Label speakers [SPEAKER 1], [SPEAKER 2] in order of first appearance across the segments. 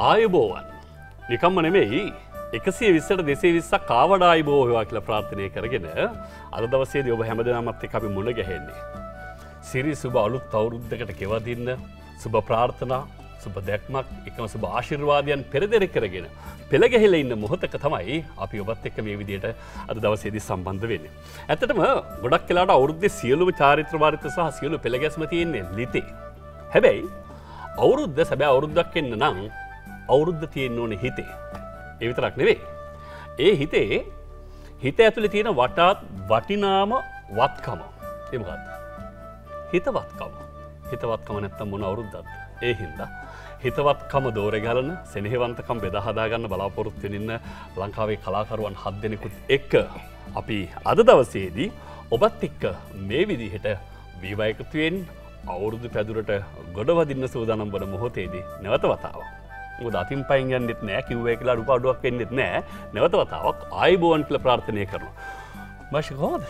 [SPEAKER 1] ආයුබෝවන් නිකම්ම නෙමෙයි 120ට 220ක් කාවඩ ආයුබෝවා කියලා ප්‍රාර්ථනා කරගෙන අද දවසේදී ඔබ හැමදෙනාමත් එක්ක අපි මුණ ගැහෙන්නේ. සිරි සුබ අලුත් අවුරුද්දකට ගෙවදින්න සුබ ප්‍රාර්ථනා සුබ දැක්මක් එකම සුබ ආශිර්වාදයන් පෙරදෙර කරගෙන පෙළ ගැහිලා ඉන්න මොහොතක තමයි අපි ඔබත් එක්ක මේ විදිහට අද දවසේදී සම්බන්ධ වෙන්නේ. ඇත්තටම ගොඩක් වෙලාවට අවුරුද්දේ සියලුම චාරිත්‍ර වාරිත්‍ර සහ සියලු පෙළ ගැස්ම තියෙන්නේ ලිතේ. හැබැයි අවුරුද්ද සැබෑ අවුරුද්දක් වෙන්න නම් අවුරුද්ද තියෙන්න ඕනේ හිතේ. ඒ විතරක් නෙවෙයි. ඒ හිත ඇතුලේ තියෙන වටාත් වටිනාම වත්කම. ඒ මොකක්ද? හිතවත්කම. හිතවත්කම නැත්තම් මොන අවුරුද්දක්ද? ඒ හින්දා හිතවත්කම දෝරේ ගලන සෙනෙහවන්තකම් බෙදා හදා ගන්න බලාපොරොත්තු වෙන ඉන්න ලංකාවේ කලාකරුවන් 7 දෙනෙකුත් එක්ක අපි අද දවසේදී ඔබත් එක්ක මේ විදිහට වීවා එකතු වෙන්නේ අවුරුදු පැදුරට ගොඩවදින්න සූදානම් වන මොහොතේදී නැවත වතාවක්. මොකද අතින් පයින් යන්නෙත් නෑ කිව්වේ කියලා අඩුපාඩුවක් වෙන්නෙත් නෑ. නැවත වතාවක් ආයුබෝවන් කියලා ප්‍රාර්ථනා කරනවා. මාෂි කොහොමද?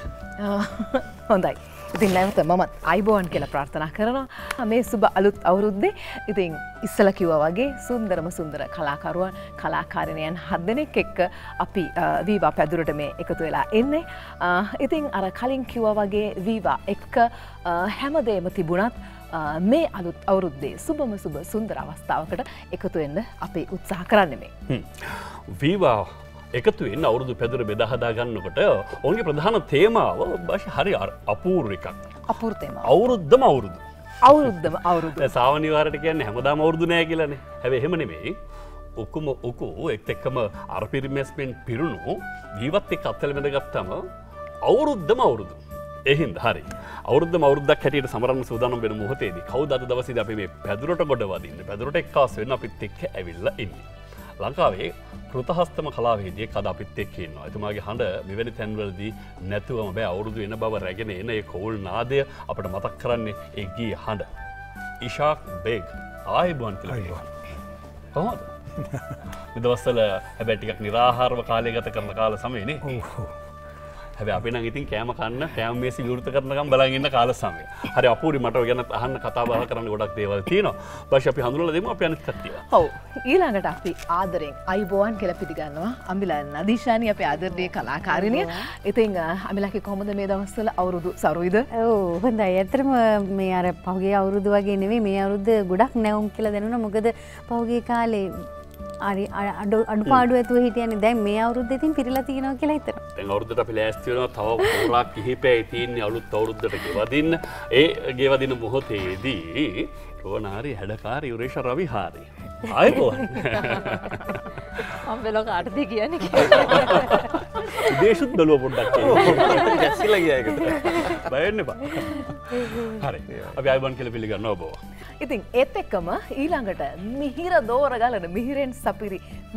[SPEAKER 2] හොඳයි. ඉතින් නැවත මමත් ආයුබෝවන් කියලා ප්‍රාර්ථනා කරනවා. මේ සුබ අලුත් අවුරුද්දේ ඉතින් ඉස්සලා කිව්වා වගේ සුන්දරම සුන්දර කලාකරුවන් කලාකාරිනියන් 7 දෙනෙක් එක්ක අපි වීවා පැදුරට මේ එකතු වෙලා ඉන්නේ. ඉතින් අර කලින් කිව්වා වගේ වීවා එක්ක හැමදේම තිබුණත් මේ අලුත් අවුරුද්දේ සුබම සුබ සුන්දර අවස්ථාවකට එකතු වෙන්න අපි උත්සාහ කරන්නේ මේ.
[SPEAKER 1] වීවා එකතු වෙන්න අවුරුදු පැදුර බෙදා හදා ගන්නකොට ඔවුන්ගේ ප්‍රධාන තේමාව හරි අපූර්ව එකක්.
[SPEAKER 2] අපූර්ව තේමාව.
[SPEAKER 1] අවුරුද්දම අවුරුදු.
[SPEAKER 2] අවුරුද්දම අවුරුදු.
[SPEAKER 1] සාවනිවාරයට කියන්නේ හැමදාම අවුරුදු නෑ කියලානේ. හැබැයි එහෙම නෙමෙයි. උකු එක්ක එක්කම අර පිරිමැස්මෙන් පිරුණු ජීවත් එක්ක අත්වල බැඳගත්තම අවුරුද්දම අවුරුදු. ඒ හින්දා හරි. අවුරුද්දම අවුරුද්දක් හැටියට සමරන්න සූදානම් වෙන මොහොතේදී කවුද අද දවසේදී අපි මේ පැදුරට ගොඩ වදින්නේ? පැදුරට එක්කාස් වෙන්න අපිත් එක්ක ඇවිල්ලා ඉන්නේ. ලංකාවේ කෘතහස්තම කලාවේදියෙක් අද අපිත් එක්ක ඉන්නවා. එතුමාගේ හඬ මෙවැනි තැන්වලදී නැතුවම බෑ. අවුරුදු වෙන බව රැගෙන එන ඒ කෝල් නාදය අපිට මතක් කරන්නේ ඒ ගී හඬ. ඉෂාක් බේග් ආයුබෝවන් කියලා කියනවා. කොහොමද? මේ දවස්වල හැබැයි ටිකක් निराහාරව කාලය ගත කරන කාල සමයනේ. හැබැයි අපි නම් ඉතින් කෑම කන්න කෑම මේසෙ විවෘත කරනකම් බලන් ඉන්න කාල සමය. හරි අපූර්ව මට ඔය ගැන අහන්න කතා බහ කරන්න ගොඩක් දේවල් තියෙනවා. ඊපස්සේ අපි හඳුනලා දෙමු අපි අනිත් කට්ටිය.
[SPEAKER 2] ඔව්. ඊළඟට අපි ආදරෙන් අයිබෝවන් කියලා පිළිගන්නවා අමිලා නදීෂානි අපේ ආදරණීය කලාකාරිනිය. ඉතින් අමිලාගේ කොහොමද මේ දවස්වල අවුරුදු සරුයිද?
[SPEAKER 3] ඔව් හොඳයි. ඇත්තටම මේ අර පහුගිය අවුරුදු වගේ නෙවෙයි මේ අවුරුද්ද ගොඩක් නැවුම් කියලා දැනුණා. මොකද පහුගිය කාලේ හරි අඩුපාඩු ඇතුව හිටියන්නේ දැන් මේ අවුරුද්දේ ඉතින් පිරීලා තියෙනවා කියලා හිතනවා.
[SPEAKER 1] දැන් අවුරුද්දට අපි ලෑස්ති වෙනවා තව පොරක් කිහිපයයි තියෙන්නේ අලුත් අවුරුද්දට ගෙවදින්න. ඒ ගෙවදින මොහොතේදී රෝනාරි හැඩකාරී යුරේෂ රවිහාරි. ආයුබෝවන්.
[SPEAKER 2] අම්බෙලෝ කාටද කියන්නේ?
[SPEAKER 1] දේශුත් බලුව පොඩ්ඩක් කැස්සිලා ගියා ඒකට. බය වෙන්න එපා. හරි. අපි ආයුබෝවන් කියලා පිළිගන්නවා ඔබව.
[SPEAKER 2] ඉතින් ඒත් එක්කම ඊළඟට මිහිර දෝර ගලන මිහිරෙන් සපිරි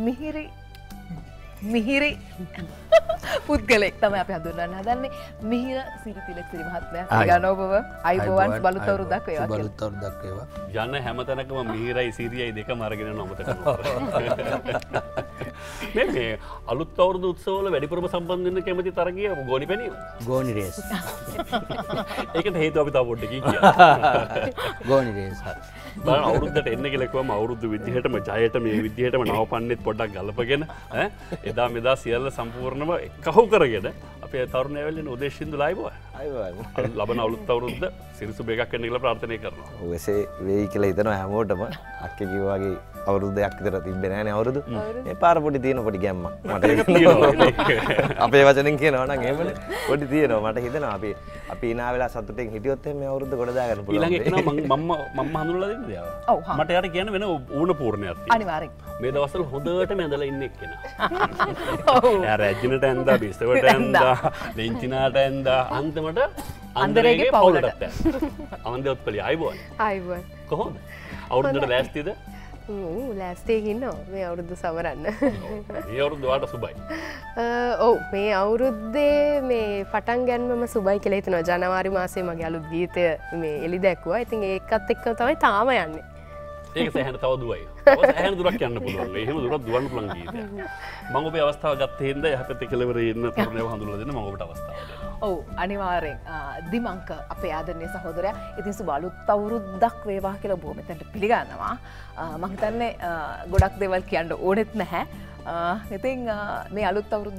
[SPEAKER 2] මිහිරි පුද්ගලෙක් තමයි අපි හඳුන්වන්න හදන්නේ. මිහිර සිරිතිලක සිරි මහත්මයා පිළිගන්නවා ඔබව. ආයුබෝවන් බලුත් අවුරුද්දක් වේවා.
[SPEAKER 4] බලුත් අවුරුද්දක් වේවා.
[SPEAKER 1] යන හැමතැනකම මිහිරයි සිරියයි දෙකම අරගෙන යන අමතක කරනවා. මේ අලුත් අවුරුදු උත්සවවල වැඩිපුරම සම්බන්ධ වෙන්න කැමති තරගිය ගෝනි පැණිය.
[SPEAKER 4] ගෝනි රේස්.
[SPEAKER 1] ඒකට හේතුව අපි තව පොඩ්ඩකින් කියන්න.
[SPEAKER 4] ගෝනි රේස්.
[SPEAKER 1] බලන්න අවුරුද්දට එන්න කියලා කිව්වම අවුරුදු විදිහටම ජයයට මේ විදිහටම නවපන්නේත් පොඩ්ඩක් ගලපගෙන එදා මෙදා සියල්ල සම්පූර්ණව එකහුව කරගෙන අපේ තරුණ ඇවිල්ලා උදේශින්දු ලයිව් ලබන අලුත් අවුරුද්ද සිරිසුබ එකක් වෙන්න කියලා ප්‍රාර්ථනා කරනවා.
[SPEAKER 5] ඔව් එසේ වෙයි කියලා හිතනවා හැමෝටම. අක්කේ කිව්වා වගේ අවුරුද්දයක් විතර තිබ්බේ නැහනේ අවුරුදු. මේ පාර පොඩි තියෙන පොඩි ගැම්මක් මට අපේ වචනෙන් කියනවා නම් එහෙමනේ. පොඩි තියෙනවා මට හිතෙනවා අපි ඉනා වෙලා සතුටින් හිටියොත් එහෙනම් මේ අවුරුද්ද ගොඩ දාගන්න පුළුවන්.
[SPEAKER 1] ඊළඟ එක නම් මම හඳුනලා දෙන්නද යාව?
[SPEAKER 2] ඔව්.
[SPEAKER 1] මට යාට කියන්න වෙන ඌණ පූර්ණයක් තියෙනවා.
[SPEAKER 2] අනිවාර්යෙන්.
[SPEAKER 1] මේ දවස්වල හොඳටම ඇඳලා ඉන්න එක්කෙනා. එයා රැජිනට ඇඳලා බිස්තවට ඇඳලා ලෙන්චිනාට ඇඳලා අන්තිමට අන්දරේගේ පවුලටත් ඇඳලා. අවන්දේ උත්පලී ආයිබෝන්.
[SPEAKER 6] ආයිබෝන්.
[SPEAKER 1] කොහොමද? අවුරුද්දට ලෑස්තිද?
[SPEAKER 6] ලෑස්ටේක ඉන්නවා මේ අවුරුද්ද සමරන්න.
[SPEAKER 1] මේ අවුරුද්ද වාට සුබයි.
[SPEAKER 6] ඔව් මේ අවුරුද්දේ මේ පටන් ගැන්මම සුබයි කියලා හිතනවා. ජනවාරි මාසයේ මගේ අලුත් ගීතය මේ එළි දැක්වුවා. ඉතින් ඒකත් එක්ක තමයි තාම යන්නේ.
[SPEAKER 1] ඒක සෑහෙන තව දුවයි. ඇහන දුරක් යන්න පුළුවන්. එහෙම දුරක් දුවන්න පුළුවන් ගීතයක්. මම ඔබේ අවස්ථාව ගත්තේ හින්දා යහපැත්තේ කෙළවරේ ඉන්න තරුණයව හඳුනලා දෙන්න මම ඔබට අවස්ථාව දෙනවා.
[SPEAKER 2] ඔව් අනිවාර්යෙන් දිමංක අපේ ආදරණීය සහෝදරයා ඉතින් සුබ අලුත් අවුරුද්දක් වේවා කියලා බොහොම මෙතනට පිළිගන්නවා. මම හිතන්නේ ගොඩක් දේවල් කියන්න ඕනෙත් නැහැ. ඉතින් මේ අලුත් අවුරුද්ද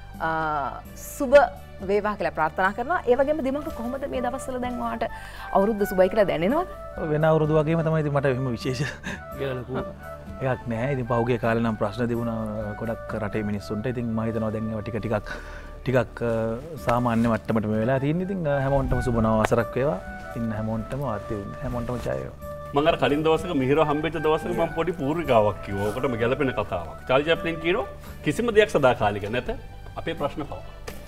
[SPEAKER 2] සුබ වේවා කියලා ප්‍රාර්ථනා කරනවා. ඒ වගේම දිමංක කොහොමද මේ දවස්වල දැන් ඔයාට අවුරුද්ද සුබයි කියලා දැනෙනවද?
[SPEAKER 7] වෙන අවුරුදු වගේම තමයි ඉතින් මට එහෙම විශේෂ කියලා ලොකු එකක් නැහැ. ඉතින් පහුගිය කාලේ නම් ප්‍රශ්න තිබුණා ගොඩක් රටේ මිනිස්සුන්ට. ඉතින් මම හිතනවා දැන් ඒවා ටිකක් සාමාන්‍ය මට්ටමට මේ වෙලා තියෙන. ඉතින් හැමෝන්ටම සුබ නව වසරක් වේවා. ඉතින් හැමෝන්ටම හැමෝන්ටම ජය වේවා.
[SPEAKER 1] මම අර කලින් දවසක මිහිර හම්බෙච්ච දවසක මම පොඩි පූර්විකාවක් කිව්වා. ඔකටම ගැලපෙන කතාවක්. චාලි චැප්ලින් කියනවා කිසිම දෙයක් සදාකාලික නැත. අපේ ප්‍රශ්න පවා.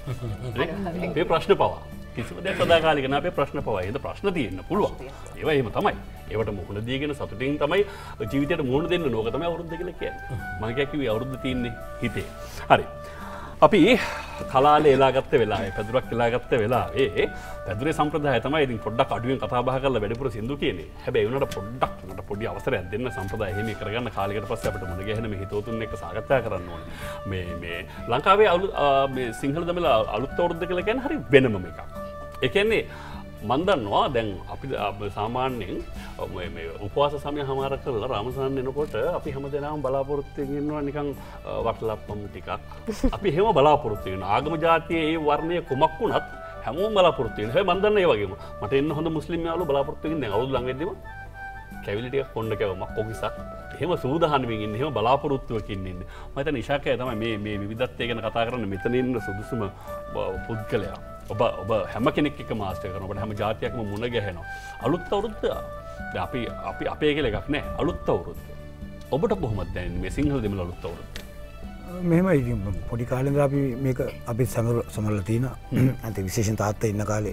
[SPEAKER 1] අපේ ප්‍රශ්න පවා. කිසිම දෙයක් සදාකාලික නැහැ. අපේ ප්‍රශ්න පවා. ඒද ප්‍රශ්න තියෙන්න පුළුවන්. ඒවා එහෙම තමයි. ඒවට මුහුණ දීගෙන සතුටින් තමයි ජීවිතයට මුහුණ දෙන්න ඕක තමයි අවුරුද්ද කියලා කියන්නේ. මම කිව්වේ අවුරුද්ද තියෙන්නේ හිතේ. හරි. අපි කලාලේ එලාගත්ත වෙලාවේ පැදුරක් එලාගත්ත වෙලාවේ පැදුරේ සම්ප්‍රදාය තමයි ඉතින් පොඩ්ඩක් අඩුවෙන් කතා බහ කරලා වැඩිපුර සින්දු කියන්නේ. හැබැයි ඒ වුණාට පොඩ්ඩක් මට පොඩි අවසරයක් දෙන්න සම්ප්‍රදාය එහෙම කරගන්න කාලයකට පස්සේ අපිට මුණ ගැහෙන මේ හිතවතුන් එක්ක සාකච්ඡා කරන්න ඕනේ. මේ ලංකාවේ මේ සිංහල දමල අලුත් අවුරුද්ද කියලා කියන්නේ හරි වෙනම එකක්. ඒ කියන්නේ මන් දන්නවා දැන් අපි සාමාන්‍යයෙන් මේ උපවාස සමය හමාර කරලා රාමසාන් එනකොට අපි හැමදෙනාම බලාපොරොත්තු වෙගෙන ඉන්නවා නිකන් වටලප්පම් ටිකක්. අපි හැම බලාපොරොත්තු වෙනවා. ආගම ජාතියේ ඒ වර්ණය කොමක් වුණත් හැමෝම බලාපොරොත්තු වෙනවා. හැබැයි මන් දන්න ඒ වගේම මට එන්න හොඳ මුස්ලිම් යාළුවෝ බලාපොරොත්තු වෙගෙන දැන් අවුරුදු ළඟ වෙද්දිම කැවිලි ටිකක් කොණ්ඩ කැවමක් කොකිසක් එහෙම සූදානම්මින් ඉන්නේ. එහෙම බලාපොරොත්තුවකින් ඉන්නේ. මම හිතන්නේ ඉෂාකය තමයි මේ විවිධත්වය ගැන කතා කරන්නේ මෙතන ඉන්න සුදුසුම පුද්ගලයා. ඔබ හැම කෙනෙක් එක්ක මාස්ටර් කරනවා. ඔබට හැම ජාතියක්ම මුණ ගැහෙනවා. අලුත් අවුරුද්ද අපි අපේ කියලා එකක් නැහැ. අලුත් අවුරුද්ද. ඔබට කොහොමද දැනෙන්නේ මේ සිංහල දෙමළ අලුත් අවුරුද්ද?
[SPEAKER 4] මෙහෙම ඉතින් පොඩි කාලේ ඉඳලා අපි මේක අපි සමරලා තියෙනවා. අන්තිම විශේෂයෙන් තාත්තා ඉන්න කාලේ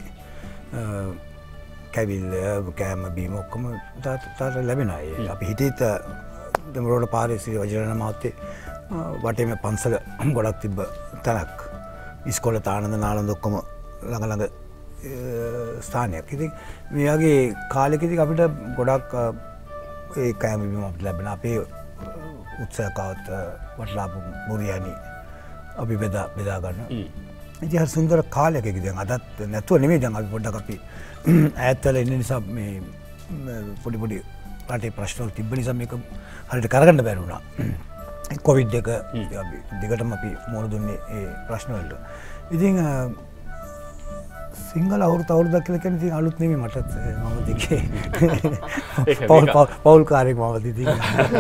[SPEAKER 4] කැවිල්ල කෑම බීම ඔක්කොම තාත්තාට ලැබෙනවා. අපි හිතේත් දෙමළවල පාරේ ශ්‍රී වජිරණ මහත්තයේ වටේම පන්සල ගොඩක් තිබ්බ තැනක්. ඉස්කෝල තානන්ද නාලන්ද ඔක්කොම ළඟ ස්ථානයක්. ඉතින් මේ වගේ කාලෙකදී අපිට ගොඩක් ඒ කෑම බීම අපිට ලැබෙන අපේ උත්සාහකවත් වටලාපු මුරියානි අපි බෙදා ගන්නවා. ඉතින් හරි සුන්දර කාලයක දැන් අදත් නැතුව නෙමෙයි දැන් අපි පොඩ්ඩක් අපි ඈත් වෙලා ඉන්න නිසා මේ පොඩි රටේ ප්‍රශ්න තිබ්බ නිසා මේක හරියට කරගන්න බැරි වුණා. කොවිඩ් එක අපි දිගටම අපි මුහුණ දුන්නේ ඒ ප්‍රශ්න වලට. ඉතින් සිංහල අවුරුද්දක් කියලා කියන්නේ ඉතින් අලුත් නෙමෙයි මට මම දිගේ පෞල් කාර්යයක් මම දිදී.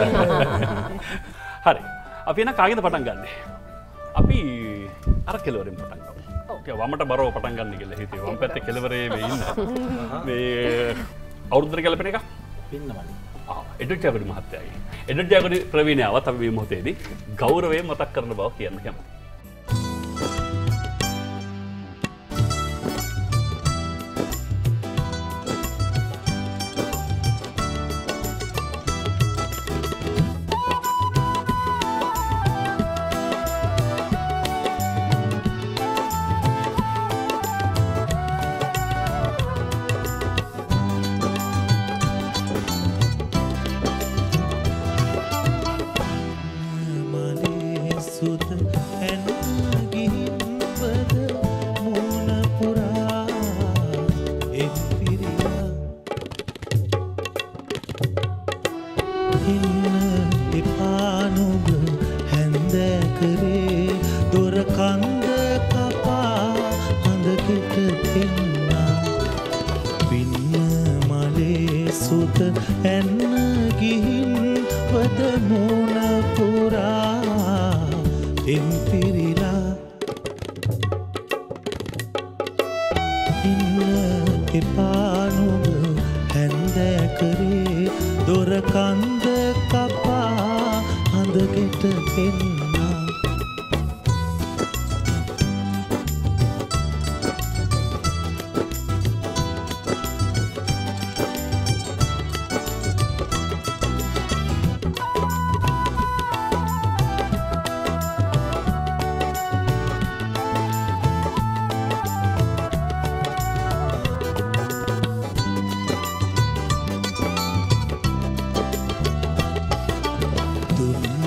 [SPEAKER 1] හරි. අපි එන කාගෙන්ද පටන් ගන්නෙ? අපි අර කෙළවරෙන් පටන් ගමු. වමට බරව පටන් ගන්න කියලා හිතේ. වම් පැත්තේ කෙළවරේ මේ ඉන්න. මේ අවුරුද්දට ගැලපෙන එක
[SPEAKER 7] පින්නමලි.
[SPEAKER 1] එඩ්වඩ් ජැගොඩි මහත්තයාගේ. එඩ්වඩ් ජැගොඩි ප්‍රවීණයාවත් අපි මේ මොහොතේදී ගෞරවයෙන් මතක් කරන බව කියන්න කැමතියි.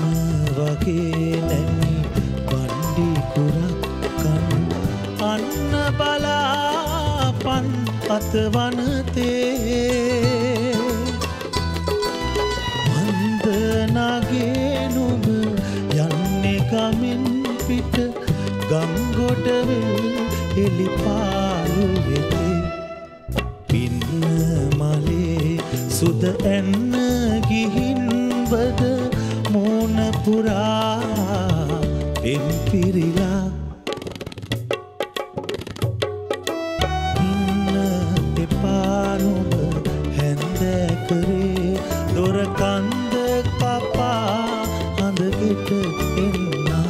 [SPEAKER 8] වගේ නැමි වණ්ඩි කුරක්කන් අන්න බලාපන් අතවනතේ මන්ද නගේ නුඹ යන්නේ ගමින් පිට ගම්ගොඩවෙල් එලිපාලු වෙතේ පින්න මලේ සුද ඇන්න ගිහින්වද මෝන පුරා එම්පිරිලා ඉන්න එපා නුඹ හැන්දෑකරේ දොර කන්ද කපා හඳගෙට එන්නා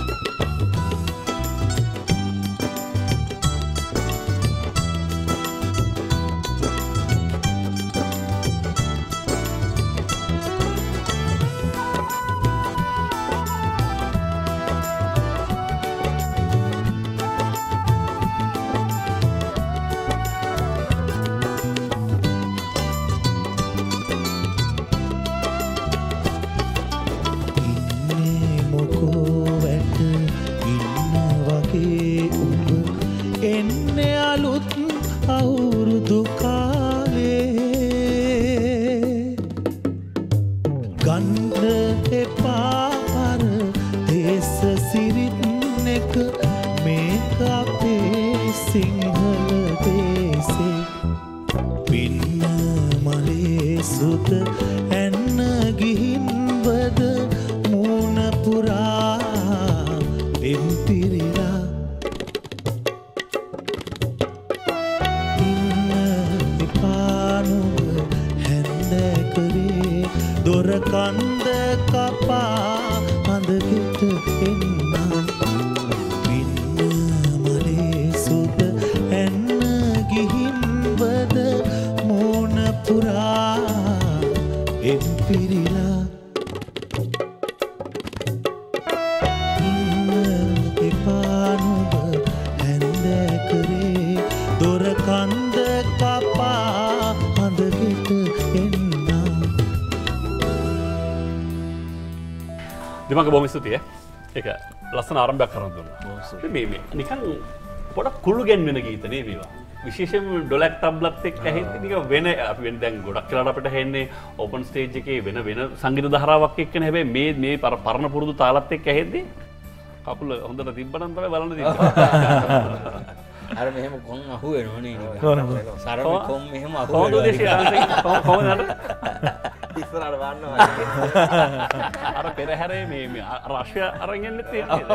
[SPEAKER 1] මගේ බොහොම ස්තුතියි ඒක ලස්සන ආරම්භයක් කරන් දුන්නා මේ නිකන් පොඩක් කුළු ගෙන්වෙන ගීත නේ මේවා විශේෂයෙන්ම ඩොලැක් තබ්ලත් එක්ක ඇහෙද්දි නිකන් වෙන අපි වෙන දැන් ගොඩක් වෙලාවට අපිට ඇහෙන්නේ ඕපන් ස්ටේජ් එකේ වෙන සංගීත ධාරාවක් එක්කනේ හැබැයි මේ පරණ පුරුදු තාලත් එක්ක ඇහෙද්දි කකුල හොඳට තිබ්බනම් තමයි බලන්න තිබ්බා
[SPEAKER 9] අර මෙහෙම කොන් අහු වෙනවනේ සරම කොන් මෙහෙම අහු වෙනවා
[SPEAKER 1] කොහොමද
[SPEAKER 5] ඉස්සරහට වන්නවා
[SPEAKER 1] අර පෙරහැරේ මේ රශ්‍ය අරන් යන්නේ තියෙන්නේ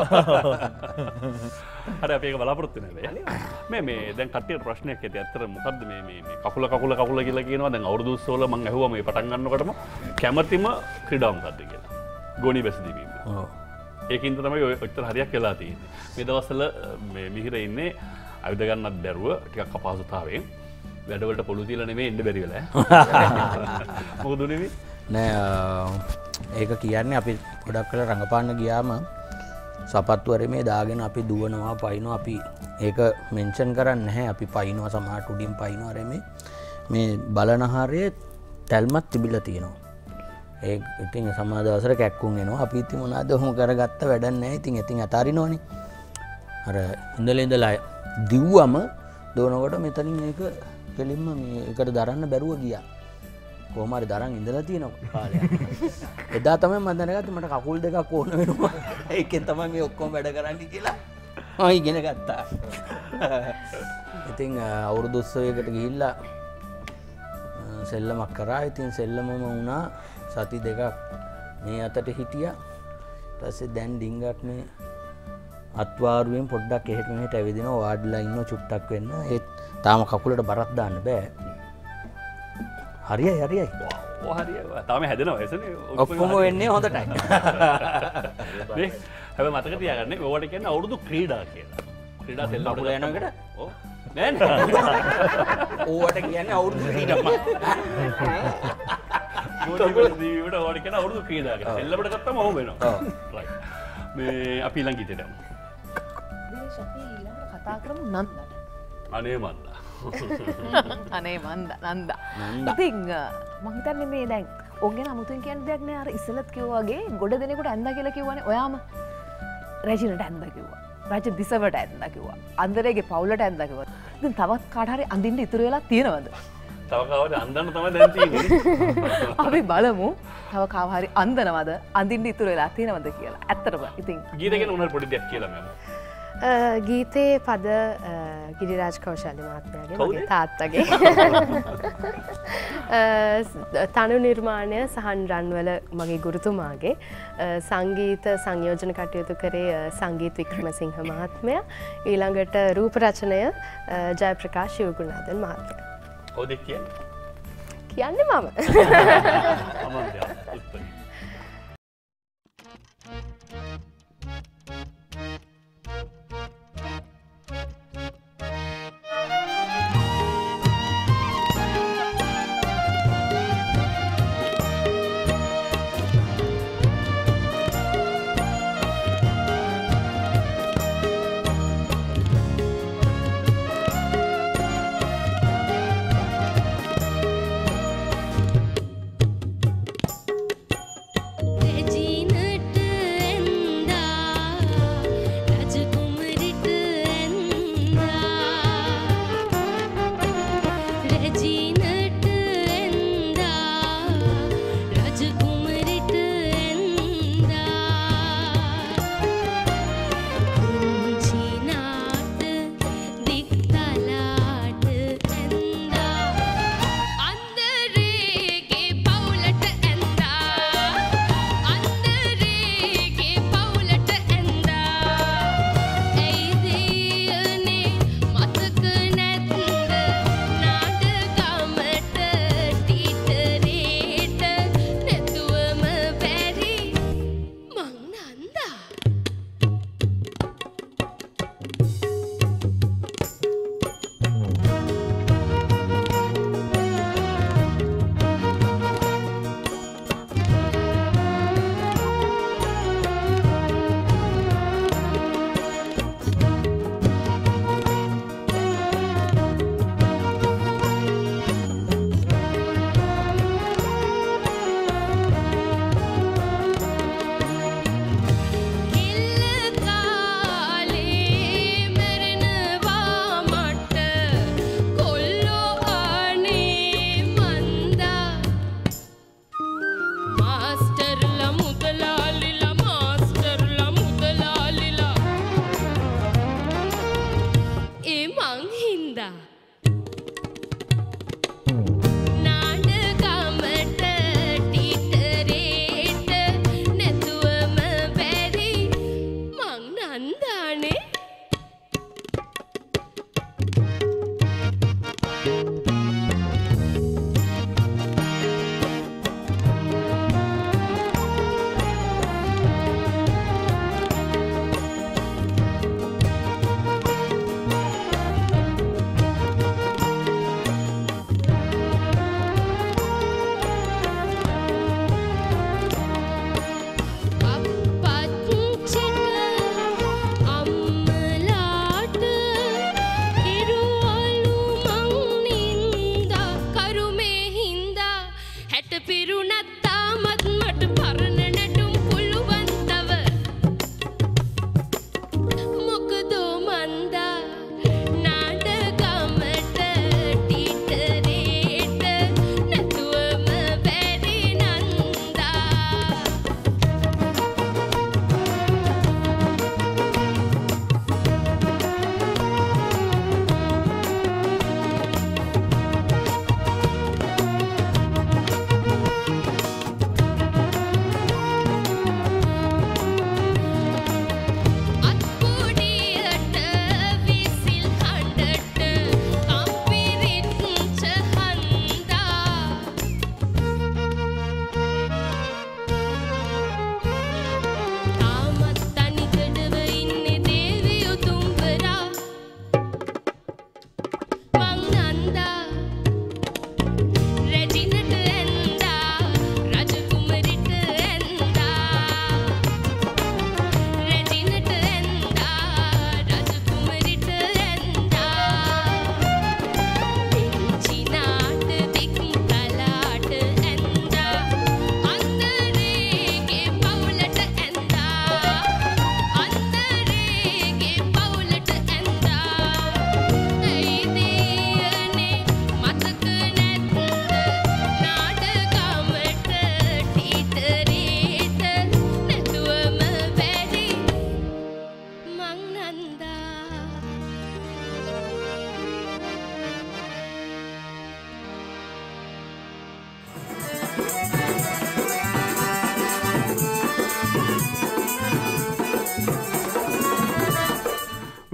[SPEAKER 1] හරි අපි ඒක බලාපොරොත්තු වෙනවා මේ දැන් කට්ටියට ප්‍රශ්නයක් ඇති ඇත්තට මොකද්ද මේ කකුල කියලා කියනවා දැන් අවුරුදු උත්සවවල මම ඇහුවා මේ පටන් ගන්නකොටම කැමැතිම ක්‍රීඩාව මොකද්ද කියලා ගෝණි බැසදීම ඒකින්ද තමයි ඔච්චර හරියක් වෙලා තියෙන්නේ මේ දවස්වල මේ මිහිර ඉන්නේ අවිද ගන්නත් බැරුව ටිකක් අපහසුතාවයෙන් වැඩවලට පොළු තියලා නෙමෙයි එන්න බැරි වෙලා මොකද උනේ
[SPEAKER 9] නෑ ඒක කියන්නේ අපි ගොඩක් කල රංගපාන්න ගියාම සපත්තු වරේ දාගෙන අපි දුවනවා පයින්නවා අපි ඒක මෙන්ෂන් කරන්නේ නැහැ අපි පයින්නවා සමහරට උඩින් පයින්නවා රෙමේ මේ බලනහරේ තැල්මක් තිබිලා තියෙනවා ඒ ඉතින් සමහර දවසට කැක්කුම් එනවා අපි ඉතින් මොනවාද ඔහොම කරගත්ත වැඩක් නැහැ ඉතින් අතාරිනවනේ අර ඉඳලා දිව්වම දෝනකොට මෙතනින් මේක කෙලින්ම මේකට දරන්න බැරුව ගියා කොහොම හරි දරන් ඉඳලා තියෙනවා කාලයක් එදා තමයි මම දැනගත්තේ මට කකුල් දෙකක් ඕන වෙනවා ඒකෙන් තමයි මේ ඔක්කොම වැඩ කරන්නේ කියලා මම ඉගෙන ගත්තා ඉතින් අවුරුදු උත්සවයකට ගිහිල්ලා සෙල්ලමක් කරා ඉතින් සෙල්ලමම වුණා සති දෙකක් මේ අතට හිටියා ඊට පස්සේ දැන් ඩිංගක් මේ අත්වාරුවෙන් පොඩ්ඩක් එහෙට මෙහෙට ඇවිදිනවා වාඩිලා ඉන්න චුට්ටක් වෙන්න ඒත් තාම කකුලට බරක් දාන්න බෑ හරියයි හරියයි
[SPEAKER 1] ඔව් හරියයි තාම හැදෙනවා එසනේ
[SPEAKER 9] ඔක්කොම වෙන්නේ හොඳටයි
[SPEAKER 1] මේ හැබැයි මතක තියාගන්න ඕවට කියන්නේ අවුරුදු ක්‍රීඩා කියලා ක්‍රීඩා සෙල්ලම්
[SPEAKER 9] කකුල යන එකට
[SPEAKER 1] ඔව් නෑ නෑ
[SPEAKER 9] ඕවට කියන්නේ අවුරුදු ක්‍රීඩාවක්
[SPEAKER 1] මොකද දීවිට ඕවට කියන්නේ අවුරුදු ක්‍රීඩා කියලා සෙල්ලමකට ගත්තම ඔහොම වෙනවා රයිට් මේ අපි ඊළඟ ගීතයට යමු
[SPEAKER 2] අපි ඊළඟට කතා කරමු නන්දට
[SPEAKER 1] අනේ මන්දා
[SPEAKER 2] අනේ නන්දා ඉතින් මං හිතන්නේ මේ දැන් ඔගේ නමුතුන් කියන්න දෙයක් නෑ. අර ඉස්සෙල්ලත් කිව්වා වගේ ගොඩ දෙනෙකුට ඇඳා කියලා කිව්වනේ. ඔයාම රැජිනට ඇඳා කිව්වා. රජ දිසවට ඇඳා කිව්වා. අන්දරේගේ පවුලට ඇඳා කිව්වා. ඉතින් තවත් කාට හරි අඳින්න ඉතුරු වෙලා තියෙනවද?
[SPEAKER 1] තව කවද අන්දන්න තමයි දැන් තියෙන්නේ.
[SPEAKER 2] අපි බලමු තව කාව හරි අන්දනවද අඳින්න ඉතුරු වෙලා තියෙනවද කියලා. ඇත්තටම ඉතින්
[SPEAKER 1] ගීත ගැන උනර පොඩි දෙයක් කියලා මම.
[SPEAKER 6] ගීතයේ පද ගිරිරාජ් කෞශල්‍ය මහත්මයාගේ මගේ තාත්තගේ තනු නිර්මාණය සහන් රන්වල මගේ ගුරුතුමාගේ සංගීත සංයෝජන කටයුතු කරේ සංගීත වික්‍රමසිංහ මහත්මයා ඊළඟට රූප රචනය ජයප්‍රකාශ් ශිවගුණාදන් මහත්මයා.
[SPEAKER 1] ඔව් දෙක
[SPEAKER 6] කියන්නේ මම.
[SPEAKER 10] Regina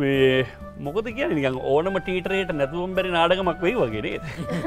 [SPEAKER 1] මේ මොකද කියන්නේ නිකන් ඕනම ටීටරේට නැතුවම බැරි නාටකමක් වෙයි වගේ නේද?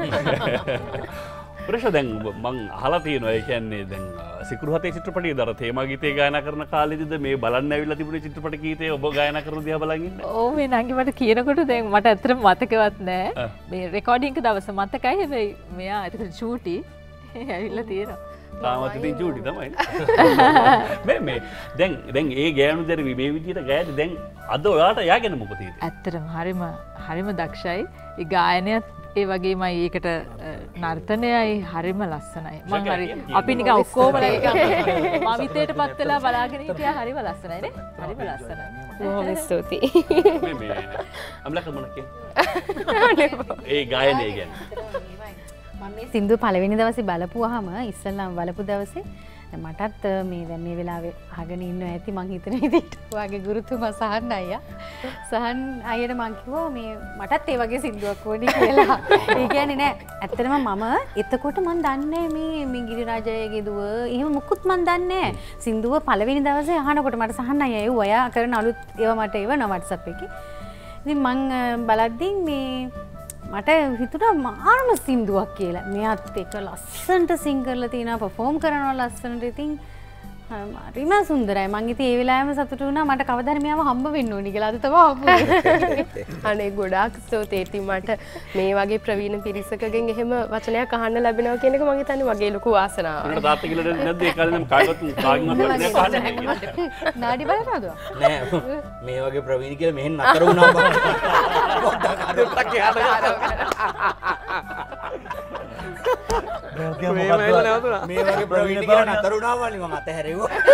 [SPEAKER 1] ප්‍රශ්න දැන් මං අහලා තියෙනවා ඒ කියන්නේ දැන් සිකුරු හතේ චිත්‍රපටයේ දර තේමා ගීතේ ගායනා කරන කාලෙදිද මේ බලන්න ඇවිල්ලා තිබුණේ චිත්‍රපට ගීතේ ඔබ ගායනා කරන දිහා බලන් ඉන්නේ?
[SPEAKER 2] ඔව් මේ නංගි මට කියනකොට දැන් මට ඇත්තටම මතකවත් නෑ. මේ රෙකෝඩින්గ్ දවස මතකයි හැබැයි මෙයා ඒක චූටි ඇවිල්ලා තියෙනවා.
[SPEAKER 1] තාමත් ඉතින් චූටි තමයි. මේ දැන් ඒ ගෑනු දරවි මේ විදිහට ගෑද දැන් අද ඔයාට යාගෙන මොකද තියෙන්නේ?
[SPEAKER 2] ඇත්තටම හරිම දක්ෂයි. ඒ ගායනයත් ඒ වගේමයි ඒකට නර්තනයයි හරිම ලස්සනයි. මං හරි අපි නිකන් ඔක්කොමලා නිකන් මවිතේට පත් වෙලා බලාගෙන හිටියා හරිම ලස්සනයි නේ? හරිම ලස්සනයි.
[SPEAKER 6] බොහොම ස්තුතියි.
[SPEAKER 1] මේ අම්ලක මොනක් කියන්නේ? ඒ ගායනය කියන්නේ
[SPEAKER 3] මම මේ සින්දුව පළවෙනි දවසේ බලපුවාම ඉස්සල්ලාම බලපු දවසේ මටත් මේ දැන් මේ වෙලාවේ අහගෙන ඉන්නවා ඇති මං හිතන විදිහට ඔයාගේ ගුරුතුමා සහන් අයියා සහන් අයියට මං කිව්වා මේ මටත් ඒ වගේ සින්දුවක් ඕනේ කියලා. ඒ කියන්නේ නෑ ඇත්තටම මම එතකොට මං දන්නේ මේ ගිරිරාජයගේ දුව එහෙම මුකුත් මං දන්නේ නෑ. සින්දුව පළවෙනි දවසේ අහනකොට මට සහන් අයියා ඔයා කරන අලුත් ඒවා මට එවනවා WhatsApp එකේ. ඉතින් මං බලද්දී මේ මට හිතුණා මාරම සින්දුවක් කියලා. මෙයාත් එක ලස්සනට සිං කරලා තිනවා perform කරනවා ලස්සනට. ඉතින් හරිම සුන්දරයි. මං ඉතින් ඒ වෙලාවෙම සතුටු වුණා මට කවදා හරි මෙයාව හම්බ වෙන්න ඕනි කියලා. අද තමයි හම්බුනේ.
[SPEAKER 6] අනේ ගොඩාක් ස්තුතියි. ඉතින් මට මේ වගේ ප්‍රවීණ පිරිසකගෙන් එහෙම වචනයක් අහන්න ලැබෙනවා කියන එක මං හිතන්නේ වගේ ලොකු වාසනාවක්.
[SPEAKER 1] උන්ට තාත්තා කියලා නැද්ද ඒ කාලේ නම් කාගෙවත් වචනයක් අහන්නේ
[SPEAKER 3] නාඩි බලනවද?
[SPEAKER 9] නෑ මේ වගේ ප්‍රවීණ කියලා මෙහෙන් නතර වුණා බං. පොඩ්ඩක් එහාට මේ වගේ ප්‍රවීණ කියලා නතර වුණා වනේ මම අතහැරෙව්වා.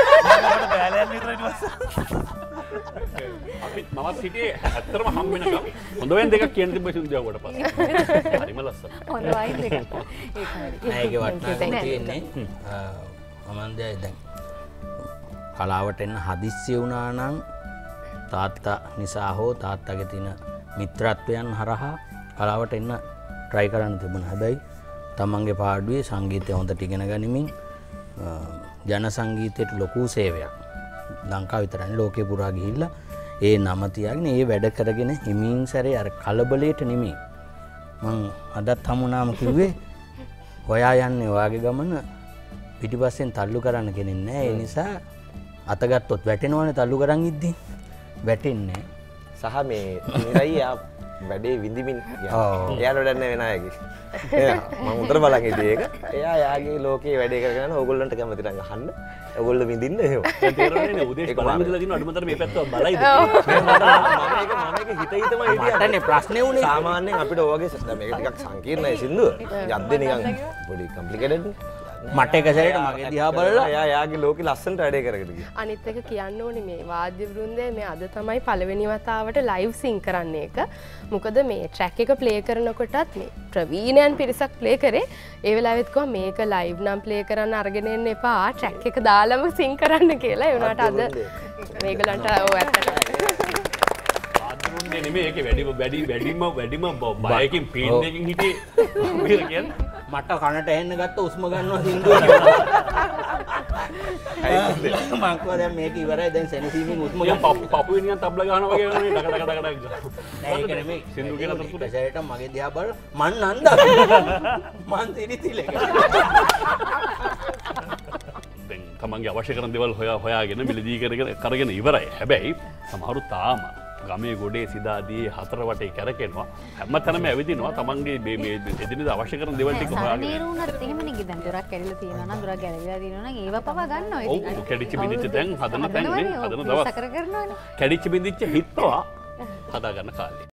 [SPEAKER 1] අපිත් මමත් හිටියේ ඇත්තටම හම් වෙනකම් හොඳ වෙන දෙකක් කියන්න තිබ්බ සින්දුවට පස්සේ. හරිම ලස්සනයි.
[SPEAKER 3] හොඳ වයින් දෙකක්. ඒක හරි.
[SPEAKER 9] නෑ ඒකේ වටිනාකම තියෙන්නේ මමන්දයි දැන් කලාවට එන්න හදිස්සිය වුණා නම් තාත්තා නිසා හෝ තාත්තගේ තියෙන මිත්‍රත්වයන් හරහා කලාවට එන්න try කරන්න තිබුණා. හැබැයි තමන්ගේ පාඩුවේ සංගීතය හොඳට ඉගෙන ගනිමින් ජන සංගීතයට ලොකු සේවයක් ලංකාව විතරයි ලෝකේ පුරා ගිහිල්ලා ඒ නම තියාගෙන ඒ වැඩ කරගෙන හිමින් සැරේ අර කලබලයට නෙමෙයි මං අදත් හමුනාම කිව්වේ හොයා යන්නේ ඔයාගේ ගමන පිටිපස්සෙන් තල්ලු කරන්න කෙනෙක් නැහැ. ඒ නිසා අතගත්තොත් වැටෙනවනේ තල්ලු කරන් ඉද්දි වැටෙන්නේ
[SPEAKER 5] සහ මේ නිරයි වැඩේ විඳිමින් එයාට වැඩන්නේ වෙන අයගේ. මම උතර බලන් හිටියේ ඒක. එයා යාගේ ලෝකේ වැඩේ කරගෙන ඕගොල්ලන්ට කැමති නම් අහන්න. ඕගොල්ලෝ විඳින්න එහෙම.
[SPEAKER 1] දැන් තේරෙන්නේ නේ උදේට බලන් ඉඳලා දිනන අඩුමතර මේ පැත්තව බලයිද?
[SPEAKER 5] මම ඒක හිත හිතම හිටියා.
[SPEAKER 9] මටනේ ප්‍රශ්නේ උනේ.
[SPEAKER 5] සාමාන්‍යයෙන් අපිට ඔයගේ මේක ටිකක් සංකීර්ණයි සින්දුව. යද්දේ නිකන් පොඩි කොම්ප්ලිකේටඩ් නේ.
[SPEAKER 9] මට එක සැරේට මගේ දිහා බලලා
[SPEAKER 5] එයා යාගේ ලෝකෙ ලස්සනට වැඩේ කරගෙන ගියා.
[SPEAKER 6] අනිත් එක කියන්න ඕනේ මේ වාද්‍ය වෘන්දය මේ අද තමයි පළවෙනි වතාවට ලයිව් සිං කරන්නේ එක. මොකද මේ ට්‍රැක් එක ප්ලේ කරනකොටත් මේ ප්‍රවීණයන් පිරිසක් ප්ලේ කරේ. ඒ වෙලාවෙත් කිව්වා මේක ලයිව් නම් ප්ලේ කරන්න අරගෙන එන්න එපා. ට්‍රැක් එක දාලම සිං කරන්න කියලා. ඒ වුණාට අද මේගලන්ට ඔව් ඇත්තටම
[SPEAKER 1] ආදරුන්නේ නෙමෙයි ඒකේ වැඩිම බයකින් පීන් එකකින් හිටියේ මොකද කියන්නේ?
[SPEAKER 9] මට කනට ඇහෙන්න ගත්ත උස්ම ගන්නවා සින්දුව. මං කිව්වා දැන් මේක ඉවරයි දැන් සෙනසීමෙන් උස්ම
[SPEAKER 1] ගන්න පපුවේ නිකන් තබ්ලා ගන්නවා වගේ නේ ඩක ඩක ඩක ඩක.
[SPEAKER 9] නෑ ඒක නෙමෙයි
[SPEAKER 1] සින්දු කියන අතරතුර
[SPEAKER 9] සැරේට මගේ දිහා බලලා මං නන්දා මං තිරිතිලේ.
[SPEAKER 1] දැන් තමන්ගේ අවශ්‍ය කරන දේවල් හොයාගෙන මිලදී කරගෙන ඉවරයි. හැබැයි සමහරු තාම ගමේ ගොඩේ සිදාදී හතර වටේ කැරකෙනවා. හැමතැනම ඇවිදිනවා තමන්ගේ මේ එදිනෙදා අවශ්‍ය කරන දේවල් ටික හොයාගෙන.
[SPEAKER 3] සානීරුණත් එහෙමනේ දැන් දොරක් කැඩිලා තියෙනවා නම් දොරක් ගැලවිලා තියෙනවා නම් ඒව පවා ගන්නවා ඉතින්.
[SPEAKER 1] ඔව් කැඩිච්ච බින්දිච්ච දැන් හදන තැන් නේ හදන දවස්.
[SPEAKER 3] සකර කරනවානේ.
[SPEAKER 1] කැඩිච්ච බින්දිච්ච හිටපවා හදා ගන්න කාලේ.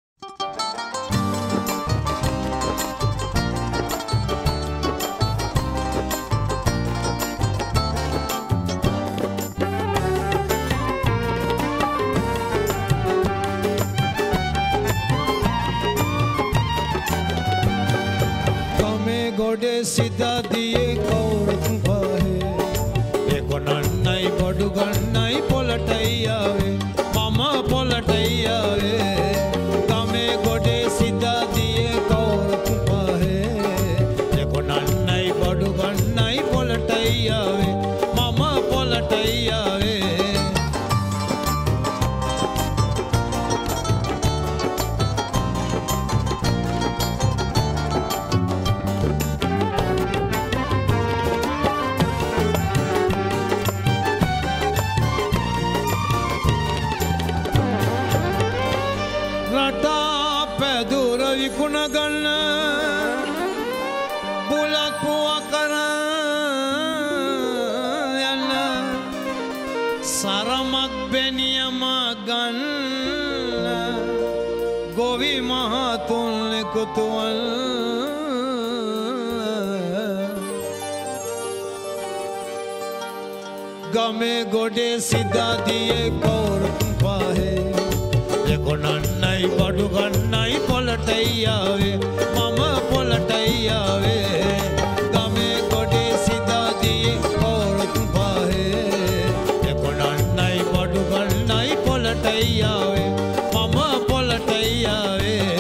[SPEAKER 8] ගොඩේ සිදා දියේ කවුරුත් පහේ ඒක නන්නයි බඩු ගන්නයි පොලටයි ආවේ මම පොලටයි ආවේ ගමේ ගොඩේ සිදා දියේ කවුරුත් පහේ ඒක නන්නයි බඩු ගන්නයි පොලටයි ආවේ මම පොලටයි ආවේ විකුණ ගන්න බුලත් පුවක් කරන් යන්න සරමක් බැනියම ගන්න ගොවි මහතුන් එකතුවල් ගමේ ගොඩේ සිදාදියේ කවුරුන් පාහේ එකොනන්නයි බඩු ගන්නයි පොලටයි ආවේ මම පොලටයි ආවේ ගමේ ගොඩේ සිදාදියේ කවුරුන් පාහේ එකොනන්නයි බඩු ගන්නයි පොලටයි ආවේ මම පොලටයි ආවේ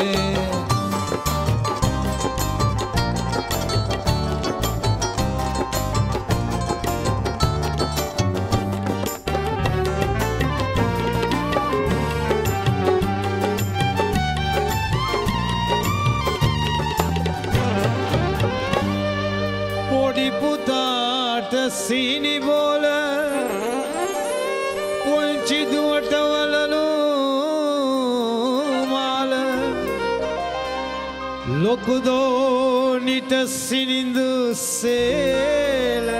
[SPEAKER 8] සීනි බෝල පුංචි දුවට වලලු මාල ලොකු දෝනිට සිනිඳු සේල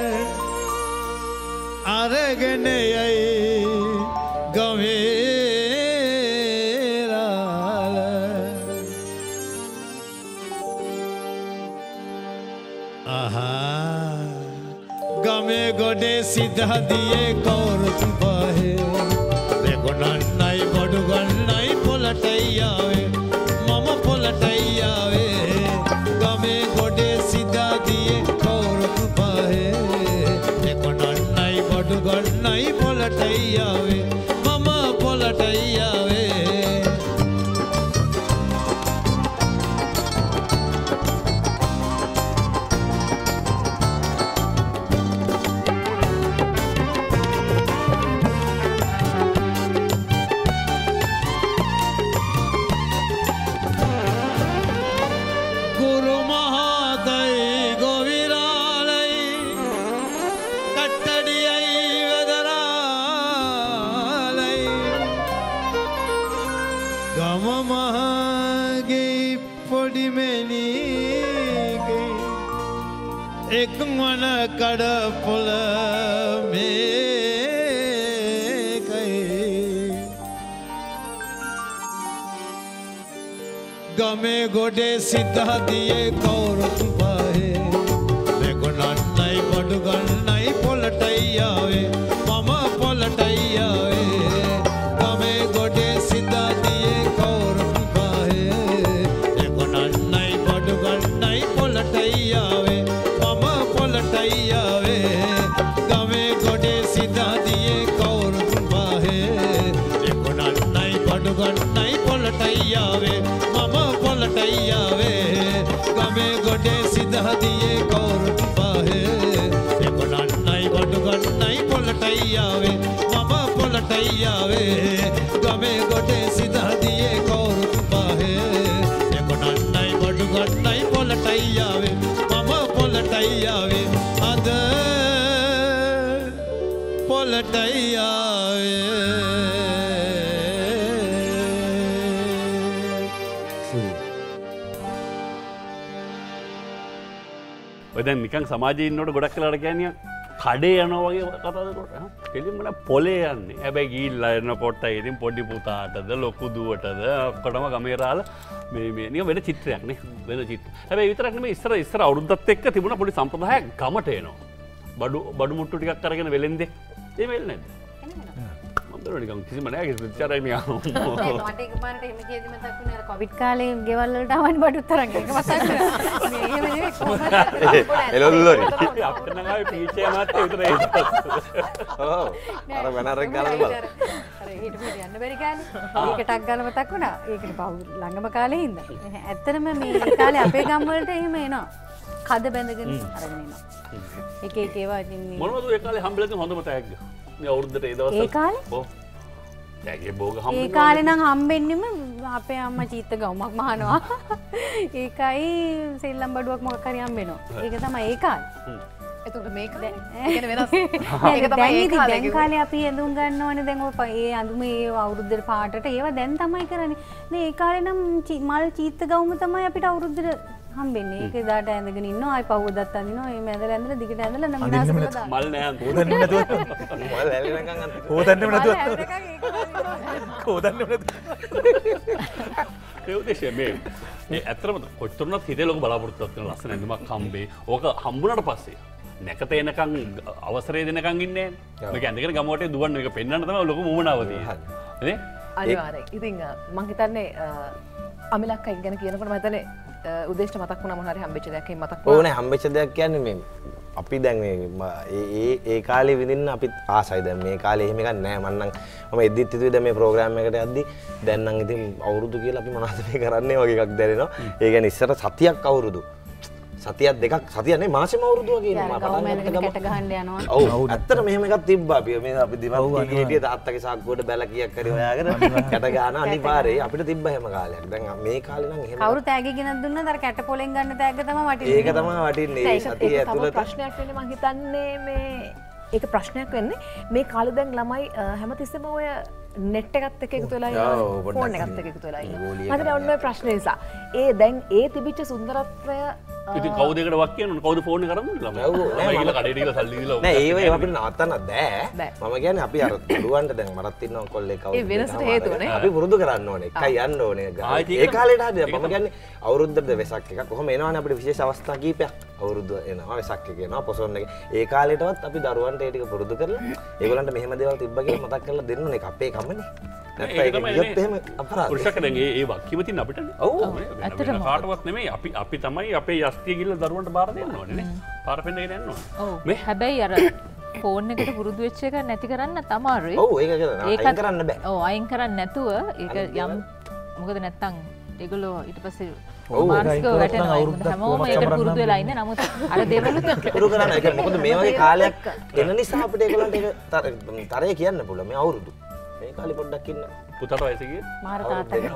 [SPEAKER 8] අරගෙන යයි ගමේ රාල ගමේ ගොඩේ සිදාදියේ කවුරුන් පාහේ වෙගොනන්නයි බඩු ගන්නයි පොලටයි ආවේ මම පොලටයි ආවේ ගමේ ගොඩේ සිදාදියේ කවුරුන් පාහේ වෙගොනන්නයි බඩු ගන්නයි පොලටයි ආවේ මම පොලටයි ආවේ मन कड़ पुल में गए गमे गोडे सीधा दिए कौरत पाए देखो नन्नाई बडुगन्नाई पोलटई आवे मामा पोलटई आवे गमे गोडे सीधा दिए कौरत पाए देखो नन्नाई बडुगन्नाई पोलटई आवे पलटई आवे गमे गोडे सीधा दिए कौरत पाहे देखो नन्नाई बडुगन्नाई पलटई आवे मामा पलटई आवे गमे गोडे सीधा दिए कौरत पाहे देखो नन्नाई बडुगन्नाई पलटई आवे मामा पलटई आवे गमे गोडे सीधा दिए कौरत पाहे देखो नन्नाई बडुगन्नाई पलटई आवे मामा पलटई आवे अद पलटई आवे
[SPEAKER 1] ඔය දැන් නිකන් සමාජයේ ඉන්නකොට ගොඩක් වෙලාවට කියන්නේ කඩේ යනවා වගේ කතාවද කෙලින්ම පොලේ යන්නේ. හැබැයි ගිහිල්ලා එනකොට ඉතින් පොඩි පුතාටද ලොකු දුවටද ඔක්කොටම ගමේ රාලා මේ නිකන් වෙන චිත්‍රයක් නේ. වෙන චිත්‍ර. හැබැයි විතරක් නෙමෙයි ඉස්සර අවුරුද්දත් එක්ක තිබුණ පොඩි සම්ප්‍රදායක් ගමට එනවා. බඩු මුට්ටු ටිකක් අරගෙන වෙලෙන්දේ. එහෙම වෙන්නේ නැද්ද? මම දන්නවා නිකන් කිසිම නෑ කිසි විචාරයක් නිකන්.
[SPEAKER 3] මට එකපාරට එහෙම කියද්දි මතක් වුණේ අර කොවිඩ් කාලේ ගෙවල් වලට ආවනේ බඩු තරංග එක මතක් කරා. මේ එහෙම නෙවෙයි කොහොමද?
[SPEAKER 5] එළවලුලෝරි.
[SPEAKER 1] අපිට නම් ආවේ පීචේ මාත්‍ය විතරයි.
[SPEAKER 5] ඔව්. අර වෙනරක් ගාලා බලන්න.
[SPEAKER 3] අර ඊට මෙහෙට යන්න බැරි කාලේ. ඒකටක් ගාලා මතක් වුණා. ඒකනේ පහු ළඟම කාලේ හින්දා. ඇත්තටම මේ කාලේ අපේ ගම් වලට එහෙම එනවා. කද බැඳගෙන අරගෙන එනවා. එක එක ඒවා ඉතින්
[SPEAKER 1] මොනවද ඒ කාලේ හම්බෙලා තියෙන හොඳම තෑග්ග? මේ අවුරුද්දට ඒ දවස්වල.
[SPEAKER 3] ඒ කාලේ?
[SPEAKER 1] ඔව්. තෑග්ගේ භෝග හම්බෙන්නේ.
[SPEAKER 3] ඒ කාලේ නම් හම්බෙන්නෙම අපේ අම්මා චීත්ත ගවුමක් මහනවා. ඒකයි සෙල්ලම් බඩුවක් මොකක් හරි හම්බෙනවා. ඒක තමයි ඒ කාලේ.
[SPEAKER 2] එතකොට මේක කියන්නේ වෙනස්. ඒක තමයි ඒ කාලේ.
[SPEAKER 3] දැන් කාලේ අපි ඇඳුම් ගන්න ඕනේ දැන් ඔය ඒ අඳුම ඒ අවුරුද්දේ පාටට ඒවා දැන් තමයි කරන්නේ. දැන් ඒ කාලේ නම් මල් චීත්ත ගවුම තමයි අපිට අවුරුද්දේ හම්බෙන්නේ. ඒක එදාට ඇඳගෙන ඉන්නවා. ආයි පහුවදත් අඳිනවා. මේ මැදලා ඇඳලා දිගට ඇඳලා නම් විනාශ කරලා
[SPEAKER 1] මල් නෑ
[SPEAKER 7] හොදන්නේ නැතුව
[SPEAKER 5] මල් ඇලෙනකන් අන්තිම
[SPEAKER 7] හොදන්නේ නැතුව හොදන්නේ නැතුව
[SPEAKER 1] ඒ උදේශය මේ ඇත්තටම කොච්චරනත් හිතේ ලොකු බලාපොරොත්තුවක් වෙන ලස්සන ඇඳුමක් හම්බේ. ඕක හම්බුනට පස්සේ නැකත එනකන් අවසරය දෙනකන් ඉන්නේ නෑනේ. මේක ඇඳගෙන ගමවටේ දුවන්න මේක පෙන්වන්න තමයි ලොකු මුමනාව තියෙන්නේ. නේ?
[SPEAKER 2] අනිවාර්යෙන්. ඉතින් මං හිතන්නේ අමිලක්කයි ගැන කියනකොට මම හිතන්නේ උදේෂ්ට මතක් වුණා මොන හරි හම්බෙච්ච දෙයක් මතක් වුණා.
[SPEAKER 5] ඕනේ හම්බෙච්ච දෙයක් කියන්නේ මේ අපි දැන් ඒ කාලේ විඳින්න අපිත් ආසයි. දැන් මේ කාලේ එහෙම එකක් නෑ. මම එද්දිත් හිතුවේ දැන් මේ ප්‍රෝග්‍රෑම් එකට යද්දි දැන් නම් ඉතින් අවුරුදු කියලා අපි මොනවද මේ කරන්නේ වගේ එකක් දැනෙනවා. ඒ කියන්නේ ඉස්සර සතියක් අවුරුදු. සතියක් දෙකක් සතියක් නේ මාසෙම අවුරුදු වගේ ඉන්නවා. පටන්
[SPEAKER 3] කැට ගහන්න යනවා.
[SPEAKER 5] ඔව් ඇත්තට මෙහෙම එකක් තිබ්බා. අපි මේ අපි දිවත් කීකේ හිටිය තාත්තගේ සාක්කුවට බැල කීයක් හරි හොයාගෙන කැට ගහන අනිවාර්යයි අපිට තිබ්බ හැම කාලයක්. දැන් මේ කාලේ නම් එහෙම
[SPEAKER 3] කවුරු තෑගි ගෙනත් දුන්නද අර කැට පොලෙන් ගන්න තෑග්ග තමයි වටින්නේ.
[SPEAKER 5] ඒක තමයි වටින්නේ. ඒ සතිය ඇතුළත
[SPEAKER 2] ප්‍රශ්නයක් වෙන්නේ මං හිතන්නේ මේ ඒක ප්‍රශ්නයක් වෙන්නේ මේ කාලේ දැන් ළමයි හැමතිස්සෙම ඔය නෙට් එකත් එක්ක එකතු වෙලා ඉන්නවා ෆෝන් එකත් එක්ක එකතු වෙලා ඉන්නවා. හරිද ඔන්න ඔය ප්‍රශ්නේ නිසා. ඒ දැන් ඒ තිබිච්ච සුන්දරත්වය
[SPEAKER 1] ඉතින් කවුද ඒකට වක් කියන්නේ කවුද ෆෝන් එක කරන්නේ ළමයි. ඔව් නෑ ගිහලා කඩේට ගිහලා සල්ලි දීලා.
[SPEAKER 5] නෑ ඒව අපිට නවත්තන්න බෑ. මම කියන්නේ අපි අර දරුවන්ට දැන් මරත් ඉන්නවා කොල්ලේ කවුද.
[SPEAKER 2] ඒ වෙනසට හේතුවනේ.
[SPEAKER 5] අපි පුරුදු කරන්න ඕනේ. එකයි යන්න ඕනේ. ඒ කාලේට හරිය මම කියන්නේ අවුරුද්දට වෙසක් එකක් කොහොම එනවනේ අපිට විශේෂ අවස්ථා කීපයක්. අවුරුද්ද එනවා වෙසක් එක එනවා පොසොන් එක. ඒ කාලේටවත් අපි දරුවන්ට ඒ ටික පුරුදු කරලා ඒගොල්ලන්ට මෙහෙම දේවල් තිබ්බා කියලා මතක් කරලා දෙන්න ඕනේ. ඒක අපේ කමනේ. නැත්නම් ඒක ගියොත් එහෙම අපරාධ.
[SPEAKER 1] පුරුෂක දැන් ඒ වක්කීම තියෙන අපිටනේ. ඔව්. ඇත්තටම කාටවත් නෙමෙයි අපි තමයි අපේ යස්තිය ගිහලා දරුවන්ට බාර දෙන්න ඕනේ නේ. පාර පෙන්නගෙන යන්න ඕනේ.
[SPEAKER 10] ඔව්. හැබැයි අර ෆෝන් එකට පුරුදු වෙච්ච එක නැති කරන්නත් අමාරුයි.
[SPEAKER 5] ඔව් ඒක අයින් කරන්න බෑ.
[SPEAKER 10] ඔව් අයින් කරන්න නැතුව ඒක යම් මොකද නැත්තම් ඒගොල්ලෝ ඊට පස්සේ මානසිකව වැටෙනවා. හැමෝම ඒකට පුරුදු වෙලා ඉන්නේ. නමුත් අර දේවලුත්
[SPEAKER 5] පුරුදු කරන්න. ඒක මොකද මේ වගේ කාලයක් එන නිසා අපිට ඒගොල්ලන්ට ඒක තරේ කියන්න පුළුවන්. මේ අවුරුදු මේ කාලේ පොඩ්ඩක් ඉන්න
[SPEAKER 1] පුතාට වයස කීයද?
[SPEAKER 3] මාර තාත්තගේ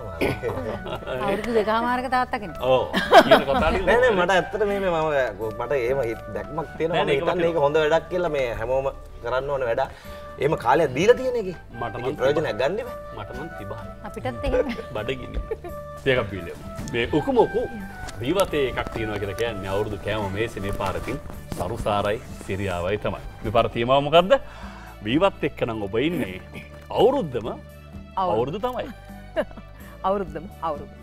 [SPEAKER 3] අවුරුදු දෙකමාරක තාත්තා කෙනෙක්.
[SPEAKER 1] ඔව් කියන කතාවනේ.
[SPEAKER 5] නෑ නෑ මට ඇත්තට මේ මම මට එහෙම දැක්මක් තියෙනවා. මම හිතන්නේ ඒක හොඳ වැඩක් කියලා මේ හැමෝම කරන්න ඕන වැඩ. එහෙම කාලයක් දීලා තියෙන එකේ මට නම් ප්‍රයෝජනයක් ගන්න බෑ. මට නම් තිබා.
[SPEAKER 3] අපිටත් එහෙම
[SPEAKER 1] බඩගිනි. ඒකක් පිළියම්. මේ උකුමොකු විවතේ එකක් තියෙනවා කියලා කියන්නේ අවුරුදු කෑම මේසේ මේ පාරකින් සරුසාරයි සිරියාවයි තමයි. මේ පාර තීමාව මොකද්ද? විවත් එක්ක නම් ඔබ ඉන්නේ අවුරුද්දම අවුරුදු තමයි.
[SPEAKER 2] අවුරුද්දම අවුරුදු.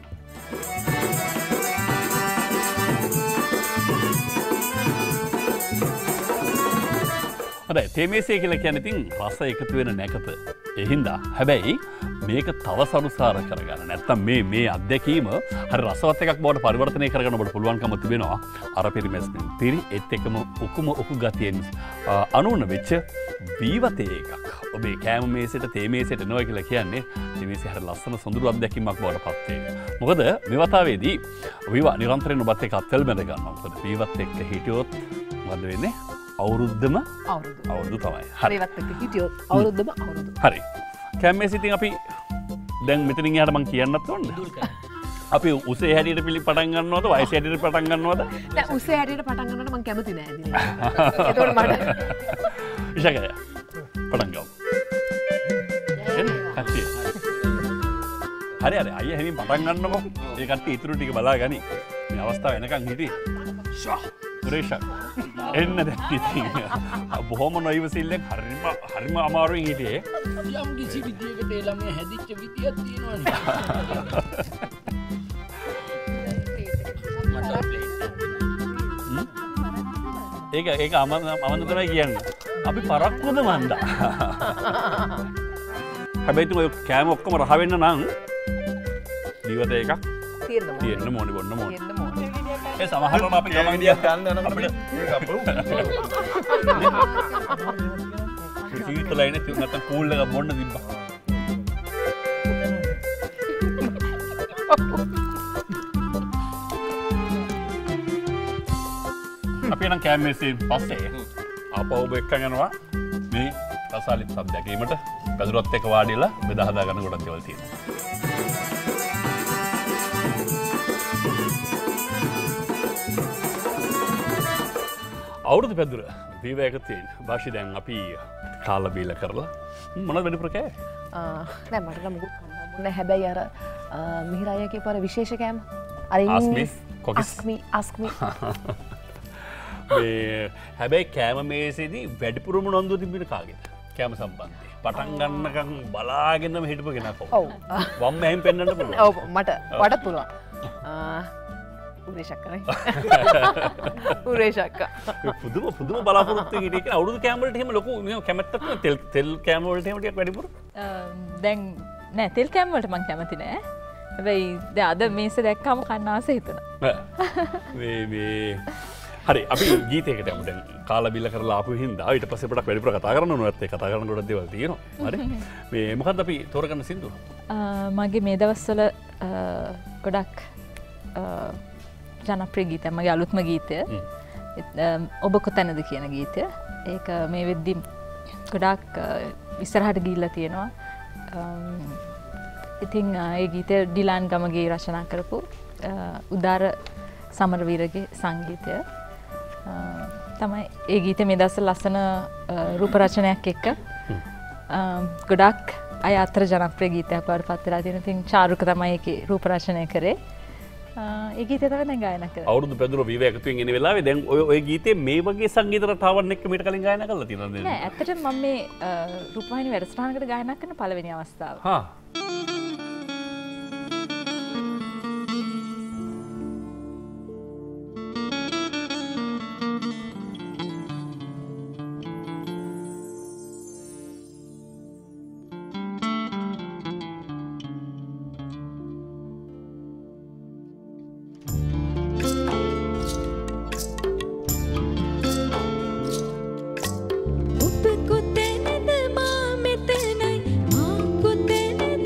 [SPEAKER 1] හොඳයි තේමේසේ කියලා කියන්නේ ඉතින් රස එකතු වෙන නැකත. ඒ හින්දා හැබැයි මේක තව සරුසාර කරගන්න නැත්තම් මේ අත්දැකීම හරි රසවත් එකක් බවට පරිවර්තනය කරගන්න ඔබට පුළුවන්කම තිබෙනවා. අර පිරිමැස්මින් පිරි ඒත් එකම උකුම උකු ගතියෙන් අනුන වෙච්ච වීවතේ එකක්. ඔබේ කෑම මේසෙට තේ මේසෙට එනවා කියලා කියන්නේ තේමේසේ හරි ලස්සන සොඳුරු අත්දැකීමක් බවට පත් වෙනවා. මොකද මේ වතාවේදී විවා නිරන්තරයෙන් ඔබත් එක්ක අත්වල බැඳ ගන්නවා. මොකද වීවත් එක්ක හිටියොත් මොකද වෙන්නේ? අවුරුද්දම අවුරුදු තමයි.
[SPEAKER 2] හරි. ඒවත් එක්ක හිටියොත් අවුරුද්දම අවුරුදු.
[SPEAKER 1] හරි. කෑම මේසෙ ඉතින් අපි දැන් මෙතනින් එහාට මං කියන්නත් ඕනේ. අපි උසේ හැටියට පටන් ගන්නවද වයස හැටියට පටන් ගන්නවද?
[SPEAKER 2] නෑ උසේ හැටියට පටන් ගන්නවට මං කැමති නෑ ඉතින්. ඒතකොට මට
[SPEAKER 1] ඉෂකය පටන් ගමු. එන්න කට්ටිය. හරි අයියා හැමින් පටන් ගන්නකො. ඒ කට්ටිය ඉතුරු ටික බලා ගනි. මේ අවස්ථාව එනකන් හිටියේ. ෂා සුරේෂා එන්න දැන් ඉතින් බොහොම නොයිවසිල්ලෙන් හරිම අමාරුවෙන් හිටියේ.
[SPEAKER 9] යම් කිසි විදියකට ඒ ළමයා හැදිච්ච විදියක් තියෙනවනේ.
[SPEAKER 1] ඒක අමන්න තමයි කියන්නේ. අපි පරක්කුද මන්දා. හැබැයි ඉතින් ඔය කෑම ඔක්කොම රහ වෙන්න නම් දිවත එකක් තියෙන්න ඕනේ බොන්න ඕනේ. ඒ සමහරවම අපි ගමන් ගියක් ගන්න යන අපිට ඒක අපු. ජීවිතේ ඉන්නේ තියුණු නැත්තම් කූල් එක බොන්න තිබ්බා. අපි නම් කෑම මේසෙන් පස්සේ ආපහු ඔබ එක්කන් යනවා මේ රසාලිත් අත්දැකීමට පැදුරත් එක්ක වාඩිලා බෙදා හදා ගන්න ගොඩක් දේවල් තියෙනවා. අවුරුදු පැදුර වීවයකතින් භාෂි දැන් අපි කාල බීල කරලා මොනවද වැඩිපුර කෑ?
[SPEAKER 2] නෑ මට නම් මුකුත් කන්න හැබැයි අර මිහිරායගේ පර විශේෂ කෑම අර අස්මි
[SPEAKER 1] හැබැයි කෑම මේසේදී වැඩිපුරම නොන්දුව තිබෙන කාගෙන කෑම සම්බන්ධය පටන් ගන්නකම් බලාගෙනම හිටපගෙන කො වම් හැම් පෙන්න්නට පුළුව
[SPEAKER 2] මට වඩත් පුළුවන් උරේශක්කන උරේශක්ක
[SPEAKER 1] පුදුම බලාපොරත්තු හිට අවුදු කෑමට හෙම ලොකු කැමැත්තක් තෙල් කෑමවලට ට වැඩිපුර
[SPEAKER 10] දැන් නෑ තෙල් කෑම්වලට මං කැමති නෑ හැබැයි ද අද මේස දැක්කාම කන්නාස හිතන
[SPEAKER 1] හරි අපි ගීතයකට යමු දැන් කාලා බිල්ල කරලා ආපු හින්දා ඊට පස්සේ පොඩක් වැඩිපුර කතා කරන්න ඕන නැත්නම් කතා කරන්න ගොඩක් දේවල් තියෙනවා හරි මේ මොකද්ද අපි තෝරගන්න සින්දුව
[SPEAKER 10] මගේ මේ දවස්වල ගොඩක් ජනප්‍රිය ගීතයක් මගේ අලුත්ම ගීතය ඔබ කොතැනද කියන ගීතය ඒක මේ වෙද්දි ගොඩක් ඉස්සරහට ගිහිල්ලා තියෙනවා ඉතින් ඒ ගීතය ඩිලාන් ගමගේ රචනා කරපු උදාර සමරවීරගේ සංගීතය තමයි ඒ ගීතය මේ දවස්වල ලස්සන රූප රචනයක් එක්ක ගොඩක් අය අතර ජනප්‍රිය ගීතයක් බවට පත් වෙලා තියෙනවා. ඉතින් චාරුක තමයි ඒකේ රූප රචනය කරේ. ඒ ගීතය තමයි දැන් ගායනා කරන්නේ.
[SPEAKER 1] අවුරුදු පෙදුර විව එකතුවෙන් එන වෙලාවේ දැන් ඔය ගීතේ මේ වගේ සංගීත රටාවන් එක්ක මීට කලින් ගායනා කරලා තියෙනවද?
[SPEAKER 10] නෑ ඇත්තටම මම මේ රූපවාහිනී වැඩසටහනකට ගායනා කරන පළවෙනි අවස්ථාව.
[SPEAKER 1] හා
[SPEAKER 11] ඔබ කොතැනද මා මෙතනයි මා කොතැනද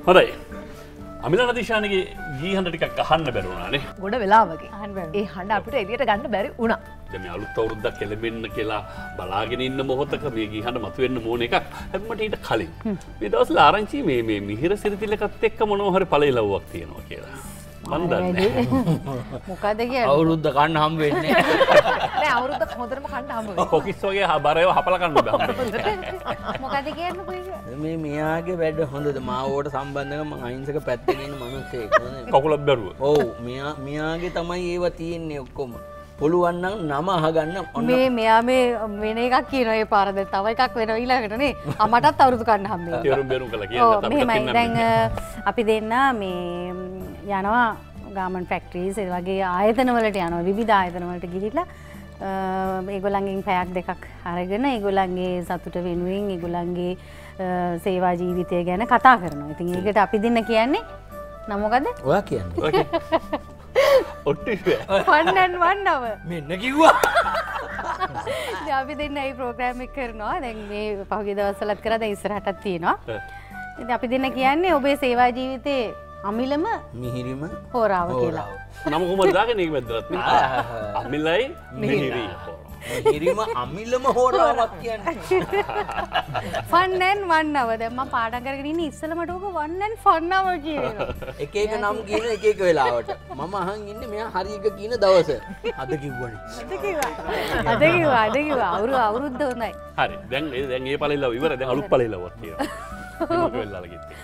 [SPEAKER 1] හොඳයි. අමිලා නදීෂානගේ ගී හඬ ටිකක් අහන්න බැරුණානේ.
[SPEAKER 2] ගොඩ වෙලාවගේ. ඒ හඬ අපිට එළියට ගන්න බැරි වුණා.
[SPEAKER 1] දැන් මේ අලුත් අවුරුද්දක් එළඹෙන්න කියලා බලාගෙන ඉන්න මොහොතක මේ ගී හඬ මතුවෙන්න ඕන එකක්. හැබැයි ඊට කලින් මේ දවස්වල ආරංචි මේ මිහිර සිරිතිලකත් එක්ක මොනවා හරි පළයලව්වක් තියෙනවා කියලා. මන් දන්නේ.
[SPEAKER 3] මොකද කියන්නේ?
[SPEAKER 9] අවුරුද්ද කන්න හම් වෙන්නේ.
[SPEAKER 2] නෑ අවුරුද්දක් හොඳටම කන්න හම්බ වෙනවා.
[SPEAKER 1] කොකිස් වගේ බරයව හපලා කන්න බෑ.
[SPEAKER 3] මොකද කියන්නේ කොහේ?
[SPEAKER 9] මේ මෙයාගේ වැඩ හොඳද මාවට සම්බන්ධව මං අහිංසක පැත්තේ ඉන්න මනුස්සයෙක් නේ.
[SPEAKER 1] කකුලක් බැරුව.
[SPEAKER 9] ඔව් මෙයාගේ තමයි ඒව තියෙන්නේ ඔක්කොම. පුළුවන් නම් නම අහගන්න ඔන්න
[SPEAKER 3] මෙයා මේ වෙන එකක් කියනවා ඒ පාර දැන් තව එකක් වෙනවා ඊළඟට නේ අමටත් අවුරුදු කන්න හම්බෙන්නේ.
[SPEAKER 1] තේරුම් බේරුම් කළා කියන්න
[SPEAKER 3] තමයි. මෙහෙමයි දැන් අපි දෙන්න මේ යනවා ගාමන්ට් ෆැක්ටරිස් ඒ වගේ ආයතන වලට යනවා විවිධ ආයතන වලට ගිහිල්ලා ඒගොල්ලන්ගෙන් පැයක් දෙකක් අරගෙන ඒගොල්ලන්ගේ සතුට වෙනුවෙන් ඒගොල්ලන්ගේ සේවා ජීවිතය ගැන කතා කරනවා. ඉතින් ඒකට අපි දෙන්න කියන්නේ නම මොකද?
[SPEAKER 9] ඔයා කියන්නේ.
[SPEAKER 1] ඔට්ටු
[SPEAKER 3] ෆන් ඇන්ඩ් වන්ඩව.
[SPEAKER 9] මෙන්න කිව්වා.
[SPEAKER 3] අපි දෙන්න මේ ප්‍රෝග්‍රෑම් එක කරනවා. දැන් මේ පහුගිය දවස්වලත් කරා දැන් ඉස්සරහටත් තියෙනවා. ඉතින් අපි දෙන්න කියන්නේ ඔබේ සේවා ජීවිතේ අමිලම
[SPEAKER 9] මිහිරිම
[SPEAKER 3] හෝරාව කියලා.
[SPEAKER 1] නම කොහමද දාගෙන ඒක වැද්දලත් නේ. අමිලයි මිහිරි.
[SPEAKER 9] මිහිරිම අමිලම හෝරාවක් කියන්නේ.
[SPEAKER 3] ෆන් ඇන්ඩ් වන්ඩව. දැන් මම පාඩම් කරගෙන ඉන්නේ ඉස්සෙල්ලා මට ඕක වන් ඇන්ඩ් ෆන්නව කියනවා.
[SPEAKER 9] එක එක නම් කියන එක එක වෙලාවට. මම අහන් ඉන්නේ මෙයා හරි එක කියන දවස. අද කිව්වනේ.
[SPEAKER 3] අද කිව්වා. අවුරුද්ද හොඳයි.
[SPEAKER 1] හරි. දැන් ඒ පළෙල්ලව ඉවරයි. දැන් අලුත් පළෙල්ලවක් තියෙනවා. ඒක වෙලාවල කිව්වේ.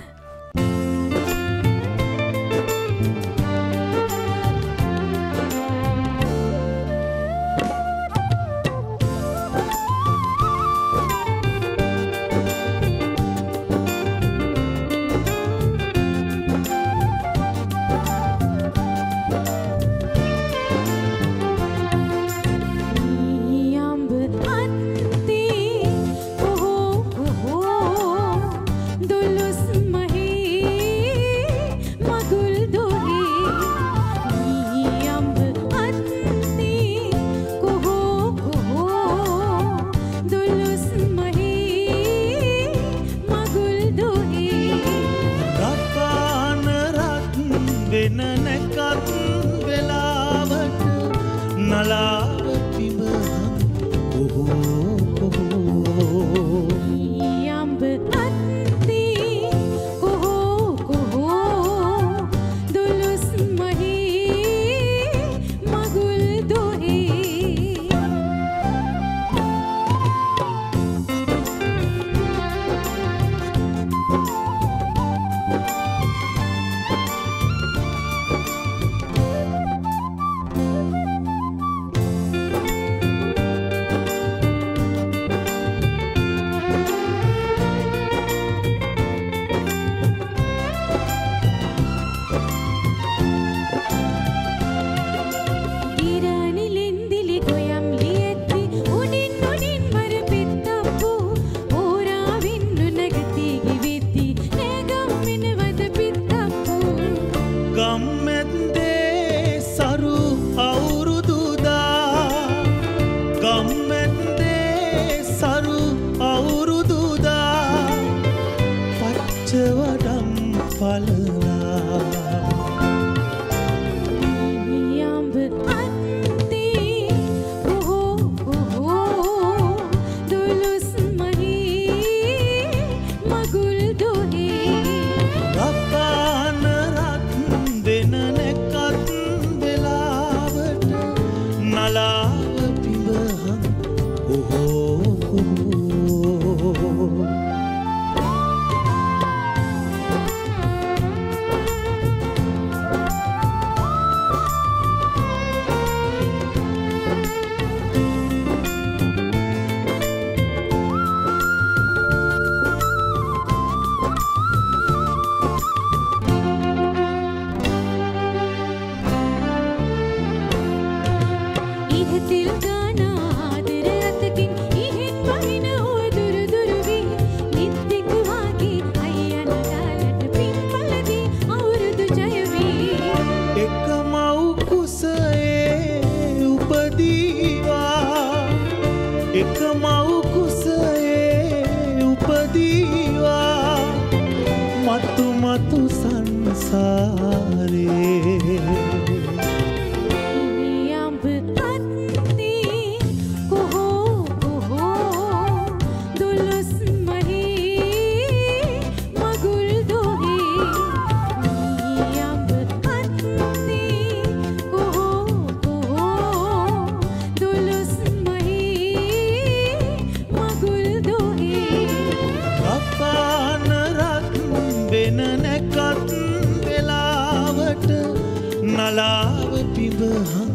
[SPEAKER 8] ගෙන නැකත් වෙලාවට නලාව පිබහන්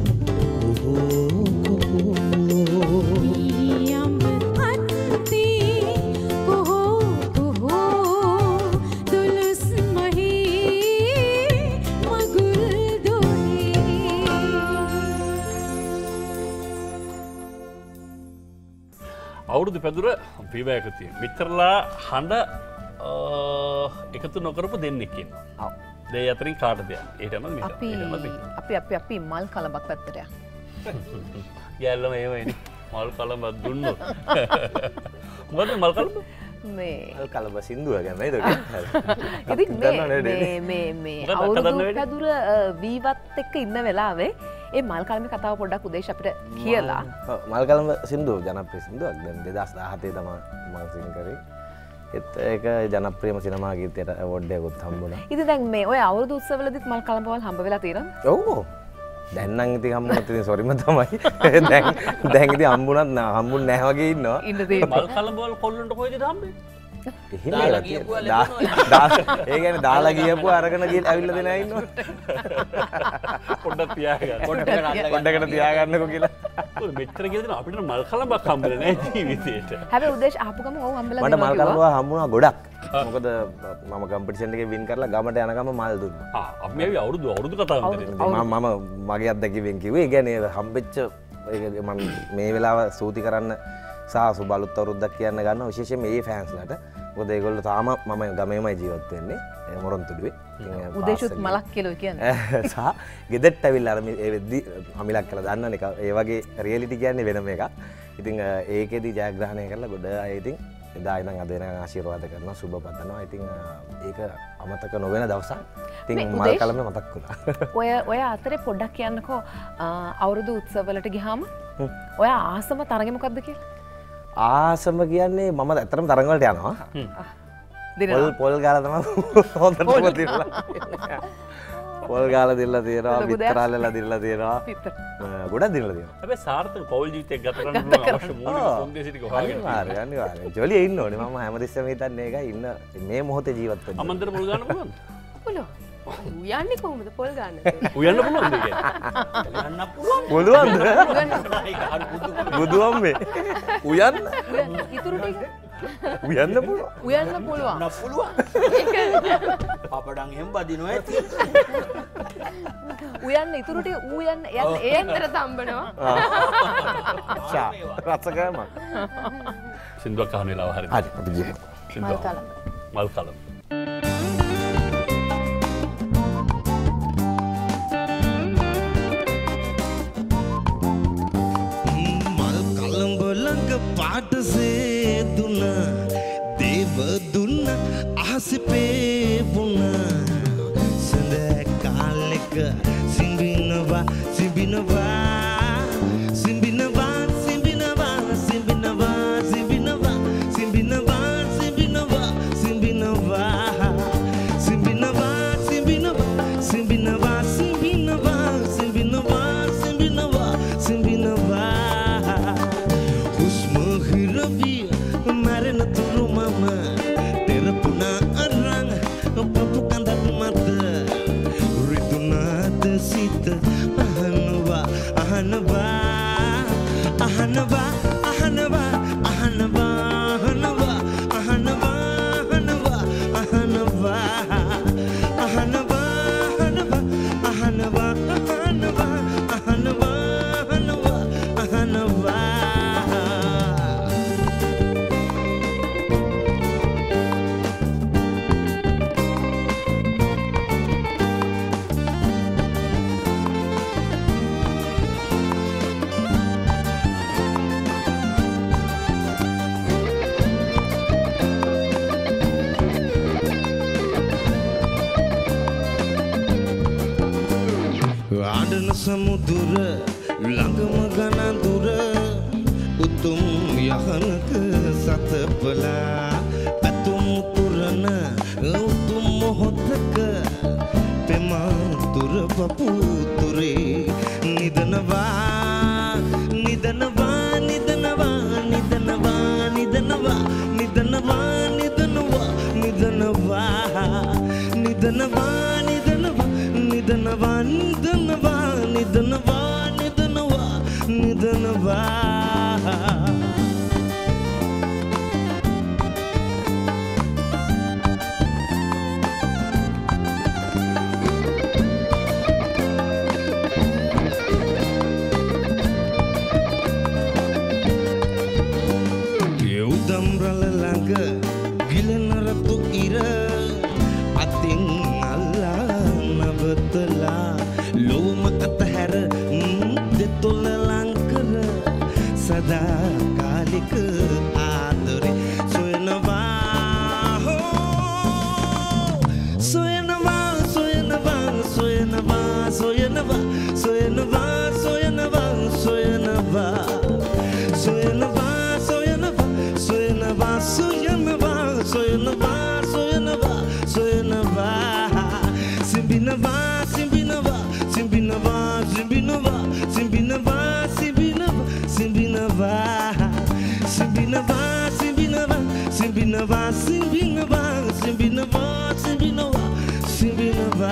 [SPEAKER 1] අවුරුදු පැදුර විවයකතිය මෙතරලා හඬ එකතු නොකරපු දෙන්නෙක් ඉන්නවා. දෙය අතරින් කාටද ඒටම
[SPEAKER 2] අපි මල් කලබක් පැත්තට
[SPEAKER 1] ගැල්ලම ඒවයිනි මල් කලබක් දුන්නොත් මොකද මල් කලබ
[SPEAKER 2] මේ
[SPEAKER 5] කලබ සින්දුව ගැන
[SPEAKER 2] අවුරුදු පැදුර වීවත් එක්ක ඉන්න වෙලාවේ ඒ මල් කලම කතාව පොඩ්ඩක් උදේශ අපිට කියලා
[SPEAKER 5] මල් කලම සින්දුව ජනප්‍රිය සින්දුවක් දැන් 2017 තමයි මම සින් කරේ ඒත් ඒක ජනප්‍රියම සිනමා ගීතයට අවෝඩ් එකකුත් හම්බුණා.
[SPEAKER 2] ඉතින් දැන් මේ ඔය අවුරුදු උත්සවවලදීත් මල් කලම්බවල් හම්බ වෙලා තියෙනවද?
[SPEAKER 5] ඔව්. දැන් නම් ඉතින් හම්බුනත් ඉතින් සොරිම තමයි. දැන් ඉතින් හම්බුනත් හම්බුන්නේ නැහැ වගේ ඉන්නවා.
[SPEAKER 2] ඉන්න දෙන්න.
[SPEAKER 1] මල් කලම්බවල් කොල්ලන්ට කොයිද හම්බෙන්නේ?
[SPEAKER 5] දාලා ගියපුවා අරගෙන ඇවිල්ලා දෙන අය ඉන්නවා.
[SPEAKER 1] පොඩ්ඩක් තියාගන්න.
[SPEAKER 5] පොඩ්ඩකට තියාගන්නකෝ කියලා.
[SPEAKER 1] ඔය මෙච්චර කියලා දෙන අපිට මල් කලම්බක් හම්බෙන්නේ නැහැ ජීවිතේට.
[SPEAKER 2] හැබැයි උදේශ ආපු ගම ඔව් හම්බෙලා
[SPEAKER 5] මට මල් කලම්බව හම්බුණා ගොඩක්. මොකද මම කම්පිටිෂන් එකේ වින් කරලා ගමට යනකම මල් දුන්නා.
[SPEAKER 1] අපි මේ අවුරුදු කතාවක් කරන්නේ.
[SPEAKER 5] මම මගේ අත්දැකීමෙන් කිව්වේ ඒ කියන්නේ හම්බෙච්ච මම මේ වෙලාව ස්තුති කරන්න සහ සුබ අලුත් අවුරුද්දක් කියන්න ගන්නවා විශේෂයෙන් මේ ෆෑන්ස්ලාට. මොකද ඒගොල්ලෝ තාම මම ගමේමයි ජීවත් වෙන්නේ මොරොන්තුඩුවේ.
[SPEAKER 2] උදේශුත් මලක් කියලා කියන්නේ.
[SPEAKER 5] සහ ගෙදරට ඇවිල්ලා අර මේ වෙද්දි අමිලක් කියලා දන්නනේ ඒ වගේ රියැලිටි කියන්නේ වෙනම එකක්. ඉතින් ඒකෙදි ජයග්‍රහණය කරලා ගොඩ අය ඉතින් එදා ඉඳන් අද වෙනකන් ආශිර්වාද කරනවා සුබ පතනවා. ඉතින් ඒක අමතක නොවන දවසක්. ඉතින් මල් කලම මතක් වුණා.
[SPEAKER 2] ඔය අතරේ පොඩ්ඩක් කියන්නකෝ අවුරුදු උත්සවවලට ගියාම ඔය ආසම තරගෙ මොකද්ද කියලා?
[SPEAKER 5] ආසම කියන්නේ මම ඇත්තටම තරඟ වලට යනවා. පොල් ගාලා තමයි හොඳටම දිරලා. පොල් ගාලා දිරලා තියෙනවා, විතරාලලා දිරලා තියෙනවා. ගොඩක් දිරලා තියෙනවා.
[SPEAKER 1] හැබැයි සාර්ථක පෞල් ජීවිතයක් ගත කරන්න පුළුවන් අවශ්‍ය මූලික කොන්දේසි ටික හොයාගෙන.
[SPEAKER 5] අනිවාර්යයෙන්. ජොලිය ඉන්න ඕනේ. මම හැමතිස්සෙම හිතන්නේ ඒකයි ඉන්න මේ මොහොතේ ජීවත් වෙන්න.
[SPEAKER 1] අමන්තර පොල් ගන්න පුළුවන්ද?
[SPEAKER 6] පුළුවන්. උයන්නේ කොහොමද පොල් ගන්න?
[SPEAKER 1] උයන්න පුළුවන්ද ඒක?
[SPEAKER 5] යන්න පුළුවන්. පුළුවන්ද? බුදුම්මේ. උයන්න.
[SPEAKER 2] ඉතුරු ටික
[SPEAKER 5] උයන්න පුළුවන්.
[SPEAKER 2] උයන්න පුළුවන්.
[SPEAKER 9] පුළුවන්. පපඩම් එහෙම බදිනවා ඇති.
[SPEAKER 2] උයන්න ඉතුරු ටික උයන්න යන්න
[SPEAKER 6] ඒතර තම්බනවා.
[SPEAKER 5] ෂා රසකම.
[SPEAKER 1] සින්දුවක් අහන වෙලාව හරියට.
[SPEAKER 5] හරි අපි ගියමු.
[SPEAKER 2] මල් කලම්.
[SPEAKER 1] මල් කලම්.
[SPEAKER 8] පාටසේ දුන්න දේව දුන්න අහසිපේ පුුණ සඳ කාලෙක සිඹිනවා සිඹිනවා සිඹිනවා සිඹිනවා සිඹිනවා සිඹිනවා සිඹිනවා සිඹිනවා සිඹිනවා සිඹිනවා සිඹිනවා සිඹිනවා සිඹිනවා සිඹිනවා සිඹිනවා සිඹිනවා ආඩන සමුදුර ළඟම ගණ දුර උතුම් යහනක සතපලා පැතුම් පුරන උතුම් මොහොතක පෙමතුර පපුතුරේ නිදනවා නිදනවා නිදනවා නිදනවා නිදනවා නිදනවා නිදනවා නිදනවා නිදනවා නිදනවා නිදනවා නිදනවා නිදනවා නිදනවා නිදනවා උදම්රල ළඟ ගිලන රතු ඉර අතින් අල්ලා නවතලා ලෝම අතහැර දෙතොල ලංකර සදා කාලික ආදරේ සොයනවා සොයනවා සොයනවා සොයනවා සොයනවා සොයනවා සොයනවා සොයනවා සොයනවා Soyanava, soyanava, soyanava, soyanava. Simbinava, simbinava, simbinava, simbinava, simbinava, simbinava, simbinava. Simbinava, simbinava, simbinava, simbinava, simbinava, simbinava, simbinava.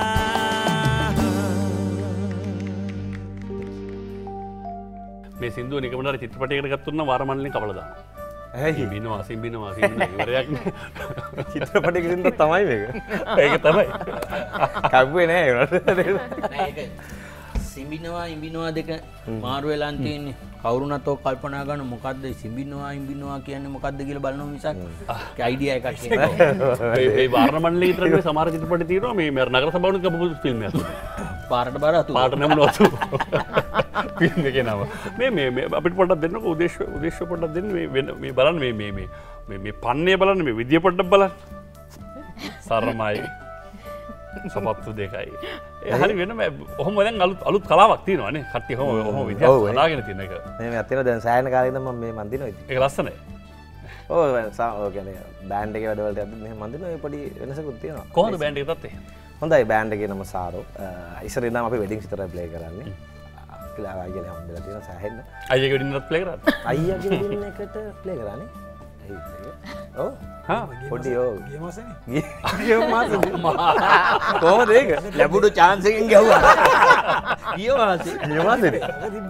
[SPEAKER 1] මේ සින්දුව නිකමනට චිත්‍රපටයකට ගත්තුන්න වාරමණ්ඩලෙන් කපලා දානවා. සිම්බිනවා සිම්බිනවා ඉවරයක්
[SPEAKER 5] චිත්‍රපටයක සින්දුව තමයි මේක.
[SPEAKER 1] ඒක තමයි.
[SPEAKER 5] කව්වේ නෑ ඒකට.
[SPEAKER 9] සිම්බිනවා ඉම්බිනවා දෙක මාරු වෙලා තියෙන්නේ. කවුරුනත් ඔක් කල්පනා කරන මොකද්ද සිම්බිනවා ඉම්බිනවා කියන්නේ මොකද්ද කියලා බලනවා මිසක් අයිඩියා එකක් නෑ.
[SPEAKER 1] මේ වාරමණ්ඩලෙ විතර නෙවෙයි සමහර චිත්‍රපට තියෙනවා මේ නගර සභාවුත් කපපු ෆිල්ම් එකක්.
[SPEAKER 9] පාරට බර අතු.
[SPEAKER 1] පාරට නැමුණු අතු. ෆිල්ම් එකේ නම. මේ අපිට පොඩ්ඩක් දෙන්නකෝ උදේශ පොඩ්ඩක් දෙන්න මේ බලන්න මේ පන්නේ බලන්න මේ විදිය පොඩ්ඩක් බලන්න. සරමයි. සපත්තු දෙකයි. හරි වෙනම ඔහොම දැන් අලුත් කලාවක් තියෙනවානේ. කට්ටිය ඔහොම විදියට හදාගෙන තියෙන එක.
[SPEAKER 5] මේ අතේන දැන් සෑහෙන කාලෙක ඉඳන් මම මේ මන්දිනවා ඉතින්.
[SPEAKER 1] ඒක ලස්සනයි.
[SPEAKER 5] ඔව් කියන්නේ බෑන්ඩ් එකේ වැඩවලට යද්දි මෙහෙම මන්දිනවා ඒ පොඩි වෙනසකුත් තියෙනවා.
[SPEAKER 1] කොහොමද බෑන්ඩ් එක තත්ත්වය?
[SPEAKER 5] හොඳයි බෑන්ඩ් එකේ නම සාරෝ. ඉස්සර ඉඳන් අපි වෙඩින්ග්ස් විතරයි ප්ලේ කරන්නේ. කියලා අයියලා හම්බෙලා තියෙනවා සෑහෙන්න.
[SPEAKER 1] අයියාගේ වෙඩින්ග්ස් ප්ලේ කරාද?
[SPEAKER 5] අයියාගේ වෙඩින්ග් එකට ප්ලේ කරන්නේ. ඔව් පොඩි ඔව් ගිය මාසෙනේ. ගිය මාසෙ කොහොමද ඒක?
[SPEAKER 9] ලැබුණු chance එකෙන් ගැහුවා. ගිය මාසෙ.
[SPEAKER 5] ගිය මාසෙනේ.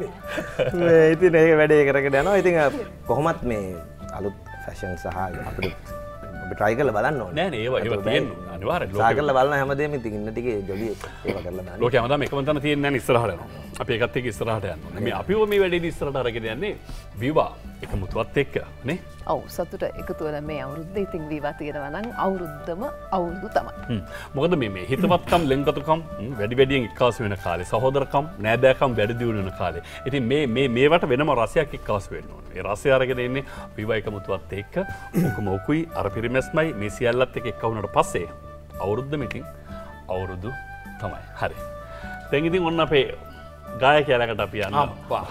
[SPEAKER 5] මේ ඉතින් ඒක වැඩේ කරගෙන යනවා. ඉතින් කොහොමත් මේ අලුත් ෆැෂන් සහ අපිට try කරලා බලන්න ඕනේ.
[SPEAKER 1] නෑ නේ ඒවා තියෙනවා අනිවාර්යයෙන්.
[SPEAKER 5] try කරලා බලන හැමදේම ඉතින් ඉන්න ටිකේ ජොලිය ඒවා කරලා දාන්න.
[SPEAKER 1] ලෝකේ හැමදාම එකම තැන තියෙන්නේ නැහැ ඉස්සරහට යනවා. අපි ඒකත් එක්ක ඉස්සරහට යනවා. මේ අපිව මේ වැඩේදී ඉස්සරහට අරගෙන යන්නේ විවා එකමුතුවත් එක්ක නේ.
[SPEAKER 2] ඔව් සතුට එකතු වෙන මේ අවුරුද්දේ ඉතින් විවා තියෙනවා නම් අවුරුද්දම අවුරුදු තමයි.
[SPEAKER 1] මොකද මේ හිතවත්කම් ලෙන්ගතුකම් වැඩි වැඩියෙන් එක්කාසු වෙන කාලේ සහෝදරකම් නෑදෑකම් වැඩි දියුණු වෙන කාලේ. ඉතින් මේවට වෙනම රසයක් එක්කාසු වෙන්න ඕනේ. ඒ රසය අරගෙන ඉන්නේ විවා එකමුතුවත් එක්ක ඔකම ඔකුයි අර පිරිමැස්මයි මේ සියල්ලත් එක්ක එක්ක වුණාට පස්සේ අවුරුද්දම ඉතින් අවුරුදු තමයි. හරි. දැන් ඉතින් ඔන්න අපේ ගායකයාලකට අපි යනවා.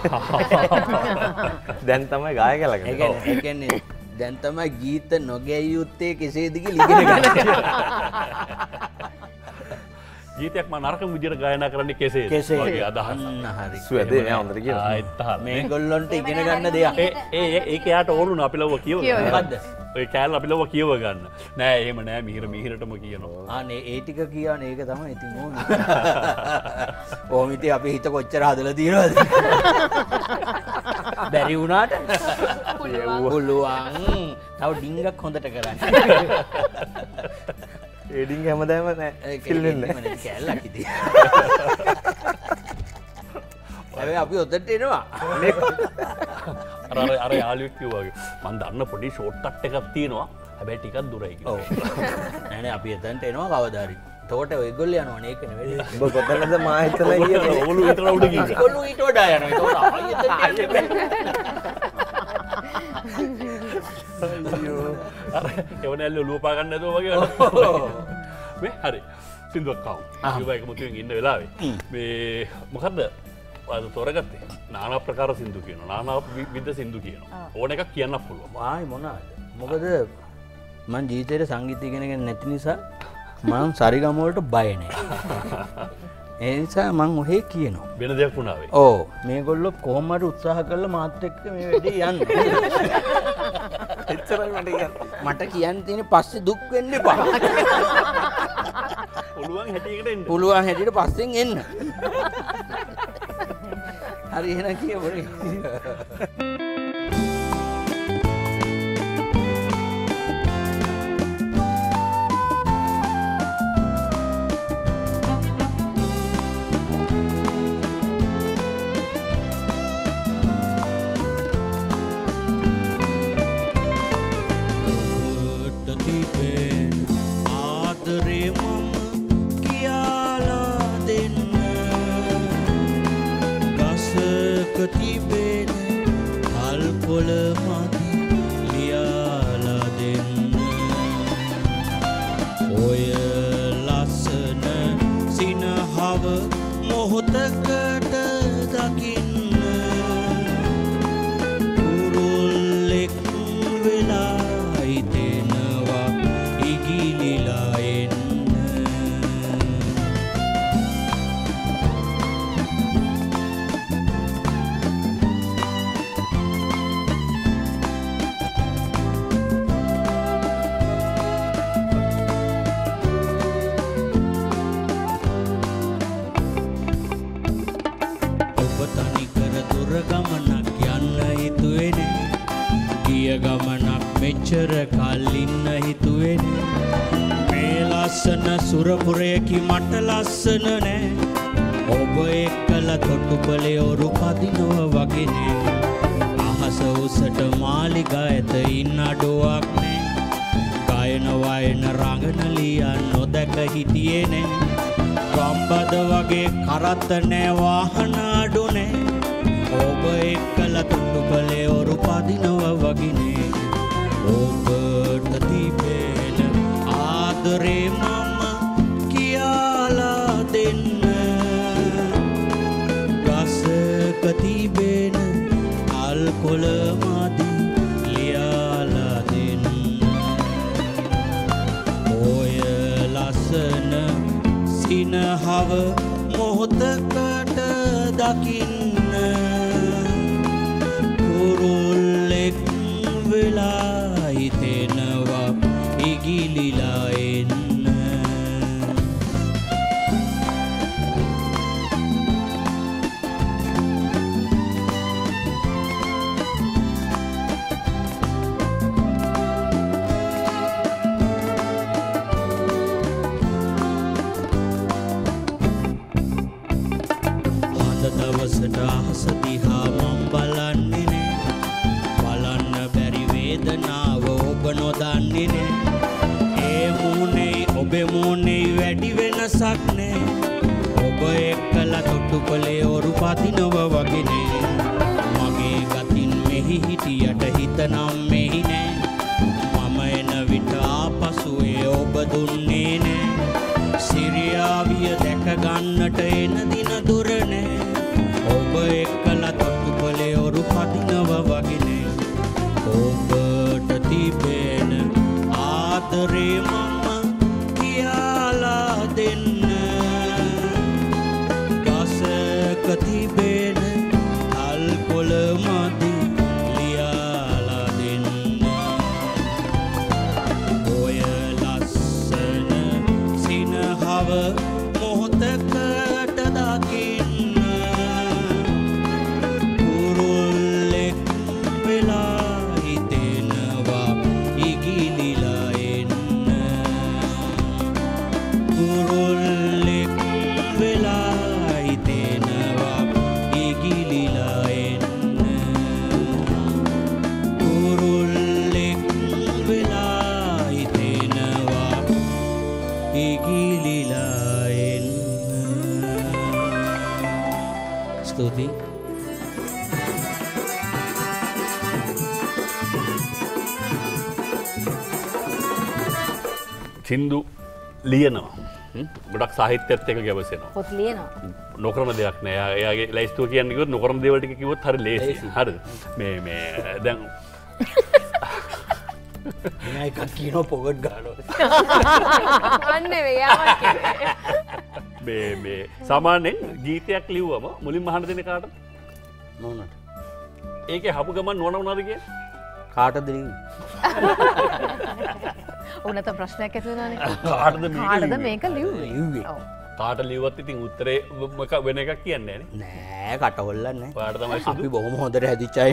[SPEAKER 5] දැන් තමයි ගායකයාලකට.
[SPEAKER 9] ඒ කියන්නේ දැන් තමයි ගීත නොගැයිය යුත්තේ කෙසේද කියලා ඉගෙන ගන්න.
[SPEAKER 1] ගීතයක් මම නරක විදියට ගායනා කරන්නේ කෙසේද? වගේ අදහස්.
[SPEAKER 9] හරි.
[SPEAKER 5] සුවදේ නෑ හොඳට කියනවා.
[SPEAKER 1] ආයෙත්
[SPEAKER 9] මේගොල්ලොන්ට ඉගෙන ගන්න දෙයක්.
[SPEAKER 1] ඒක යාට ඕනුන අපි ලව්ව කියව.
[SPEAKER 9] මොකද්ද?
[SPEAKER 1] ඔය කෑල්ල අපි ලව්ව කියව ගන්න. නෑ එහෙම නෑ මිහිරටම කියනවා.
[SPEAKER 9] අනේ ඒ ටික කියන්නේ ඒක තමයි ඉතින් ඕනේ. ඕම ඉතින් අපි හිත කොච්චර හදලා තියෙනවද? බැරි වුණාට පුළුවන්. තව ඩිංගක් හොඳට කරන්න.
[SPEAKER 5] ඒ ඩිංග හැමදාම නෑ කිල් වෙන්නේ.
[SPEAKER 9] කෑල්ලක් ඉතින්. අපි ඔතට එනවා.
[SPEAKER 1] අර යාළුවෙක් කිව්වා වගේ මම දන්න පොඩි ෂෝට් කට් එකක් තියෙනවා. හැබැයි ටිකක් දුරයි කිව්වා.
[SPEAKER 9] ඔව්. නෑ නෑ අපි එතනට එනවා කවදා හරි. එතකොට ඔයගොල්ලෝ යනවනේ ඒක නෙවෙයි.
[SPEAKER 5] ඔබ කොතනද මා හිතලා ගියේ?
[SPEAKER 1] ඔගොල්ලෝ විතර උඩ ගිහින්.
[SPEAKER 9] ඔයගොල්ලෝ ඊට වඩා යනවා. එතකොට ආයෙත්
[SPEAKER 1] අයියෝ. අර එවනැල්ල ඔලුව පා ගන්න නැතුව වගේ. මේ හරි. සින්දුවක් කවුම්. විවා එකමුතුෙන් ඉන්න වෙලාවේ මේ මොකද්ද? තෝරගත්තේ නානා ප්‍රකාර සින්දු කියනවා. නානා විවිධ සින්දු කියනවා. ඕන එකක් කියන්න පුළුවන්.
[SPEAKER 9] ආයි මොනවාද? මොකද මං ජීවිතේට සංගීතය ඉගෙනගෙන නැති නිසා මං සරිගම වලට බය නැහැ. ඒ නිසා මං ඔහේ කියනවා.
[SPEAKER 1] වෙන දෙයක් වුණාවේ.
[SPEAKER 9] ඔව් මේගොල්ලෝ කොහොම හරි උත්සාහ කරලා මාත් එක්ක මේ වැඩේ යන්න.
[SPEAKER 5] එච්චරයි මට කියන්න.
[SPEAKER 9] මට කියන්න තියෙන්නේ පස්සේ දුක් වෙන්න එපා.
[SPEAKER 1] පුළුවන් හැටියකට එන්න.
[SPEAKER 9] පුළුවන් හැටියට පස්සෙන් එන්න. හරි එහෙනම් කියවනේ.
[SPEAKER 8] තිබෙන කල්පොල මදි ලියාලා දෙන්න ඔය ලස්සන සිනහව මොහොතකට දකින්න කුරුල්ලෙක් වෙලා හිතෙනවා ඉගිලිලා එන්න ගමනක් මෙච්චර කල්ලින්න හිතුවෙන මේ ලස්සන සුරපුරයකි මට ලස්සන නෑ ඔබ එක්කල තොටුපලේ ඔරු පදිනව වගෙනේ අහස උසට මාලිගා ඇත ඉන්න අඩුවක් නෑ ගයන වයන රඟන ලියන් නොදැක හිටියේ නෑ ගම්බද වගේ කරත්ත නෑ වාහන අඩු නෑ ඔබ එක්කල තොටුපලේ ඔරු පදිනව වගෙනේ ඔබට තිබෙන ආදරේ මම කියාලා දෙන්න ගසක තිබෙන අල්කොල මදි ලියාලා දෙන්න ඔය ලස්සන සිනහව මොහොතකට දකින්න කුරුල්ලෙක් වෙලා හිතෙනවා ඉගිලිලා එන්න අද දවසට අහස දිහා මම බලන්නේ නෑ බලන්න බැරි වේදනාව ඔබ නොදන්නේ නෑ ඒ මූණේ ඔබේ මූණේ වැඩි වෙනසක් නෑ ඔබ එක්කලා තොටුපලේ ඔරු පදිනව වගේනේ මගේ ගතින් මෙහි හිටියට හිතනම් මෙහි නෑ මම එන විට ආපසු ඒ ඔබ දුන්නේ නෑ සිරියාවිය දැක ගන්නට එන දින දුර නෑ ඔබ එක්කලා තොටුපලේ ඔරු පදිනව වගේනේ ඔබට තිබෙන ආදරේ මම කියාලා දෙන්න ගසක තිබෙන අල්කොල මදි ලියාලා දෙන්න ඔය ලස්සන සිනහව මොහොතකට දකින්න කුරුල්ලෙක් වෙලා හිතෙනවා ඉගිලිලා එන්න කුරුල්ලෙක් වෙලා හිතෙනවා ඉගිලිලා එන්න කුරුල්ලෙක් වෙලා හිතෙනවා ඉගිලිලා එන්න ස්තුතියි
[SPEAKER 1] සින්දු ලියනවා ගොඩක් සාහිත්‍යයත් එක්ක ගැවසෙනවා
[SPEAKER 3] පොත් ලියනවා
[SPEAKER 1] නොකරන දෙයක් නෑ එයාගේ ලයිස්තුව කියන්නේ කිව්වොත් නොකරන දේවල් ටික කිව්වොත් හරි ලේසි හරිද මේ දැන්
[SPEAKER 9] එයා එකක් කියනවා පොකට් ගන්නවා
[SPEAKER 6] අන්න වෙයාවක්
[SPEAKER 1] මේ සාමාන්‍යයෙන් ගීතයක් ලිව්වම මුලින්ම අහන්න දෙන කාටද
[SPEAKER 9] නෝනට
[SPEAKER 1] ඒකේ හපු ගමන් නෝන මොනවද කියන්නේ
[SPEAKER 9] කාටද ලිව්වේ?
[SPEAKER 2] උනත ප්‍රශ්නයක් ඇති වෙනවනේ.
[SPEAKER 1] කාටද
[SPEAKER 2] මේක ලිව්වේ? ඔව්.
[SPEAKER 1] කාට ලිව්වත් ඉතින් උත්තරේ වෙන එකක් කියන්නේ
[SPEAKER 9] නෑ කට හොල්ලන්නේ නෑ.
[SPEAKER 1] ඔයාට තමයි
[SPEAKER 9] අපි බොහොම හොඳට හැදිච්ච අය.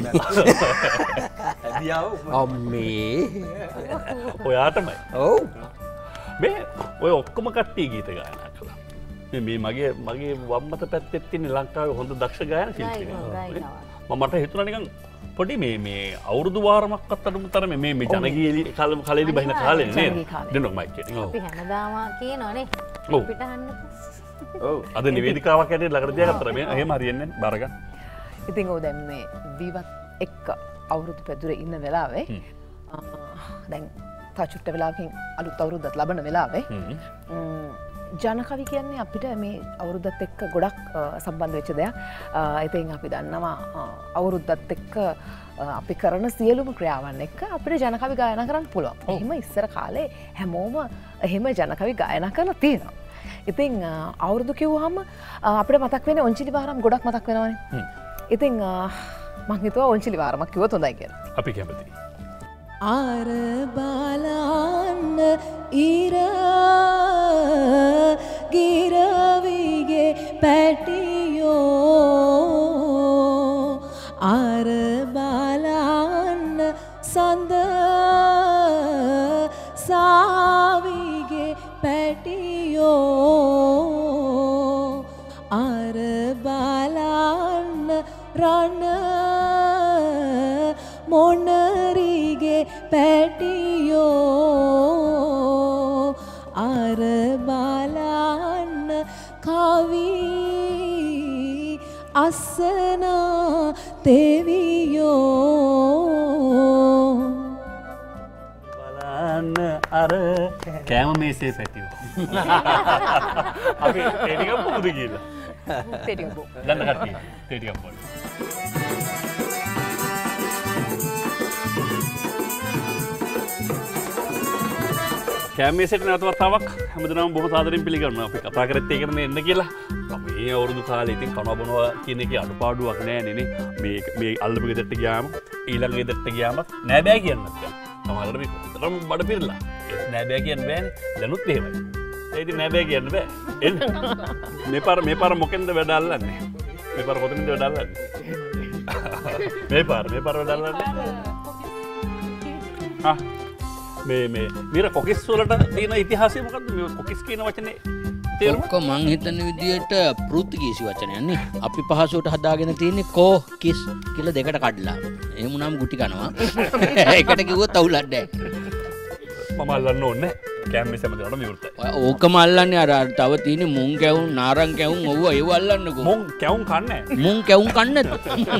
[SPEAKER 9] අම්මේ.
[SPEAKER 1] ඔයාටමයි.
[SPEAKER 9] ඔව්.
[SPEAKER 1] මේ ඔය ඔක්කොම කට්ටිය ගීත ගායනා කළා. මේ මගේ වම්මත පැත්තේ තියෙන ලංකාවේ හොඳ දක්ෂ ගායන ශිල්පියෙක්. මට හිතුණා නිකන් පොඩි මේ අවුරුදු වාරමක්වත් අඩුමතර මේ ජනගීය කලෙලි බහින කාලේ නේද? දෙන්නක මයික් එක.
[SPEAKER 3] අපි හැමදාම කියනවනේ.
[SPEAKER 1] ඔව්.
[SPEAKER 3] අපිට අහන්න.
[SPEAKER 1] ඔව්. අද නිවේදිකාවක් ඇටියට ළඟට තියාගත්තා මේ එහෙම හරියන්නේ බාර ගන්න.
[SPEAKER 2] ඉතින් ඔව් දැන් මේ දීවත් එක්ක අවුරුදු පැදුරේ ඉන්න වෙලාවේ දැන් තාචුට්ට වෙලාවකින් අලුත් අවුරුද්දත් ලබන වෙලාවේ ජනකවි කියන්නේ අපිට මේ අවුරුද්දත් එක්ක ගොඩක් සම්බන්ධ වෙච්ච දෙයක්. ඉතින් අපි දන්නවා අවුරුද්දත් එක්ක අපි කරන සියලුම ක්‍රියාවන් එක්ක අපිට ජනකවි ගායනා කරන්න පුළුවන්. එහෙම ඉස්සර කාලේ හැමෝම එහෙම ජනකවි ගායනා කරලා තියෙනවා. ඉතින් අවුරුදු කිව්වහම අපිට මතක් වෙන්නේ ඔන්චිලි වාරම් ගොඩක් මතක් වෙනවනේ. ඉතින් මං හිතුවා ඔන්චිලි වාරමක් කිව්වොත් හොඳයි කියලා.
[SPEAKER 1] අපි කැමතියි.
[SPEAKER 11] ආර බලන්න ඉර ගිරවිගේ පැටියෝ ආර බලන්න සඳ සාවිගේ පැටියෝ ආර බලන්න රණ මොනරිගේ පැටියෝ අර බලන්න කවි අස්සනා තෙවියෝ
[SPEAKER 1] බලන්න අර කෑම මේසේ පැටියෝ. අපි ටෙඩිකම් පොකුද කියලා.
[SPEAKER 2] ටෙඩිකම් පො.
[SPEAKER 1] ගන්න කට්ටිය ටෙඩිකම් පො. කෑමේසට නැවතවතාවක් හැමදෙනාම බොහෝ සාදරයෙන් පිළිගන්නවා. අපි කතා කරත් ඒකනේ එන්න කියලා. මේ අවුරුදු කාලේ ඉතින් කනවා බොනවා කියන එකේ අඩුපාඩුවක් නැහැ නේ. මේ අල්ලපු ගෙදරට ගියාම ඊළඟ ගෙදරට ගියාම නෑ බෑ කියන්නත් බෑ. සමහරවිට මේ කොතරම් බඩ පිරලා. ඒත් නෑ බෑ කියන්න බෑනේ. දැනුත් එහෙමයි. ඒ ඉතින් නෑ බෑ කියන්න බෑ. එන්න. මේ පාර මොකෙන්ද වැඩ අල්ලන්නේ? මේ පාර කොතනින්ද වැඩ අල්ලන්නේ? මේ පාර වැඩ අල්ලන්නේ. ආ මීර කොකිස් වලට තියෙන ඉතිහාසය මොකක්ද? මේ කොකිස් කියන වචනේ තේරුම?
[SPEAKER 9] ඔක්කො මං හිතන විදියට පෘතුගීසි වචනයක් නේ. අපි පහසුවට හදාගෙන තියෙන්නේ කෝ කිස් කියලා දෙකට කඩලා. එහෙම නම් ගුටි කනවා. ඒකට කිව්වොත් අවුලක් නැහැ.
[SPEAKER 1] මම අල්ලන්න ඕනේ. කැම්මේ සමදරට විවෘතයි.
[SPEAKER 9] ඕකම අල්ලන්නේ අර තව තියෙන්නේ මුං කැවුම් නාරං කැවුම් ඔව්ව ඒව අල්ලන්නකෝ.
[SPEAKER 1] මුං කැවුම් කන්නේ නැහැ.
[SPEAKER 9] මුං කැවුම් කන්නේද?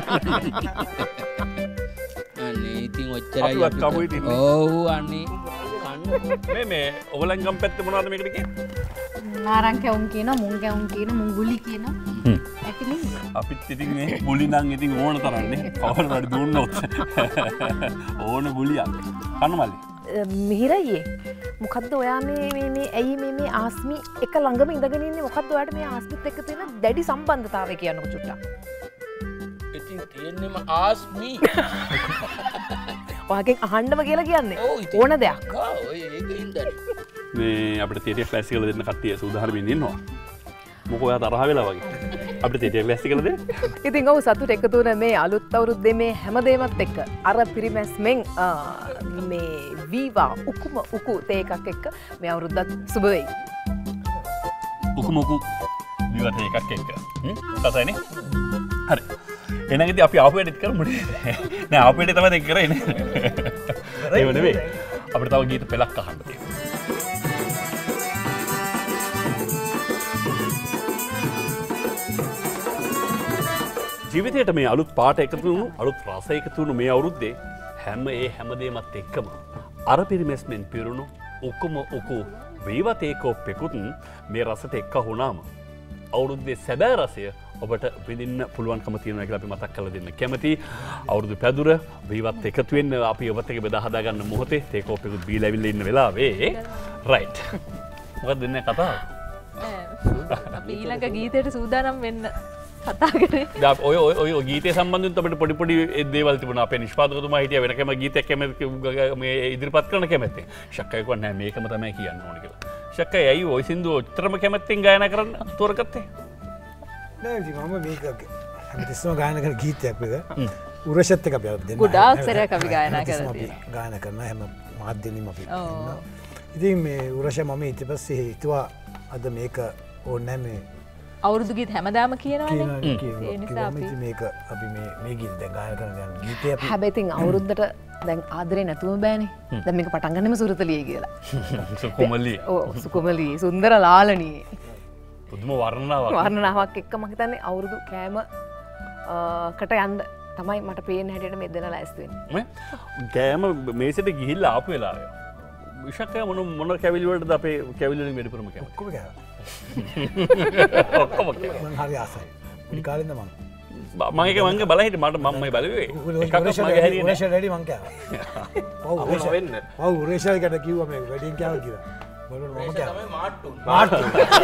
[SPEAKER 9] ඉතින් ඔච්චරයි අපිට. ඔව් අනේ කන්න.
[SPEAKER 1] මේ ඔයගලංගම් පැත්තේ මොනවද මේකට කියන්නේ?
[SPEAKER 3] නාරං කැවුම් කියන මුං කැවුම් කියන මුං ගුලි කියන. ඇති නේ.
[SPEAKER 1] අපිත් ඉතින් මේ ගුලි නම් ඉතින් ඕන තරන්නේ. කවුරුහරි දුන්නොත්. ඕන ගුලියක්. කන්න මල්ලි.
[SPEAKER 2] මිහිරයියේ මොකද්ද ඔයා මේ ඇයි මේ ආස්මි එක ළඟම ඉඳගෙන ඉන්නේ? මොකද්ද ඔයාට මේ ආස්මිත් එක්ක තියෙන දැඩි සම්බන්ධතාවය කියන්නකෝ චුට්ටක්.
[SPEAKER 9] ඉතින් තියෙන්නේම ආස්මි.
[SPEAKER 2] ඔයාගෙන් අහන්නම කියලා කියන්නේ ඕන දෙයක්.
[SPEAKER 9] ඔය ඒක හින්දානේ.
[SPEAKER 1] මේ අපිට තියටර් ක්ලාස් එකල දෙන්න කට්ටිය සූදානම්ින් ඉන්නවා. මොකෝ ඔයා තරහ වෙලා වගේ. අපිට තියටර් ක්ලාස් එකල දෙන්න.
[SPEAKER 2] ඉතින් ඔව් සතුට එකතු වෙන මේ අලුත් අවුරුද්දේ මේ හැමදේමත් එක්ක අර පිරිමැස්මෙන් මේ වීවා උකුම උකු තේ එකක් එක්ක මේ අවුරුද්දත් සුබ වෙයි.
[SPEAKER 1] උකුම උකු වීවා තේ එකක් එක්ක. කසයිනේ. හරි. එනගදී අපි ආපු වැඩිත් කරමු නෑ ආපු වැඩේ තමයි දැන් කරන්නේ ඒව නෙවෙයි අපිට තව ගීත පෙළක් අහන්න තියෙනවා ජීවිතේට මේ අලුත් පාට එකතු වුණු අලුත් රස එකතු වුණු මේ අවුරුද්දේ හැමදේමත් එක්කම අර පිරිමැස්මෙන් පිරුණු උකුම උකු වීවා තේ කෝප්පෙකුත් මේ රසට එක්ක වුණාම අවුරුද්දේ සැබෑ රසය ඔබට විඳින්න පුළුවන්කම තියෙනවා කියලා අපි මතක් කරලා දෙන්න කැමතියි. අවුරුදු පැදුර වීවත් එකතු වෙන්න අපි ඔබත් එක්ක බෙදා හදා ගන්න මොහොතේ ටේක් ඔෆ් එකක් බීලා ඇවිල්ලා ඉන්න වෙලාවේ රයිට්. මොකක්ද දෙන්නේ කතාව?
[SPEAKER 10] අපි ඊළඟ ගීතයට සූදානම් වෙන්න කතා කරේ.
[SPEAKER 1] ඔය ගීතය සම්බන්ධයෙන් අපිට පොඩි පොඩි දේවල් තිබුණා. අපේ නිෂ්පාදකතුමා හිටියා වෙනකම ගීතයක් කැමති මේ ඉදිරිපත් කරන කැමැත්තෙන්. ශක්කයි කිව්වා නෑ මේකම තමයි කියන්න ඕනේ කියලා. ශක්කයි ඇයි ওই සින්දුව උත්තරම කැමැත්තෙන් ගායනා කරන්න තෝරගත්තේ?
[SPEAKER 4] නෑ ඉතින් මම මේක හැමතිස්සම ගායනා කරන ගීතයක් මේක. උරෂත් එක අපි දෙන්න.
[SPEAKER 10] ගොඩාක් සැරයක් අපි ගායනා කරලා තියෙනවා.
[SPEAKER 4] ගායනා කරන හැම මාධ්‍යෙලින්ම අපි ඉන්නවා. ඉතින් මේ උරෂ මම ඊට පස්සේ හිතුවා අද මේක ඕනේ මේ
[SPEAKER 10] අවුරුදු ගීත හැමදාම කියනවනේ.
[SPEAKER 4] ඒ නිසා අපි මේක අපි මේ ගීත දැන් ගායනා කරන යන ගීතය අපි
[SPEAKER 2] හැබැයි ඉතින් අවුරුද්දට දැන් ආදරේ නැතුම බෑනේ. දැන් මේක පටන් ගන්නෙම සුරතලියේ කියලා.
[SPEAKER 1] සුකුමලී.
[SPEAKER 2] ඔව් සුකුමලී සුන්දර ලාලනී.
[SPEAKER 1] පුදුම වර්ණනාවක්.
[SPEAKER 2] වර්ණනාවක් එක්ක මම හිතන්නේ අවුරුදු කෑම කට යන්න තමයි මට පේන හැටියට මේ දෙන ලෑස්ති වෙන්නේ.
[SPEAKER 1] කෑම මේසෙට ගිහිල්ලා ආපු වෙලාවේ විශක්කය මොන කැවිලි වලටද අපේ කැවිලි වලින් වැඩිපුරම කැමති?
[SPEAKER 4] ඔක්කොම කෑවා.
[SPEAKER 1] ඔක්කොම කෑවා.
[SPEAKER 4] මම හරි ආසයි. පොඩි කාලේ ඉඳන් මම
[SPEAKER 1] මගේ බල හිටියේ මට මම බලුවේ එකක් මගේ හැරියේ
[SPEAKER 4] උරේෂ රෙඩි මං කෑවා. ඔව් උරේෂ වෙන්න. ඔව් උරේෂයකට කිව්වා මේ වැඩියෙන් කෑවා කියලා. බලන්න මම කෑවා. මාට්ටු.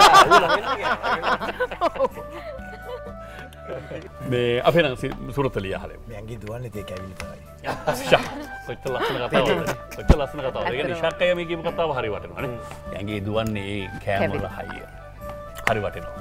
[SPEAKER 1] මේ අපේ නම් සුරතලිය හරි.
[SPEAKER 4] මේ ඇඟි දුවන්නේ තේ කැවිලි තමයි.
[SPEAKER 1] ඔච්චර ලස්සන කතාවක්. ඔච්චර ලස්සන කතාවක්. ඒ කියන්නේ ශක්කය මේ කියපු කතාව හරි වටිනවානේ. ඇඟි දුවන්නේ ඒ කෑම වල හයිය. හරි වටිනවා.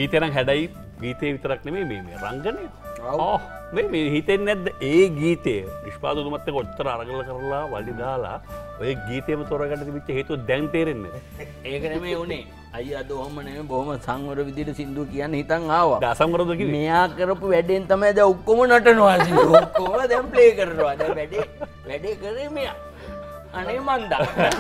[SPEAKER 1] ගීතය නම් හැඩයි ගීතය විතරක් නෙමෙයි මේ රංගනය. ඔව් මේ හිතෙන්නේ නැද්ද ඒ ගීතය නිෂ්පාදකතුමත් එක්ක ඔච්චර අරගල කරලා වලි දාලා ඔය ගීතයම තෝරගන්න තිබිච්ච හේතුව දැන් තේරෙන්නේ නැහැ.
[SPEAKER 9] ඒක නෙමෙයි උනේ. අයියා අද ඔහොම නෙමෙයි බොහොම සංවර විදිහට සින්දුව කියන්නේ හිතන් ආවා.
[SPEAKER 1] අසංවරද කිව්වේ?
[SPEAKER 9] මෙයා කරපු වැඩෙන් තමයි දැන් ඔක්කොම නටනවා සින්දුව. ඔක්කොම දැන් ප්ලේ කරනවා. දැන් වැඩේ කරේ මෙයා. අනේ මන්දා.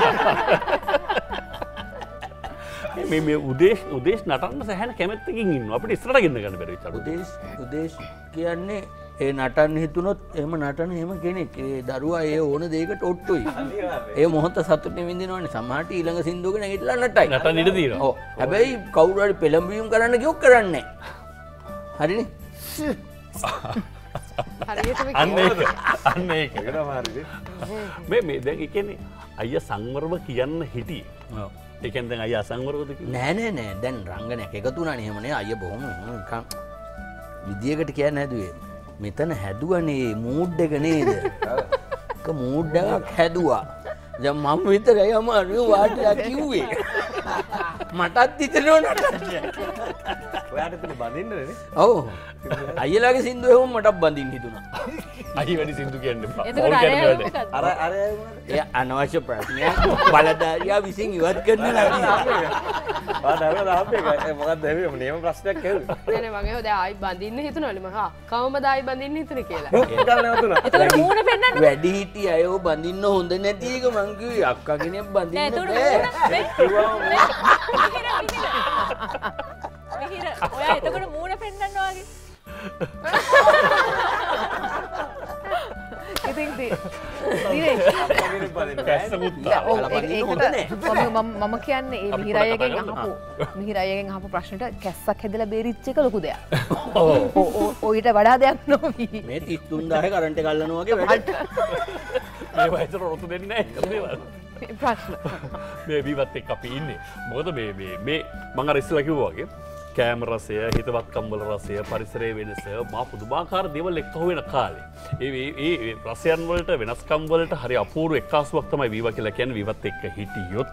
[SPEAKER 1] මේ උදේශ් නටන්න සැහැන කැමැත්තකින් ඉන්නවා. අපිට ඉස්සරහට ගෙන්න ගන්න බැරි වෙච්චා.
[SPEAKER 9] උදේශ් කියන්නේ ඒ නටන්න හිතුනොත් එහෙම නටන එහෙම කෙනෙක්. ඒ දරුවා ඒ ඕන දෙයකට ඔට්ටුයි. ඒ මොහොත සතුටින් විඳිනවනේ. සමහරට ඊළඟ සින්දුවක නැගිටලා නටයි.
[SPEAKER 1] නටන්න ඉඩ තියෙනවා.
[SPEAKER 9] ඔව්. හැබැයි කවුරු හරි පෙළඹවීම් කරන්න කිව්වොත් කරන්නේ නැහැ. හරිනේ?
[SPEAKER 1] අන්න ඒක මේ දැන් ඒ කියන්නේ අයියා සංවරව කියන්න හිටියේ. ඔව්. ඒ කියන්නේ දැන් අයියා අසංවරවද කිව්වේ?
[SPEAKER 9] නෑ දැන් රංගනයක් එකතු වුණානේ එහෙමනේ අයියා බොහොම නිකන් විදියකට කියන්න හැදුවේ. මෙතන හැදුවනේ මූඩ් එක නේද? එක මූඩ් එකක් හැදුවා. දැන් මම විතරයි අමාරු වාටලා කිව්වේ. මටත් හිතෙනවා නටන්න.
[SPEAKER 5] ඔයාට එතන බඳින්නනේ.
[SPEAKER 9] ඔව්. අයියලාගේ සින්දුව එහෙම මටත් බඳින්න හිතුණා.
[SPEAKER 1] අයිය වැඩි සින්දු කියන්න එපා.
[SPEAKER 5] අර
[SPEAKER 9] ඒ අනවශ්‍ය ප්‍රශ්නයක් බලධාරියා විසින් ඉවත් කරන්න ලබනවා.
[SPEAKER 5] මොකක්ද හැම නියම ප්‍රශ්නයක් ඇහුවේ.
[SPEAKER 6] නෑ නෑ මම දැන් ආයි බඳින්න හිතුණාලු මම කවමද ආයි බඳින්න හිතුනේ කියලා.
[SPEAKER 5] ඒකල් නවතුණා.
[SPEAKER 6] එතකොට මූණ පෙන්නන්න
[SPEAKER 9] වැඩි හිටි අයෝ බඳින්න හොඳ නැති එක මං කිව්වේ අක්කා කෙනෙක් බඳින්න බෑ.
[SPEAKER 10] මිහිර ඔයා එතකොට මූණ පෙන්නන්න වගේ.
[SPEAKER 2] ඉතින් මම කියන්නේ ඒ මිහිරයගෙන් අහපු ප්‍රශ්නට කැස්සක් හැදලා බේරිච්ච එක ලොකු දෙයක්. ඔයිට වඩා දෙයක් නොවී
[SPEAKER 9] මේ 33000 කරන්ට් එක අල්ලනවා වගේ වැඩ.
[SPEAKER 1] මේ වයසට රොතු දෙන්නේ නැහැ.
[SPEAKER 2] ප්‍රශ්න
[SPEAKER 1] මේ විවත් එක්ක අපි ඉන්නේ. මොකද මේ මම අර ඉස්සෙල්ලා කිව්වා වගේ කෑම රසය, හිතවත්කම් වල රසය, පරිසරයේ වෙනස, මා පුදුමාකාර දේවල් එක්ක වෙන කාලේ. ඒ රසයන් වලට වෙනස්කම් වලට හරි අපූර්ව එක්කාසුවක් තමයි වීවා කියලා කියන්නේ. විවත් එක්ක හිටියොත්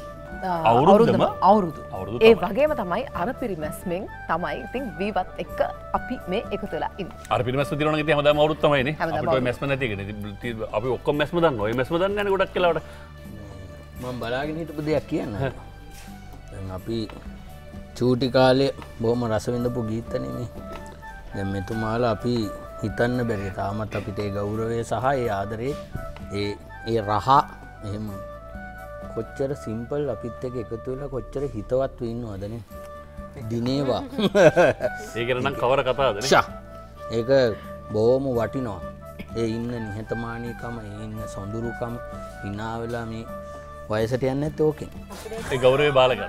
[SPEAKER 1] අවුරුදු.
[SPEAKER 2] ඒ වගේම තමයි අර පිරිමැස්මෙන් තමයි ඉතින් වීවත් එක්ක අපි මේ එකතු වෙලා ඉන්නේ.
[SPEAKER 1] අර පිරිමැස්ම දිනවන ඉතින් හැමදාම අවුරුදු තමයිනේ. අපිට ඔය මැස්ම නැති එකනේ. අපි ඔක්කොම මැස්ම දන්නවා. ඔය මැස්ම දන්නේ නැහැ ගොඩක් වෙලාවට.
[SPEAKER 9] මම බලාගෙන හිටපු දෙයක් කියන්න. දැන් අපි චූටි කාලේ බොහොම රස විඳපු ගීතනේ මේ. දැන් මෙතුමාලා අපි හිතන්න බැරි තාමත් අපිට ඒ ගෞරවය සහ ඒ ආදරේ ඒ රහ එහෙම කොච්චර සිම්පල් අපිත් එක්ක එකතු වෙලා කොච්චර හිතවත් වෙන්නවදනේ. දිනේවා.
[SPEAKER 1] ඒක නම් කවර කතාවද නේ?
[SPEAKER 9] ඒක බොහොම වටිනවා. ඒ ඉන්න නිහතමානීකම, ඒ ඉන්න සොඳුරුකම hina වෙලා මේ වයසට යන්නේ නැත්නම් ඕකෙන්.
[SPEAKER 1] ඒ ගෞරවය බාරගන්න.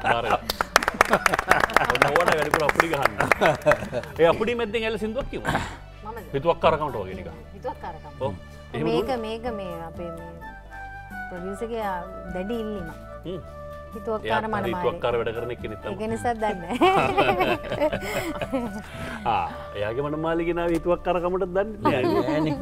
[SPEAKER 1] ඔන්න ඕන වැඩිපුර අපුඩි ගහන්න. ඒ අපුඩි මැද්දෙන් ඇල සින්දුවක් කිව්වා. මමද? හිතුවක්කාරකමට වගේ නිකන්. හිතුවක්කාරකම. ඔව්.
[SPEAKER 3] මේක මේ අපේ මේ ප්‍රොඩියුසර්ගේ දැඩි ඉල්ලීමක්. හිතුවක්කාර මනමාලි.
[SPEAKER 1] හිතුවක්කාර වැඩ කරන කෙනෙක් තමයි.
[SPEAKER 3] ඒක නිසා දන්නේ නැහැ.
[SPEAKER 1] එයාගේ මනමාලි ගෙනාව හිතුවක්කාරකමට දන්නේ නැහැ.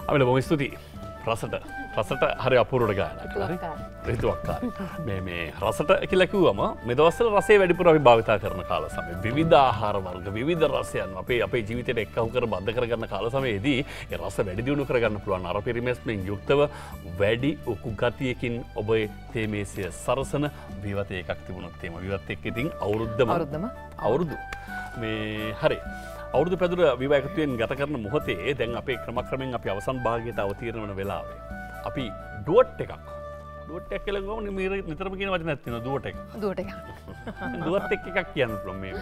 [SPEAKER 1] අපිට බොහොම ස්තුතියි. රසට හරි අපූර්වට ගායනා කළා. ඍතුවක්කාරී. මේ රසට කියලා කිව්වම මේ දවස්වල රසය වැඩිපුර අපි භාවිතා කරන කාල සමය. විවිධ ආහාර වර්ග, විවිධ රසයන් අපේ ජීවිතයට එක්කහු කර බද්ධ කරගන්න කාල සමයේදී ඒ රස වැඩි දියුණු කරගන්න පුළුවන් අර පරිමේස්මෙන් යුක්තව වැඩි උකු ගතියකින් ඔබේ තේමේසිය සරසන විවත එකක් තිබුණොත් තේම විවත් එක්ක ඉතින් අවුරුදු මේ හරි අවුරුදු පැදුර විවාහ එකතුවෙන් ගත කරන මොහොතේ දැන් අපේ ක්‍රමක්‍රමෙන් අපි අවසන් භාගයට අවතීර්ණ වන වෙලාවේ අපි ඩුවට් එකක් කියලා ගමු නිතරම කියන වචනයක් තියෙනවා ඩුවට් එක. ඩුවට් එකක් කියන්න පුළුවන් මේ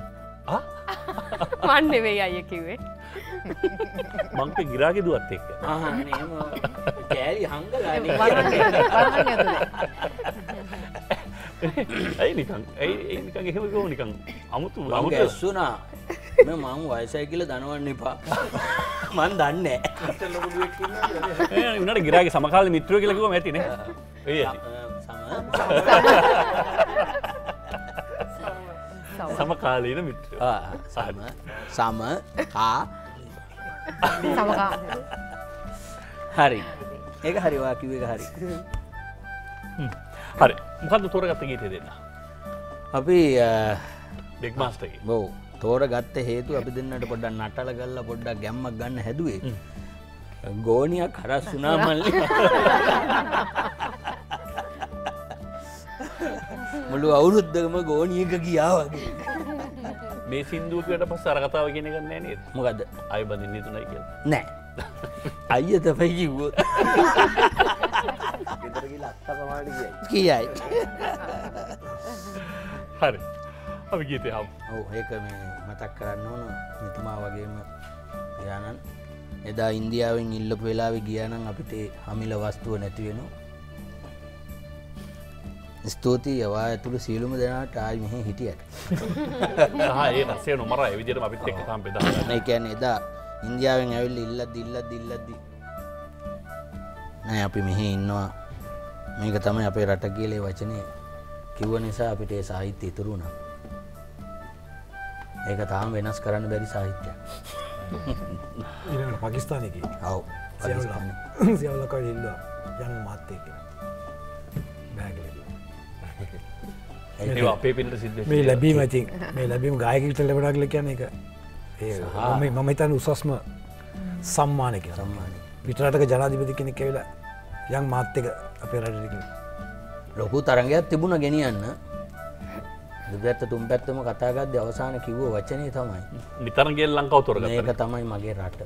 [SPEAKER 6] මන් නෙවෙයි අයියා කිව්වේ.
[SPEAKER 1] මං කිය ගිරාගේ ඩුවට් එක.
[SPEAKER 9] නේම කෑලි හංගලානේ.
[SPEAKER 1] ඇයි නිකන් එහෙම ගෝ නිකන් අමුතු
[SPEAKER 9] ඇස්සුනා මං වයසයි කියලා දනවන්න එපා මන් දන්නේ
[SPEAKER 1] නැහැ උනාට ගිරාගේ සමකාලීන මිත්‍රයෝ කියලා කිව්වම ඇතිනේ ඒ ඇති සමකාලීන මිත්‍රයෝ
[SPEAKER 9] හරි ඒක හරි වා කිව්ව එක හරි
[SPEAKER 1] හරි මොකද්ද තෝරගත්ත ගීතේ දෙන්න
[SPEAKER 9] අපි
[SPEAKER 1] බිග් මාස්ටර්ගේ
[SPEAKER 9] ඔව් තෝරගත්ත හේතුව අපි දෙන්නට පොඩ්ඩක් නටල ගල්ලා පොඩ්ඩක් ගැම්මක් ගන්න හැදුවේ ගෝනියක් හරස් වුණා මල්ලි මුළු අවුරුද්දකම ගෝනියක ගියා වගේ
[SPEAKER 1] මේ සින්දුව කියවට පස්සේ අර කතාව කියන එක නෑ නේද
[SPEAKER 9] මොකද්ද
[SPEAKER 1] ආයෙ බඳින්න තුනයි කියලා
[SPEAKER 9] නෑ අයියා තමයි කිව්වොත්
[SPEAKER 5] ගෙදර ගිහලා අත්ත ප්‍රමාණය
[SPEAKER 9] කියයි
[SPEAKER 1] හරි අපි ගීතේ හමු
[SPEAKER 9] ඔව් ඒක මේ මතක් කරන්න ඕන මෙතුමා වගේම ගියානම් එදා ඉන්දියාවෙන් ඉල්ලපු වෙලාවේ ගියානම් අපිට අමිල වස්තුව නැති වෙනවා ස්තුතියි ඔයා ඇතුළු සියලුම දෙනාට ආයි මෙහෙ හිටියට
[SPEAKER 1] ඒ රසය නොමර ඒ විදිහටම අපිත් එක්ක තාම බෙදා ගන්න.
[SPEAKER 9] ඒ කියන්නේ එදා ඉන්දියාවෙන් ඇවිල්ලා ඉල්ලද්දි නෑ අපි මෙහෙ ඉන්නවා මේක තමයි අපේ රට කියලා වචනේ කිව්ව නිසා අපිට ඒ සාහිත්‍ය ඉතුරු වුණා. ඒක තාම වෙනස් කරන්න බැරි සාහිත්‍යයක්.
[SPEAKER 4] ඊළඟට පාකිස්තානයේ කි.
[SPEAKER 9] ඔව්.
[SPEAKER 4] සියල්ල කඩිල්ලා යන මාත්‍යේ කි. බෑගලේ.
[SPEAKER 1] ඒක අපේ පින්නට සිද්ධ වෙන්නේ.
[SPEAKER 4] මේ ලැබීම ඉතින් මේ ලැබීම ගායකයෙකුට ලැබුණා කියලා කියන්නේ ඒක මම හිතන්නේ උසස්ම සම්මානය කියලා.
[SPEAKER 9] සම්මානය.
[SPEAKER 4] පිටරටක ජනාධිපති කෙනෙක් ඇවිල්ලා යම් මාත්‍යක අපේ රටට කිව්වා.
[SPEAKER 9] ලොකු තරංගයක් තිබුණා ගෙනියන්න. දෙපැත්ත තුන් පැත්තම කතා කරද්දී අවසාන කිව්ව වචනේ තමයි.
[SPEAKER 1] නිතරංගයෙන් ලංකාව තෝරගත්තා.
[SPEAKER 9] මේක තමයි මගේ රට.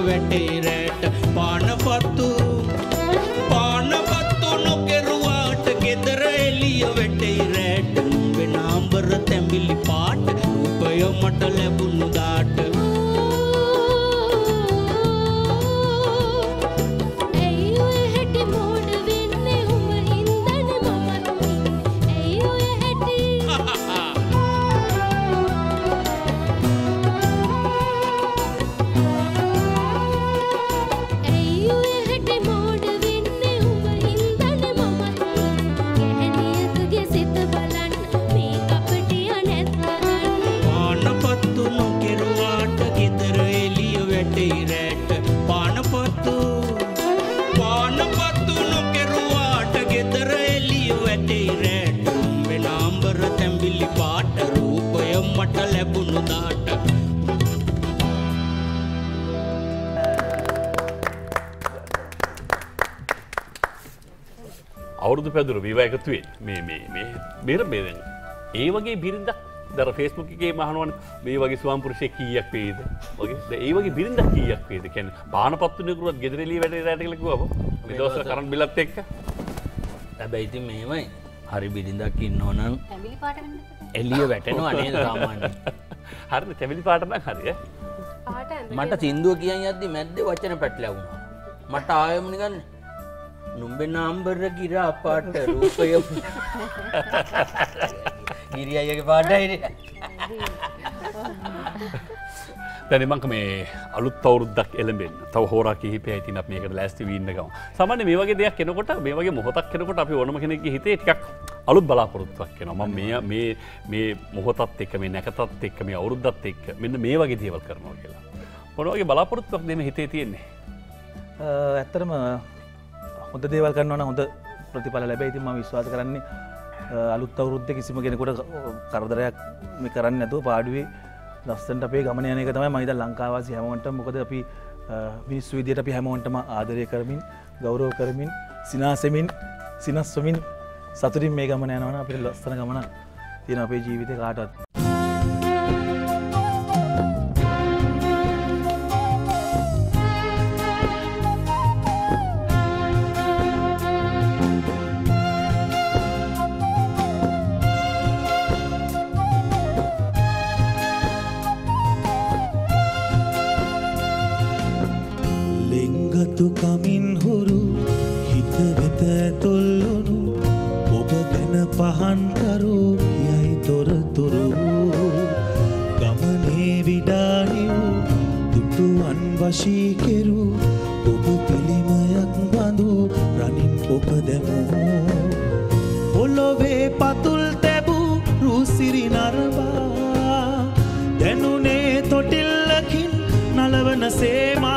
[SPEAKER 8] වැටේ රැට පානපත්තු නොකෙරුවාට ගෙදර එළිය වැටේ රැට නුඹේ නාඹර තැඹිලි පාට රූපය මට ලැබුණු දාට
[SPEAKER 1] අවුරුදු පැදුර විවා එකතුවෙන් මේ ඒ වගේ බිරිඳක් දර ෆේස්බුක් එකේ මහනවන මේ වගේ ස්වාම්පුරුෂයෙක් කීයක් වේද වගේ ඒ වගේ බිරිඳක් කීයක් වේද කියන්නේ පානපත්තු නෙකුරුවත් ගෙදර එළිය වැඩේ රැට කියලා කිව්වම මේ දවස්වල කරන්ට් බිලත් එක්ක
[SPEAKER 9] හැබැයි ඉතින් මෙහෙමයි හරි බිරිඳක් ඉන්නෝ නම් තැඹිලි පාට වෙන්න එළිය වැටෙනවා නේද සාමාන්‍යයෙන්
[SPEAKER 1] හරිද තැඹිලි පාට නම් හරිය
[SPEAKER 9] මට සින්දුව කියන් යද්දි මැද්දේ වචන පැටලෙවුණා මට ආයෙම නිකන් නුඹේ නාම්බර ගිරා පාට රූපය ගිරි අයියගේ පාටයි
[SPEAKER 1] දැන් මම මේ අලුත් අවුරුද්දක් එළඹෙන්න තව හෝරා කිහිපයයි තියෙන අපි මේකට ලෑස්ති වී ඉන්න ගමු. සාමාන්‍ය මේ වගේ දෙයක් එනකොට මේ වගේ මොහොතක් එනකොට අපි ඕනම කෙනෙක්ගේ හිතේ ටිකක් අලුත් බලාපොරොත්තුවක් එනවා. මම මේ මොහොතත් එක්ක මේ නැකතත් එක්ක මේ අවුරුද්දත් එක්ක මෙන්න මේ වගේ දේවල් කරනවා කියලා. මොන වගේ බලාපොරොත්තුවක් දෙන්න හිතේ තියෙන්නේ?
[SPEAKER 7] ඇත්තටම හොඳ දේවල් කරනවා නම් හොඳ ප්‍රතිඵල ලැබෙයි. ඉතින් මම විශ්වාස කරන්නේ අලුත් අවුරුද්දේ කිසිම කෙනෙකුට කරදරයක් මේ කරන්නේ නැතුව පාඩුවේ ලස්සනට අපේ ගමන යන එක තමයි මම හිතා ලංකාවාසී හැමෝටම මොකද අපි මිනිස්සු විදියට අපි හැමෝටම ආදරය කරමින් ගෞරව කරමින් සිනාසෙමින් සිනස්වමින් සතුටින් මේ ගමන යනවා නම් අපිට ලස්සන ගමනක් තියෙන අපේ ජීවිතේ කාටවත්
[SPEAKER 12] කමින් හුරු හිත වෙත ඇතුල්ලුණු ඔබ ගැන පහන් කරෝ යයි තොරතුරු ගමනේ විඩානිව් දුටුවන් වශී කෙරු ඔබ පිළිමයක් බඳු රනින් ඔබ දැමූ පොළොවේ පතුල් තැබූ රුසිරි නරඹා දැනුනේ තොටිල්ලකින් නලවන සේමා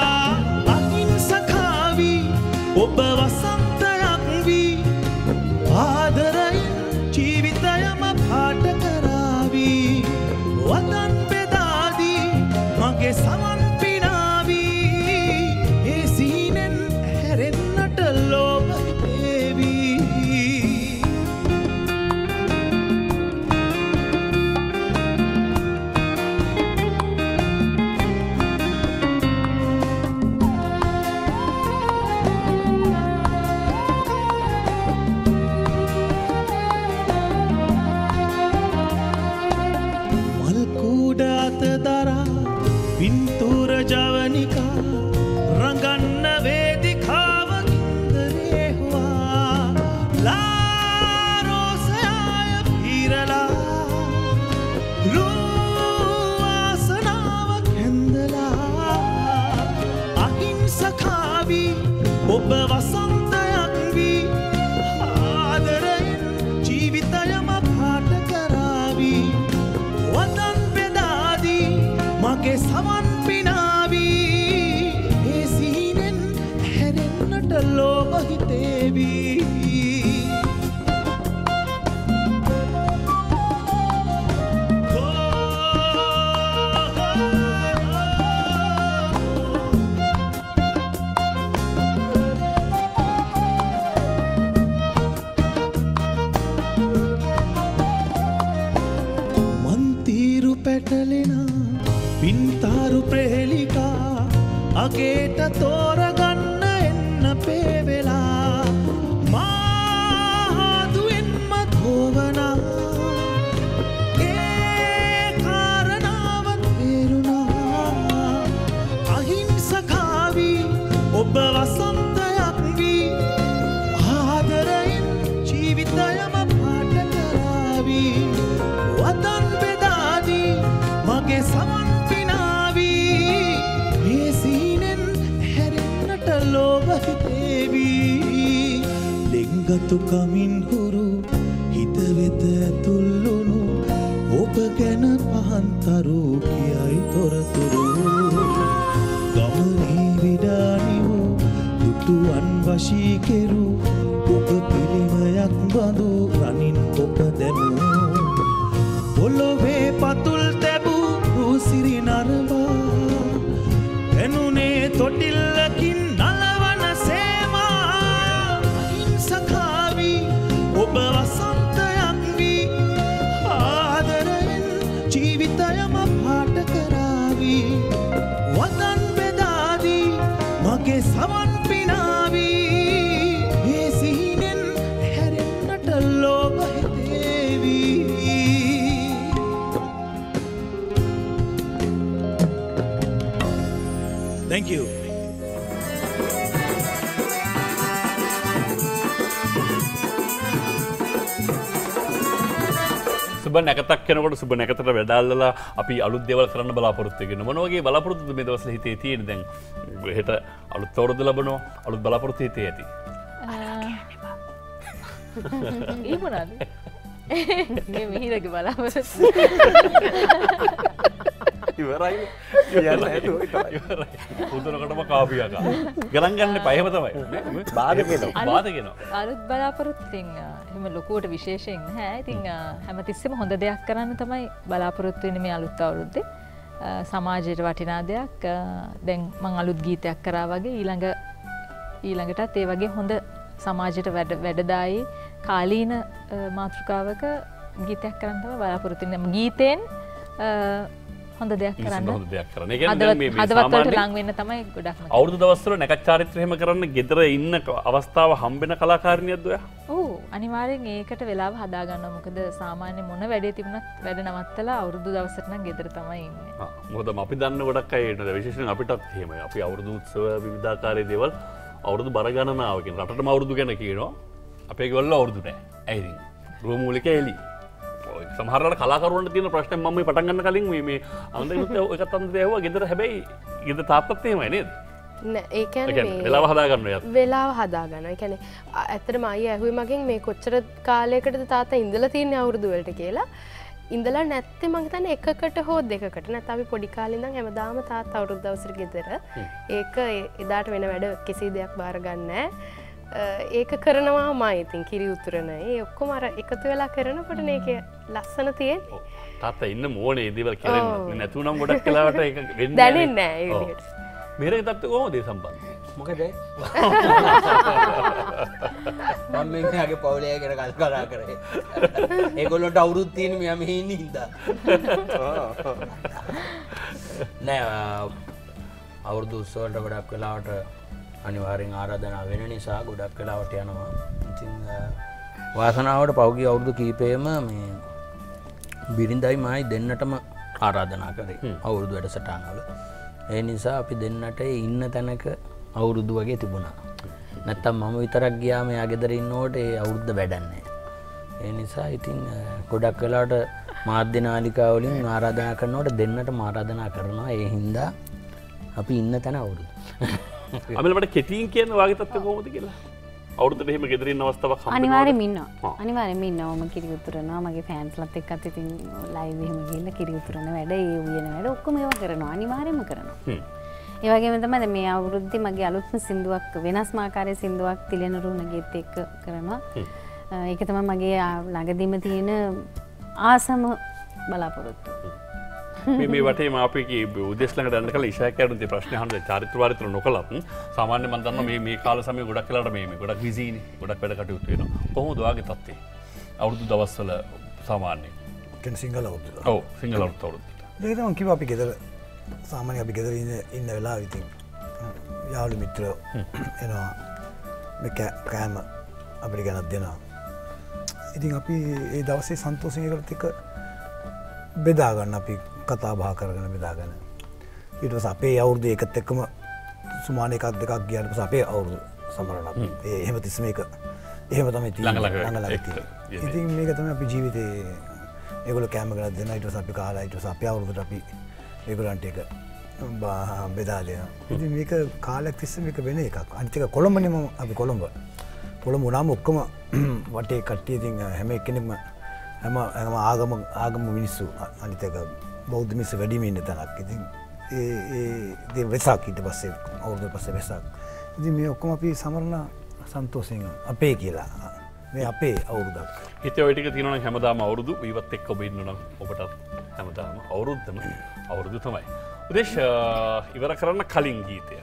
[SPEAKER 12] ඔබ වසන්තයක් වී ආදරයින් ජීවිතයම පාට කරාවී වදන් බෙදාදී මගේ සමන් පිනාවී ඒ සීනෙන් හැරෙන්නට ලෝභ හිතේවී පින්තූර ජවනිකා රඟන්න වේදිකාවකින්දරේ හුවා ලාරෝසයාය පීරලා රූවාසනාවක් හැන්දලා අහිංසකාවී ඔබ වසන්තයක් වී ආදරයෙන් ජීවිතයම පාට කරාවී වදන් බෙදාදී මගේ සමන් පිනාවී ඒ සීනෙන් හැරෙන්නට ලෝභ හිතේවී මගේට තෝරගන්න එන්න පේවෙලා මාදුවෙන්ම තෝවනා ඒ කාරණාව තේරුණා අහිංසකාවී ඔබ වසන්තයක් වී ආදරයෙන් ජීවිතයම පාට කරාවී වදන් බෙදාදී මගේ සමන් පිනාවී මේ සීනෙන් හැරෙන්නට ලෝභ හිතේවී ලෙංගතු කමින් හුරු හිත වෙත ඇතුල්ලුණු ඔබ ගැන පහන්තරු කියයි තොරතුරු ගමනේ විඩානි වූ දුටුවන් වශී කෙරු ඔබ පිළිමයක් බඳු රනින් ඔබ දැමූ පොළොවේ පතුල් තැබූ රූසිරි නරඹා පැනුනේ තොටිල්ලකින් නලවන සේමා අහිංසකාවී ඔබ වසන්තයක් වී ආදරයෙන් ජීවිතයම පාට කරාවී වදන් බෙදාදී මගේ සමන් පිනාවී ඒ සිහිනෙන් හැරෙන්නට ලෝභ හිතේවී Thank you.
[SPEAKER 1] සුබ නැකතක් කෙනකොට සුබ නැකතට වැඩල්ලලා අපි අලුත් දේවල් කරන්න බලාපොරොත්තු වෙගෙන මොන වගේ බලාපොරොත්තුද මේ දවස්වල හිතේ තියෙන දැන් හෙට අලුත් අවුරුද්ද ලබනවා අලුත් බලාපොරොත්තු හිතේ ඇති
[SPEAKER 10] ඒ මොනවාද මේ මිහිරගේ බලාපොරොත්තු
[SPEAKER 1] ඉවරයි කියන්න හැදුවා ඉවරයි උදේකටම කාපියක් ගණන් ගන්න එපා එහෙම තමයි බාධකෙනවා
[SPEAKER 10] අලුත් බලාපොරොත්තුෙන් එහෙම ලොකුවට විශේෂයෙන් නැහැ ඉතින් හැමතිස්සෙම හොඳ දෙයක් කරන්න තමයි බලාපොරොත්තු වෙන්නේ මේ අලුත් අවුරුද්දේ සමාජයට වටිනා දෙයක් දැන් මම අලුත් ගීතයක් කරා වගේ ඊළඟටත් ඒ වගේ හොඳ සමාජයට වැඩදායි කාලීන මාතෘකාවක ගීතයක් කරන්න තමයි බලාපොරොත්තු වෙන්නේ ගීතෙන් හොඳ දෙයක් කරන්න හදවතට ලං වෙන්න තමයි ගොඩක්
[SPEAKER 1] අවුරුදු දවස්වල නැකත් චාරිත්‍රය එහෙම කරන්න ගෙදර ඉන්න අවස්ථාව හම්බෙන කලාකාරිනියක්ද ඔයා?
[SPEAKER 10] ඔව් අනිවාර්යෙන් ඒකට වෙලාව හදා ගන්නවා. මොකද සාමාන්‍ය මොන වැඩේ තිබුණත් වැඩ නවත්තලා අවුරුදු දවසට නම් ගෙදර තමයි ඉන්නේ.
[SPEAKER 1] මොකද අපි දන්න ගොඩක් අය ඉන්නවා. විශේෂයෙන් අපිටත් එහෙමයි. අපි අවුරුදු උත්සව විවිධාකාරයේ දේවල් අවුරුදු බර ගණනාවකින් රටටම අවුරුදු ගැන කියනවා. අපේ ගෙවල් අවුරුදු නැහැ. ඇයි ඉතින්? රෝමූලික එලි. සමහරවල්ලාට කලාකරුවන්ට තියෙන ප්‍රශ්නේ මම මේ පටන් ගන්න කලින් මේ අන්දේනුත් එකත් අන්දේ ඇහුවා ගෙදර හැබැයි ගෙදර තාත්තත් එහෙමයි නේද?
[SPEAKER 6] නෑ ඒ කියන්නේ
[SPEAKER 1] වෙලාව හදා ගන්න යාත්.
[SPEAKER 6] වෙලාව හදා ගන්නවා. ඒ කියන්නේ ඇත්තටම අයියා ඇහුවේ මගෙන් මේ කොච්චර කාලයකටද තාත්තා ඉඳලා තියෙන්නේ අවුරුදු වලට කියලා. ඉඳලා නැත්තේ මං හිතන්නේ එකකට හෝ දෙකකට. නැත්නම් අපි පොඩි කාලේ ඉඳන් හැමදාම තාත්තා අවුරුදු දවසට ගෙදර. ඒක එදාට වෙන වැඩ කිසි දෙයක් බාර ගන්නෑ. ඒක කරනවාමයි ඉතින් කිරි උතුරන ඒ ඔක්කොම අර එකතු වෙලා කරනකොට මේක ලස්සන තියෙන්නේ.
[SPEAKER 1] තාත්තා ඉන්න මොනේ දේවල් කරන්නේ නැතුණම් ගොඩක් කලාවට ඒක වෙන්නේ
[SPEAKER 6] දැනෙන්නේ නැහැ ඒ විදිහට.
[SPEAKER 1] මෙහෙරේ තත්ත්වය කොහොමද ඒ සම්බන්ධ?
[SPEAKER 9] මොකද මම මේකගේ පවුලේ ගැන කල්පනා කරේ. ඒගොල්ලන්ට අවුරුදු තියෙන මෙයා මෙහි ඉන්නේ හින්දා. නෑ අවුරුදු උත්සවවලට ගොඩක් වෙලාවට අනිවාර්යෙන් ආරාධනා වෙන නිසා ගොඩක් වෙලාවට යනවා. ඉතින් වාසනාවට පෞගිය අවුරුදු කීපෙම මේ බිරිඳයි මායි දෙන්නටම ආරාධනා කරේ අවුරුදු වැඩසටහන් වල. ඒ නිසා අපි දෙන්නට ඉන්න තැනක අවුරුදු වගේ තිබුණා. නැත්තම් මම විතරක් ගියාම එයා ගෙදර ඉන්නකොට ඒ අවුරුද්ද වැඩන්නේ. ඒ නිසා ඉතින් ගොඩක් වෙලාවට මාධ්‍ය නාලිකා වලින් ආරාධනා කරනකොට දෙන්නටම ආරාධනා කරනවා. ඒ හින්දා අපි ඉන්න තැන අවුරුදු.
[SPEAKER 1] අමිලට කෙටියෙන් කියන්න වාගේ තත්ත්වය කොහොමද කියලා? අවුරුද්දට එහෙම ගෙදර ඉන්න අවස්ථාවක් හම්බ
[SPEAKER 3] අනිවාර්යෙන්ම ඉන්නවා. අනිවාර්යෙන්ම ඉන්නවා. මම කිරි උතුරනවා. මගේ ෆෑන්ස්ලත් එක්කත් ඉතින් ලයිව් එහෙම ගිහිල්ලා කිරි උතුරන වැඩ, ඒ උයන වැඩ ඔක්කොම ඒවා කරනවා. අනිවාර්යෙන්ම කරනවා. ඒ වගේම තමයි දැන් මේ අවුරුද්දේ මගේ අලුත්ම සින්දුවක් වෙනස්ම ආකාරයේ සින්දුවක් තිලෙන රුණගෙත් එක්ක කරනවා. ඒක තමයි මගේ ළඟදීම තියෙන ආසම බලාපොරොත්තු.
[SPEAKER 1] මේ වටේ මාපිකේ උදෙස් ළඟට යන්න කලින් ඉෂාක් යන දේ ප්‍රශ්න අහන්න චාරිත්‍ර වාරිත්‍ර නොකලත් සාමාන්‍ය මම දන්නවා මේ කාල සමය ගොඩක් වෙලාට මේ ගොඩක් බිසීනේ ගොඩක් වැඩ කටයුතු වෙනවා කොහොමද ඔයාගේ තත්ත්වය අවුරුදු දවස්වල සාමාන්‍යයෙන්
[SPEAKER 4] කියන්නේ සිංගල් අවුරුද්ද
[SPEAKER 1] ඔව් සිංගල් අවුරුද්ද
[SPEAKER 4] ඒක තමයි කිව්වා අපි ගෙදර සාමාන්‍යයෙන් අපි ගෙදර ඉන්න වෙලාව ඉතින් යාළු මිත්‍රයෝ එනවා මේ කෑම අපිට ගෙනත් දෙනවා. ඉතින් අපි ඒ දවසේ සන්තෝෂයෙන් ඒකට එක බෙදා ගන්න අපි කතා බහ කරගෙන බෙදාගෙන ඊට පස්සේ අපේ අවුරුදු එකත් එක්කම සුමාන එකක් දෙකක් ගියාට පස්සේ අපේ අවුරුදු සමරන අපි එහෙම තිස්ස මේක එහෙම තමයි තියෙන්නේ. ඉතින් මේක තමයි අපි ජීවිතේ ඒගොල්ලෝ කෑම ගෙනත් දෙනවා ඊට පස්සේ අපි කාලා ඊට පස්සේ අපේ අවුරුද්දට අපි ඒගොල්ලන්ට එක බෙදා දෙනවා. ඉතින් මේක කාලයක් තිස්සේ මේක වෙන එකක්. අනිත් එක කොළඹනේ මම අපි කොළඹ වුණාම ඔක්කොම වටේ කට්ටිය ඉතින් හැම එක්කෙනෙක්ම හැම ආගම මිනිස්සු අනිත් එක බෞද්ධ මිනිස්සු වැඩිම ඉන්න තැනක්. ඉතින් ඒ වෙසක් ඊට පස්සේ අවුරුදු පස්සේ වෙසක්. ඉතින් මේ ඔක්කොම අපි සමරන සන්තෝෂයෙන් අපේ කියලා මේ අපේ අවුරුද්දක්.
[SPEAKER 1] හිතේ ඔය ටික තියෙනවා නම් හැමදාම අවුරුදු ඊවත් එක්ක ඔබ ඉන්න නම් ඔබටත් හැමදාම අවුරුද්දම අවුරුදු තමයි. උදේශ ඉවර කරන්න කලින් ගීතය.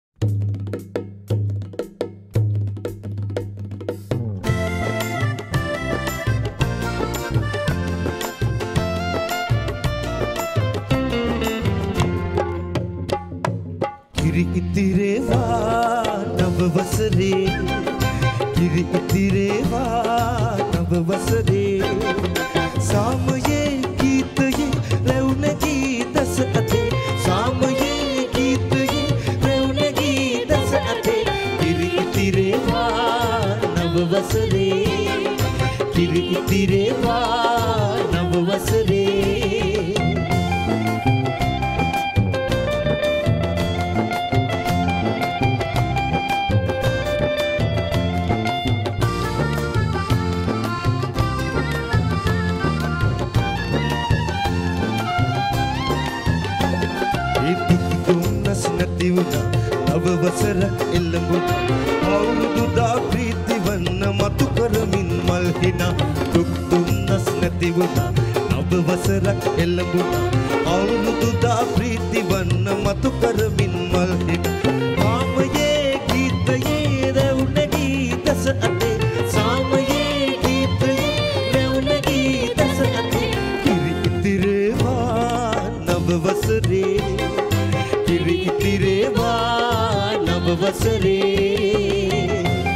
[SPEAKER 12] කිරි ඉතිරේවා නව වසරේ කිරි ඉතිරේවා නව වසරේ සාමයේ ගීතයේ රැවුන ගීතස අතේ සාමයේ ගීතයේ රැවුන ගීතස අතේ කිරි ඉතිරේවා නව වසරේ කිරි ඉතිරේවා නව වසරේ නව වසර එළඹුණා අවුරුදු දා ප්‍රීති වන්න මතු කරමින් මල් හිනා දුක් දුන්නස් නැති වුණා නව වසරක් එළඹුණා අවුරුදු දා ප්‍රීති වන්න මතු කරමින් මල් හිනා සාමයේ ගීතයේ රැවුන ගීතස අතේ සාමයේ ගීතයේ රැවුන ගීතස අතේ කිරි ඉතිරේවා නව වසරේ කිරි ඉතිරේවා නව වසරේ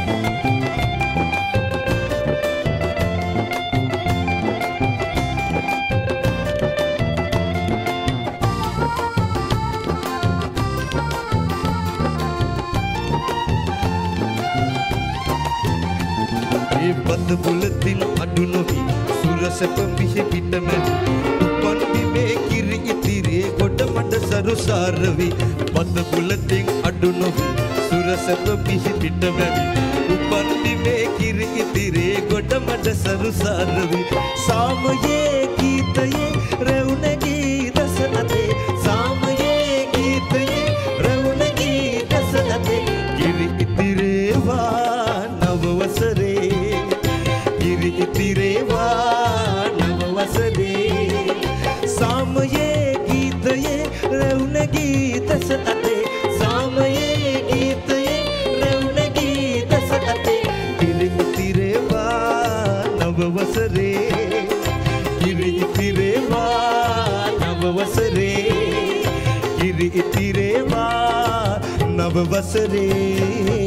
[SPEAKER 12] ඒ බද බුලතින් අඩු නොවි සුරසප මිහි පිටමැවි උපන් බිමේ කිරි ඉතිරේ කොට මඩ සරුසාරවි බද බුලතින් අඩු නොවි සුරසප මිහි පිටමැවි උපන් බිමේ කිරි ඉතිරේ කොට මඩ සරුසාරවි සාමයේ ගීතයේ රැවුන ගීතස අතේ සාමයේ ගීතයේ රැවුන ගීතස අතේ කිරි ඉතිරේවා නව වසරේ කිරි ඉතිරේවා නව වසරේ සාමයේ ගීතයේ රැවුන ගීතස අතේ සාමයේ ගීතයේ රැවුන ගීතස අතේ කිරි ඉතිරේවා නව වසරේ කිරි ඉතිරේවා නව වසරේ කිරි ඉතිරේවා නව වසරේ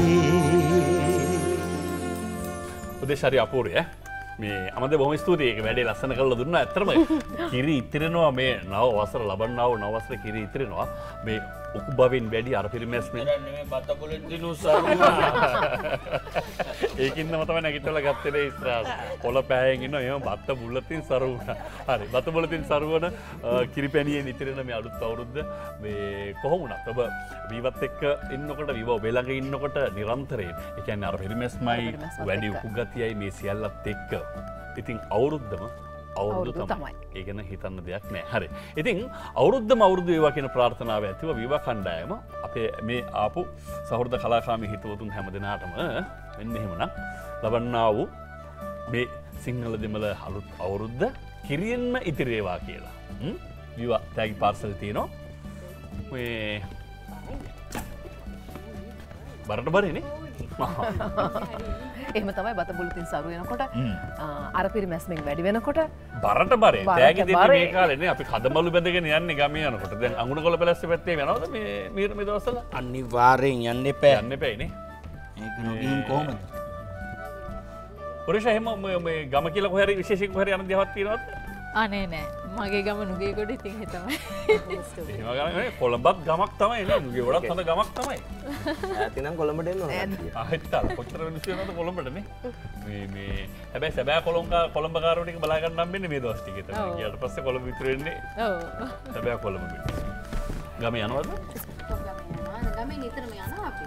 [SPEAKER 1] උදේශාරි අපූර්ය මේ අමද බොහොම ස්තුතියි ඒක වැඩේ ලස්සන කරලා දුන්නා. ඇත්තටම කිරි ඉතිරෙනවා මේ නව වසර ලබන්නා වූ නව වසර කිරි ඉතිරෙනවා මේ උකුබවින් වැඩි අර පිරිමැස්මෙන්
[SPEAKER 9] නෙමෙයි බත පොලෙන් උසාවියා
[SPEAKER 1] ඒකින්ම තමයි නැගිටලා ගත්තේ නේ ඉස්සරහ කොළ පෑයෙන් ඉන්නවා එහෙම බත බුලතින් සරු වුණා. හරි බත බුලතින් සරුවන කිරිපැණියෙන් ඉතිරෙන මේ අලුත් අවුරුද්ද මේ කොහොම වුණත් ඔබ වීවත් එක්ක ඉන්නකොට වීව ඔබ ළඟ ඉන්නකොට නිරන්තරයෙන් ඒ කියන්නේ අර පිරිමැස්මයි වැඩි උකුගතියයි මේ සියල්ලත් එක්ක ඉතින් අවුරුද්දම අවුරුදු තමයි. ඒ ගැන හිතන්න දෙයක් නෑ. හරි. ඉතින් අවුරුද්දම අවුරුදු වේවා කියන ප්‍රාර්ථනාව ඇතිව විවා කණ්ඩායම අපේ මේ ආපු සහෘද කලාකාමී හිතවතුන් හැමදෙනාටම මෙන්න එහෙමනම් ලබන්නා වූ මේ සිංහල දෙමළ අලුත් අවුරුද්ද කිරියෙන්ම ඉතිරි වේවා කියලා. විවා තෑගි පාර්සල් තියෙනවා. මේ බරට බරේනේ.
[SPEAKER 2] එහෙම තමයි බත බුලතින් සරු වෙනකොට අර පිරිමැස්මෙන් වැඩි වෙනකොට
[SPEAKER 1] බරට බරේ තෑගි දෙන්නේ මේ කාලේනේ අපි කදමලු බැඳගෙන යන්නේ ගමේ යනකොට. දැන් අඟුණකොළ පැලැස්ස පැත්තේ වෙනවද මේ දවස්වල?
[SPEAKER 9] අනිවාර්යෙන් යන්න එපා.
[SPEAKER 1] යන්න එපායිනේ.
[SPEAKER 9] ඒක නොගින් කොහමද?
[SPEAKER 1] පුරුෂ එහෙම මේ ගම කියලා කොහරි විශේෂයෙන් කොහරි යන දේවල් තියෙනවද?
[SPEAKER 10] අනේ නෑ මගේ ගම නුගේගොඩ ඉතින් ඒ තමයි.
[SPEAKER 1] එහෙම ගමනේ කොළඹක් ගමක් තමයි නේ. නුගේ ගොඩක් හොඳ ගමක් තමයි.
[SPEAKER 5] ඈතිනම් කොළඹට එන්න ඕන.
[SPEAKER 1] ආයෙත් කොච්චර මිනිස්සු යනවද කොළඹටනේ. මේ හැබැයි සැබෑ කොළඹ කාරෝ ටික බලා ගන්න හම්බෙන්නේ මේ දවස් ටිකේ තමයි. ගියාට පස්සේ කොළඹ විතර එන්නේ. ඔව්. සැබෑ කොළඹ මිනිස්සු. ගමේ යනවද?
[SPEAKER 3] ගමේ නිතරම යනවා අපි.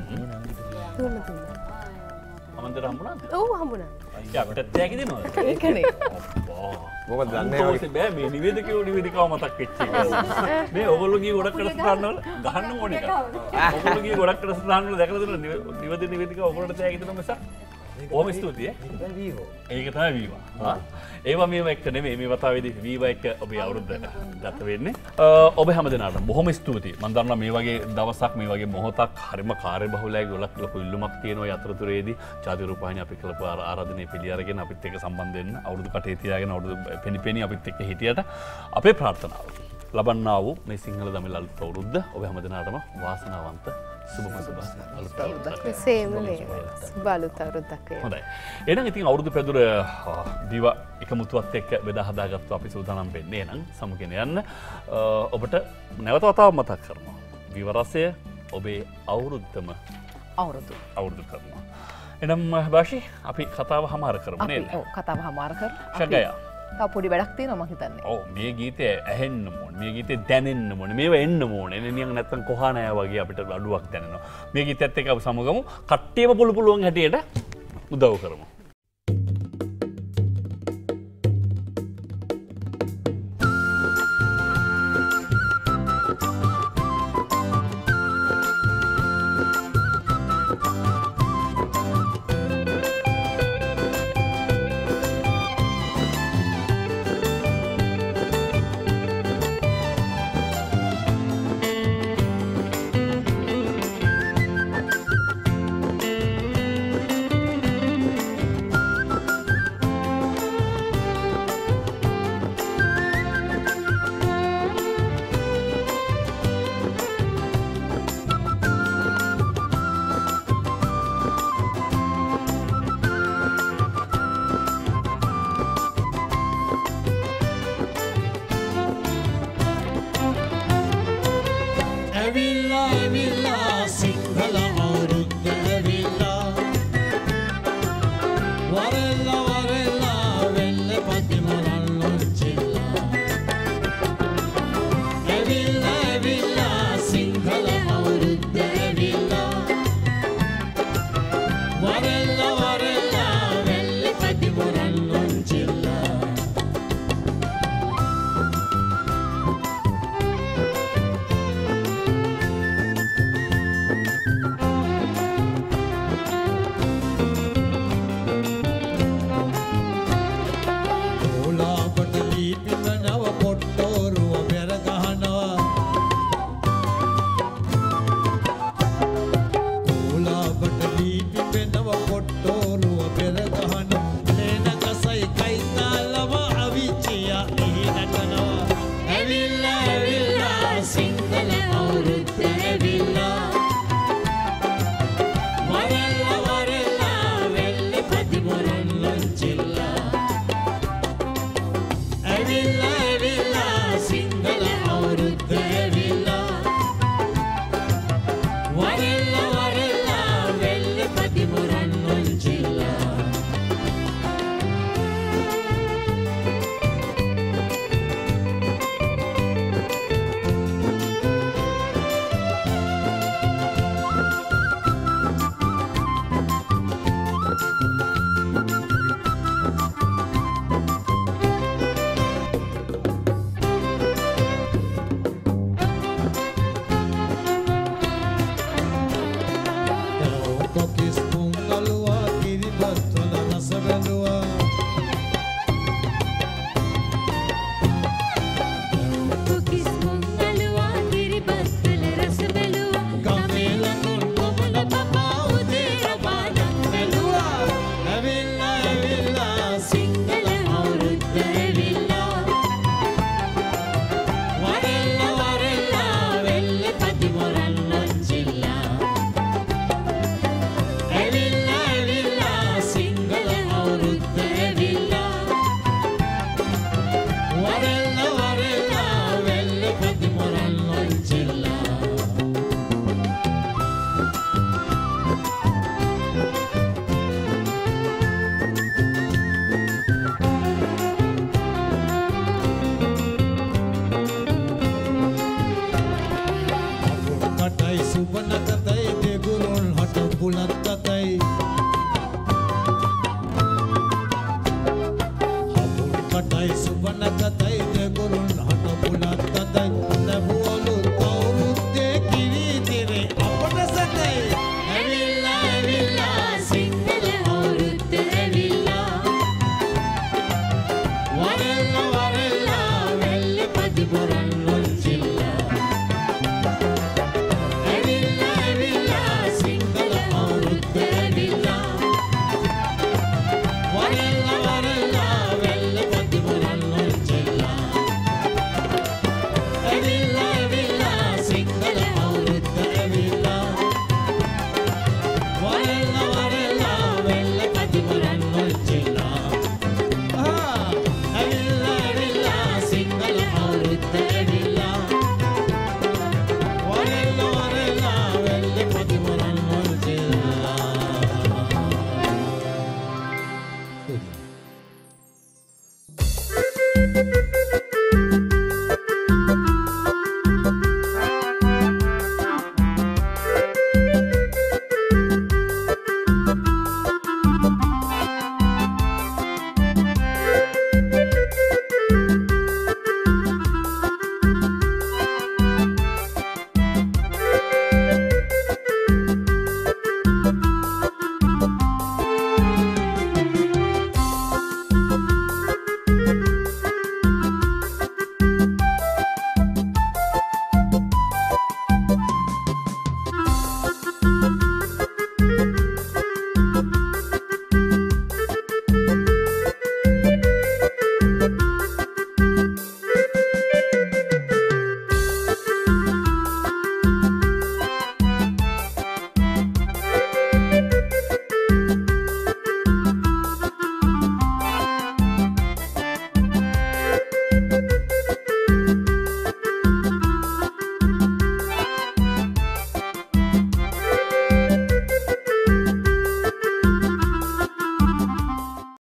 [SPEAKER 1] අමන්දර හම්බුණාද?
[SPEAKER 6] ඔව් හම්බුණා.
[SPEAKER 1] අයියා අපිට තෑගි දෙනවද?
[SPEAKER 6] ඒකනේ.
[SPEAKER 5] මොකද දන්නේ නැහැ.
[SPEAKER 1] බෑ මේ නිවේදකයෝ නිවේදිකාව මතක් වෙච්ච එක. මේ ඕගොල්ලෝ ගියේ ගොඩක් කඩස්ථාන වල ගහන්න ඕනේ එක. ඕගොල්ලෝ ගියේ ගොඩක් කඩස්ථාන වල දැකලා දෙනවා නිවේදිකාව ඕගොල්ලන්ට තෑගි දෙනවා මිසක්. ඕම ස්තුතියි. ඒක තමයි වීවා. ඒවා මේව එක්ක නෙමෙයි මේ වතාවේදී වීවා එක්ක ඔබේ අවුරුද්ද ගත වෙන්නේ. ඔබ හැමදෙනාටම බොහොම ස්තුතියි. මම දන්නවා මේ වගේ දවසක් මේ වගේ මොහොතක් හරිම කාර්යබහුලයි ගොඩක් ලොකු ඉල්ලුමක් තියෙනවා. යතරතුරේදී ජාතික රූපවාහිනිය අපි කළපු ආරාධනය පිළි අරගෙන අපිත් එක්ක සම්බන්ධ වෙන්න අවුරුදු කටේ තියාගෙන අවුරුදු පෙනිපෙනි අපිත් එක්ක හිටියට අපේ ප්‍රාර්ථනාව ලබන්නා වූ මේ සිංහල දමිළ අලුත් අවුරුද්ද ඔබ හැමදෙනාටම වාසනාවන්ත සුබ අලුත් අවුරුද්දක්.
[SPEAKER 6] සේම වේ. සුබ අලුත් අවුරුද්දක් වේ.
[SPEAKER 1] හොඳයි. එහෙනම් ඉතින් අවුරුදු පැදුර දීවා එකමුතුවත් එක්ක බෙදා හදාගත්තු අපි සූදානම් වෙන්නේ. එහෙනම් සමුගෙන යන්න ඔබට නැවත වතාවක් මතක් කරනවා. විවරසය ඔබේ අවුරුද්දම අවුරුදු කරනවා. එනම් භාෂි අපි කතාව හමාර කරමු නේද?
[SPEAKER 2] ඔව් කතාව හමාර කරමු.
[SPEAKER 1] ශගය.
[SPEAKER 2] තව පොඩි වැඩක් තියෙනවා මම හිතන්නේ.
[SPEAKER 1] ඔව් මේ ගීතය ඇහෙන්න ඕනේ. මේ ගීතේ දැනෙන්න ඕනේ. මේව එන්න ඕනේ. නිකන් නැත්තම් කොහා නෑ වගේ අපිට අඩුවක් දැනෙනවා. මේ ගීතයත් එක්ක අපි සමගමු. කට්ටියම පුළුවන් හැටියට උදව් කරමු.
[SPEAKER 13] රටයි සුබ නගර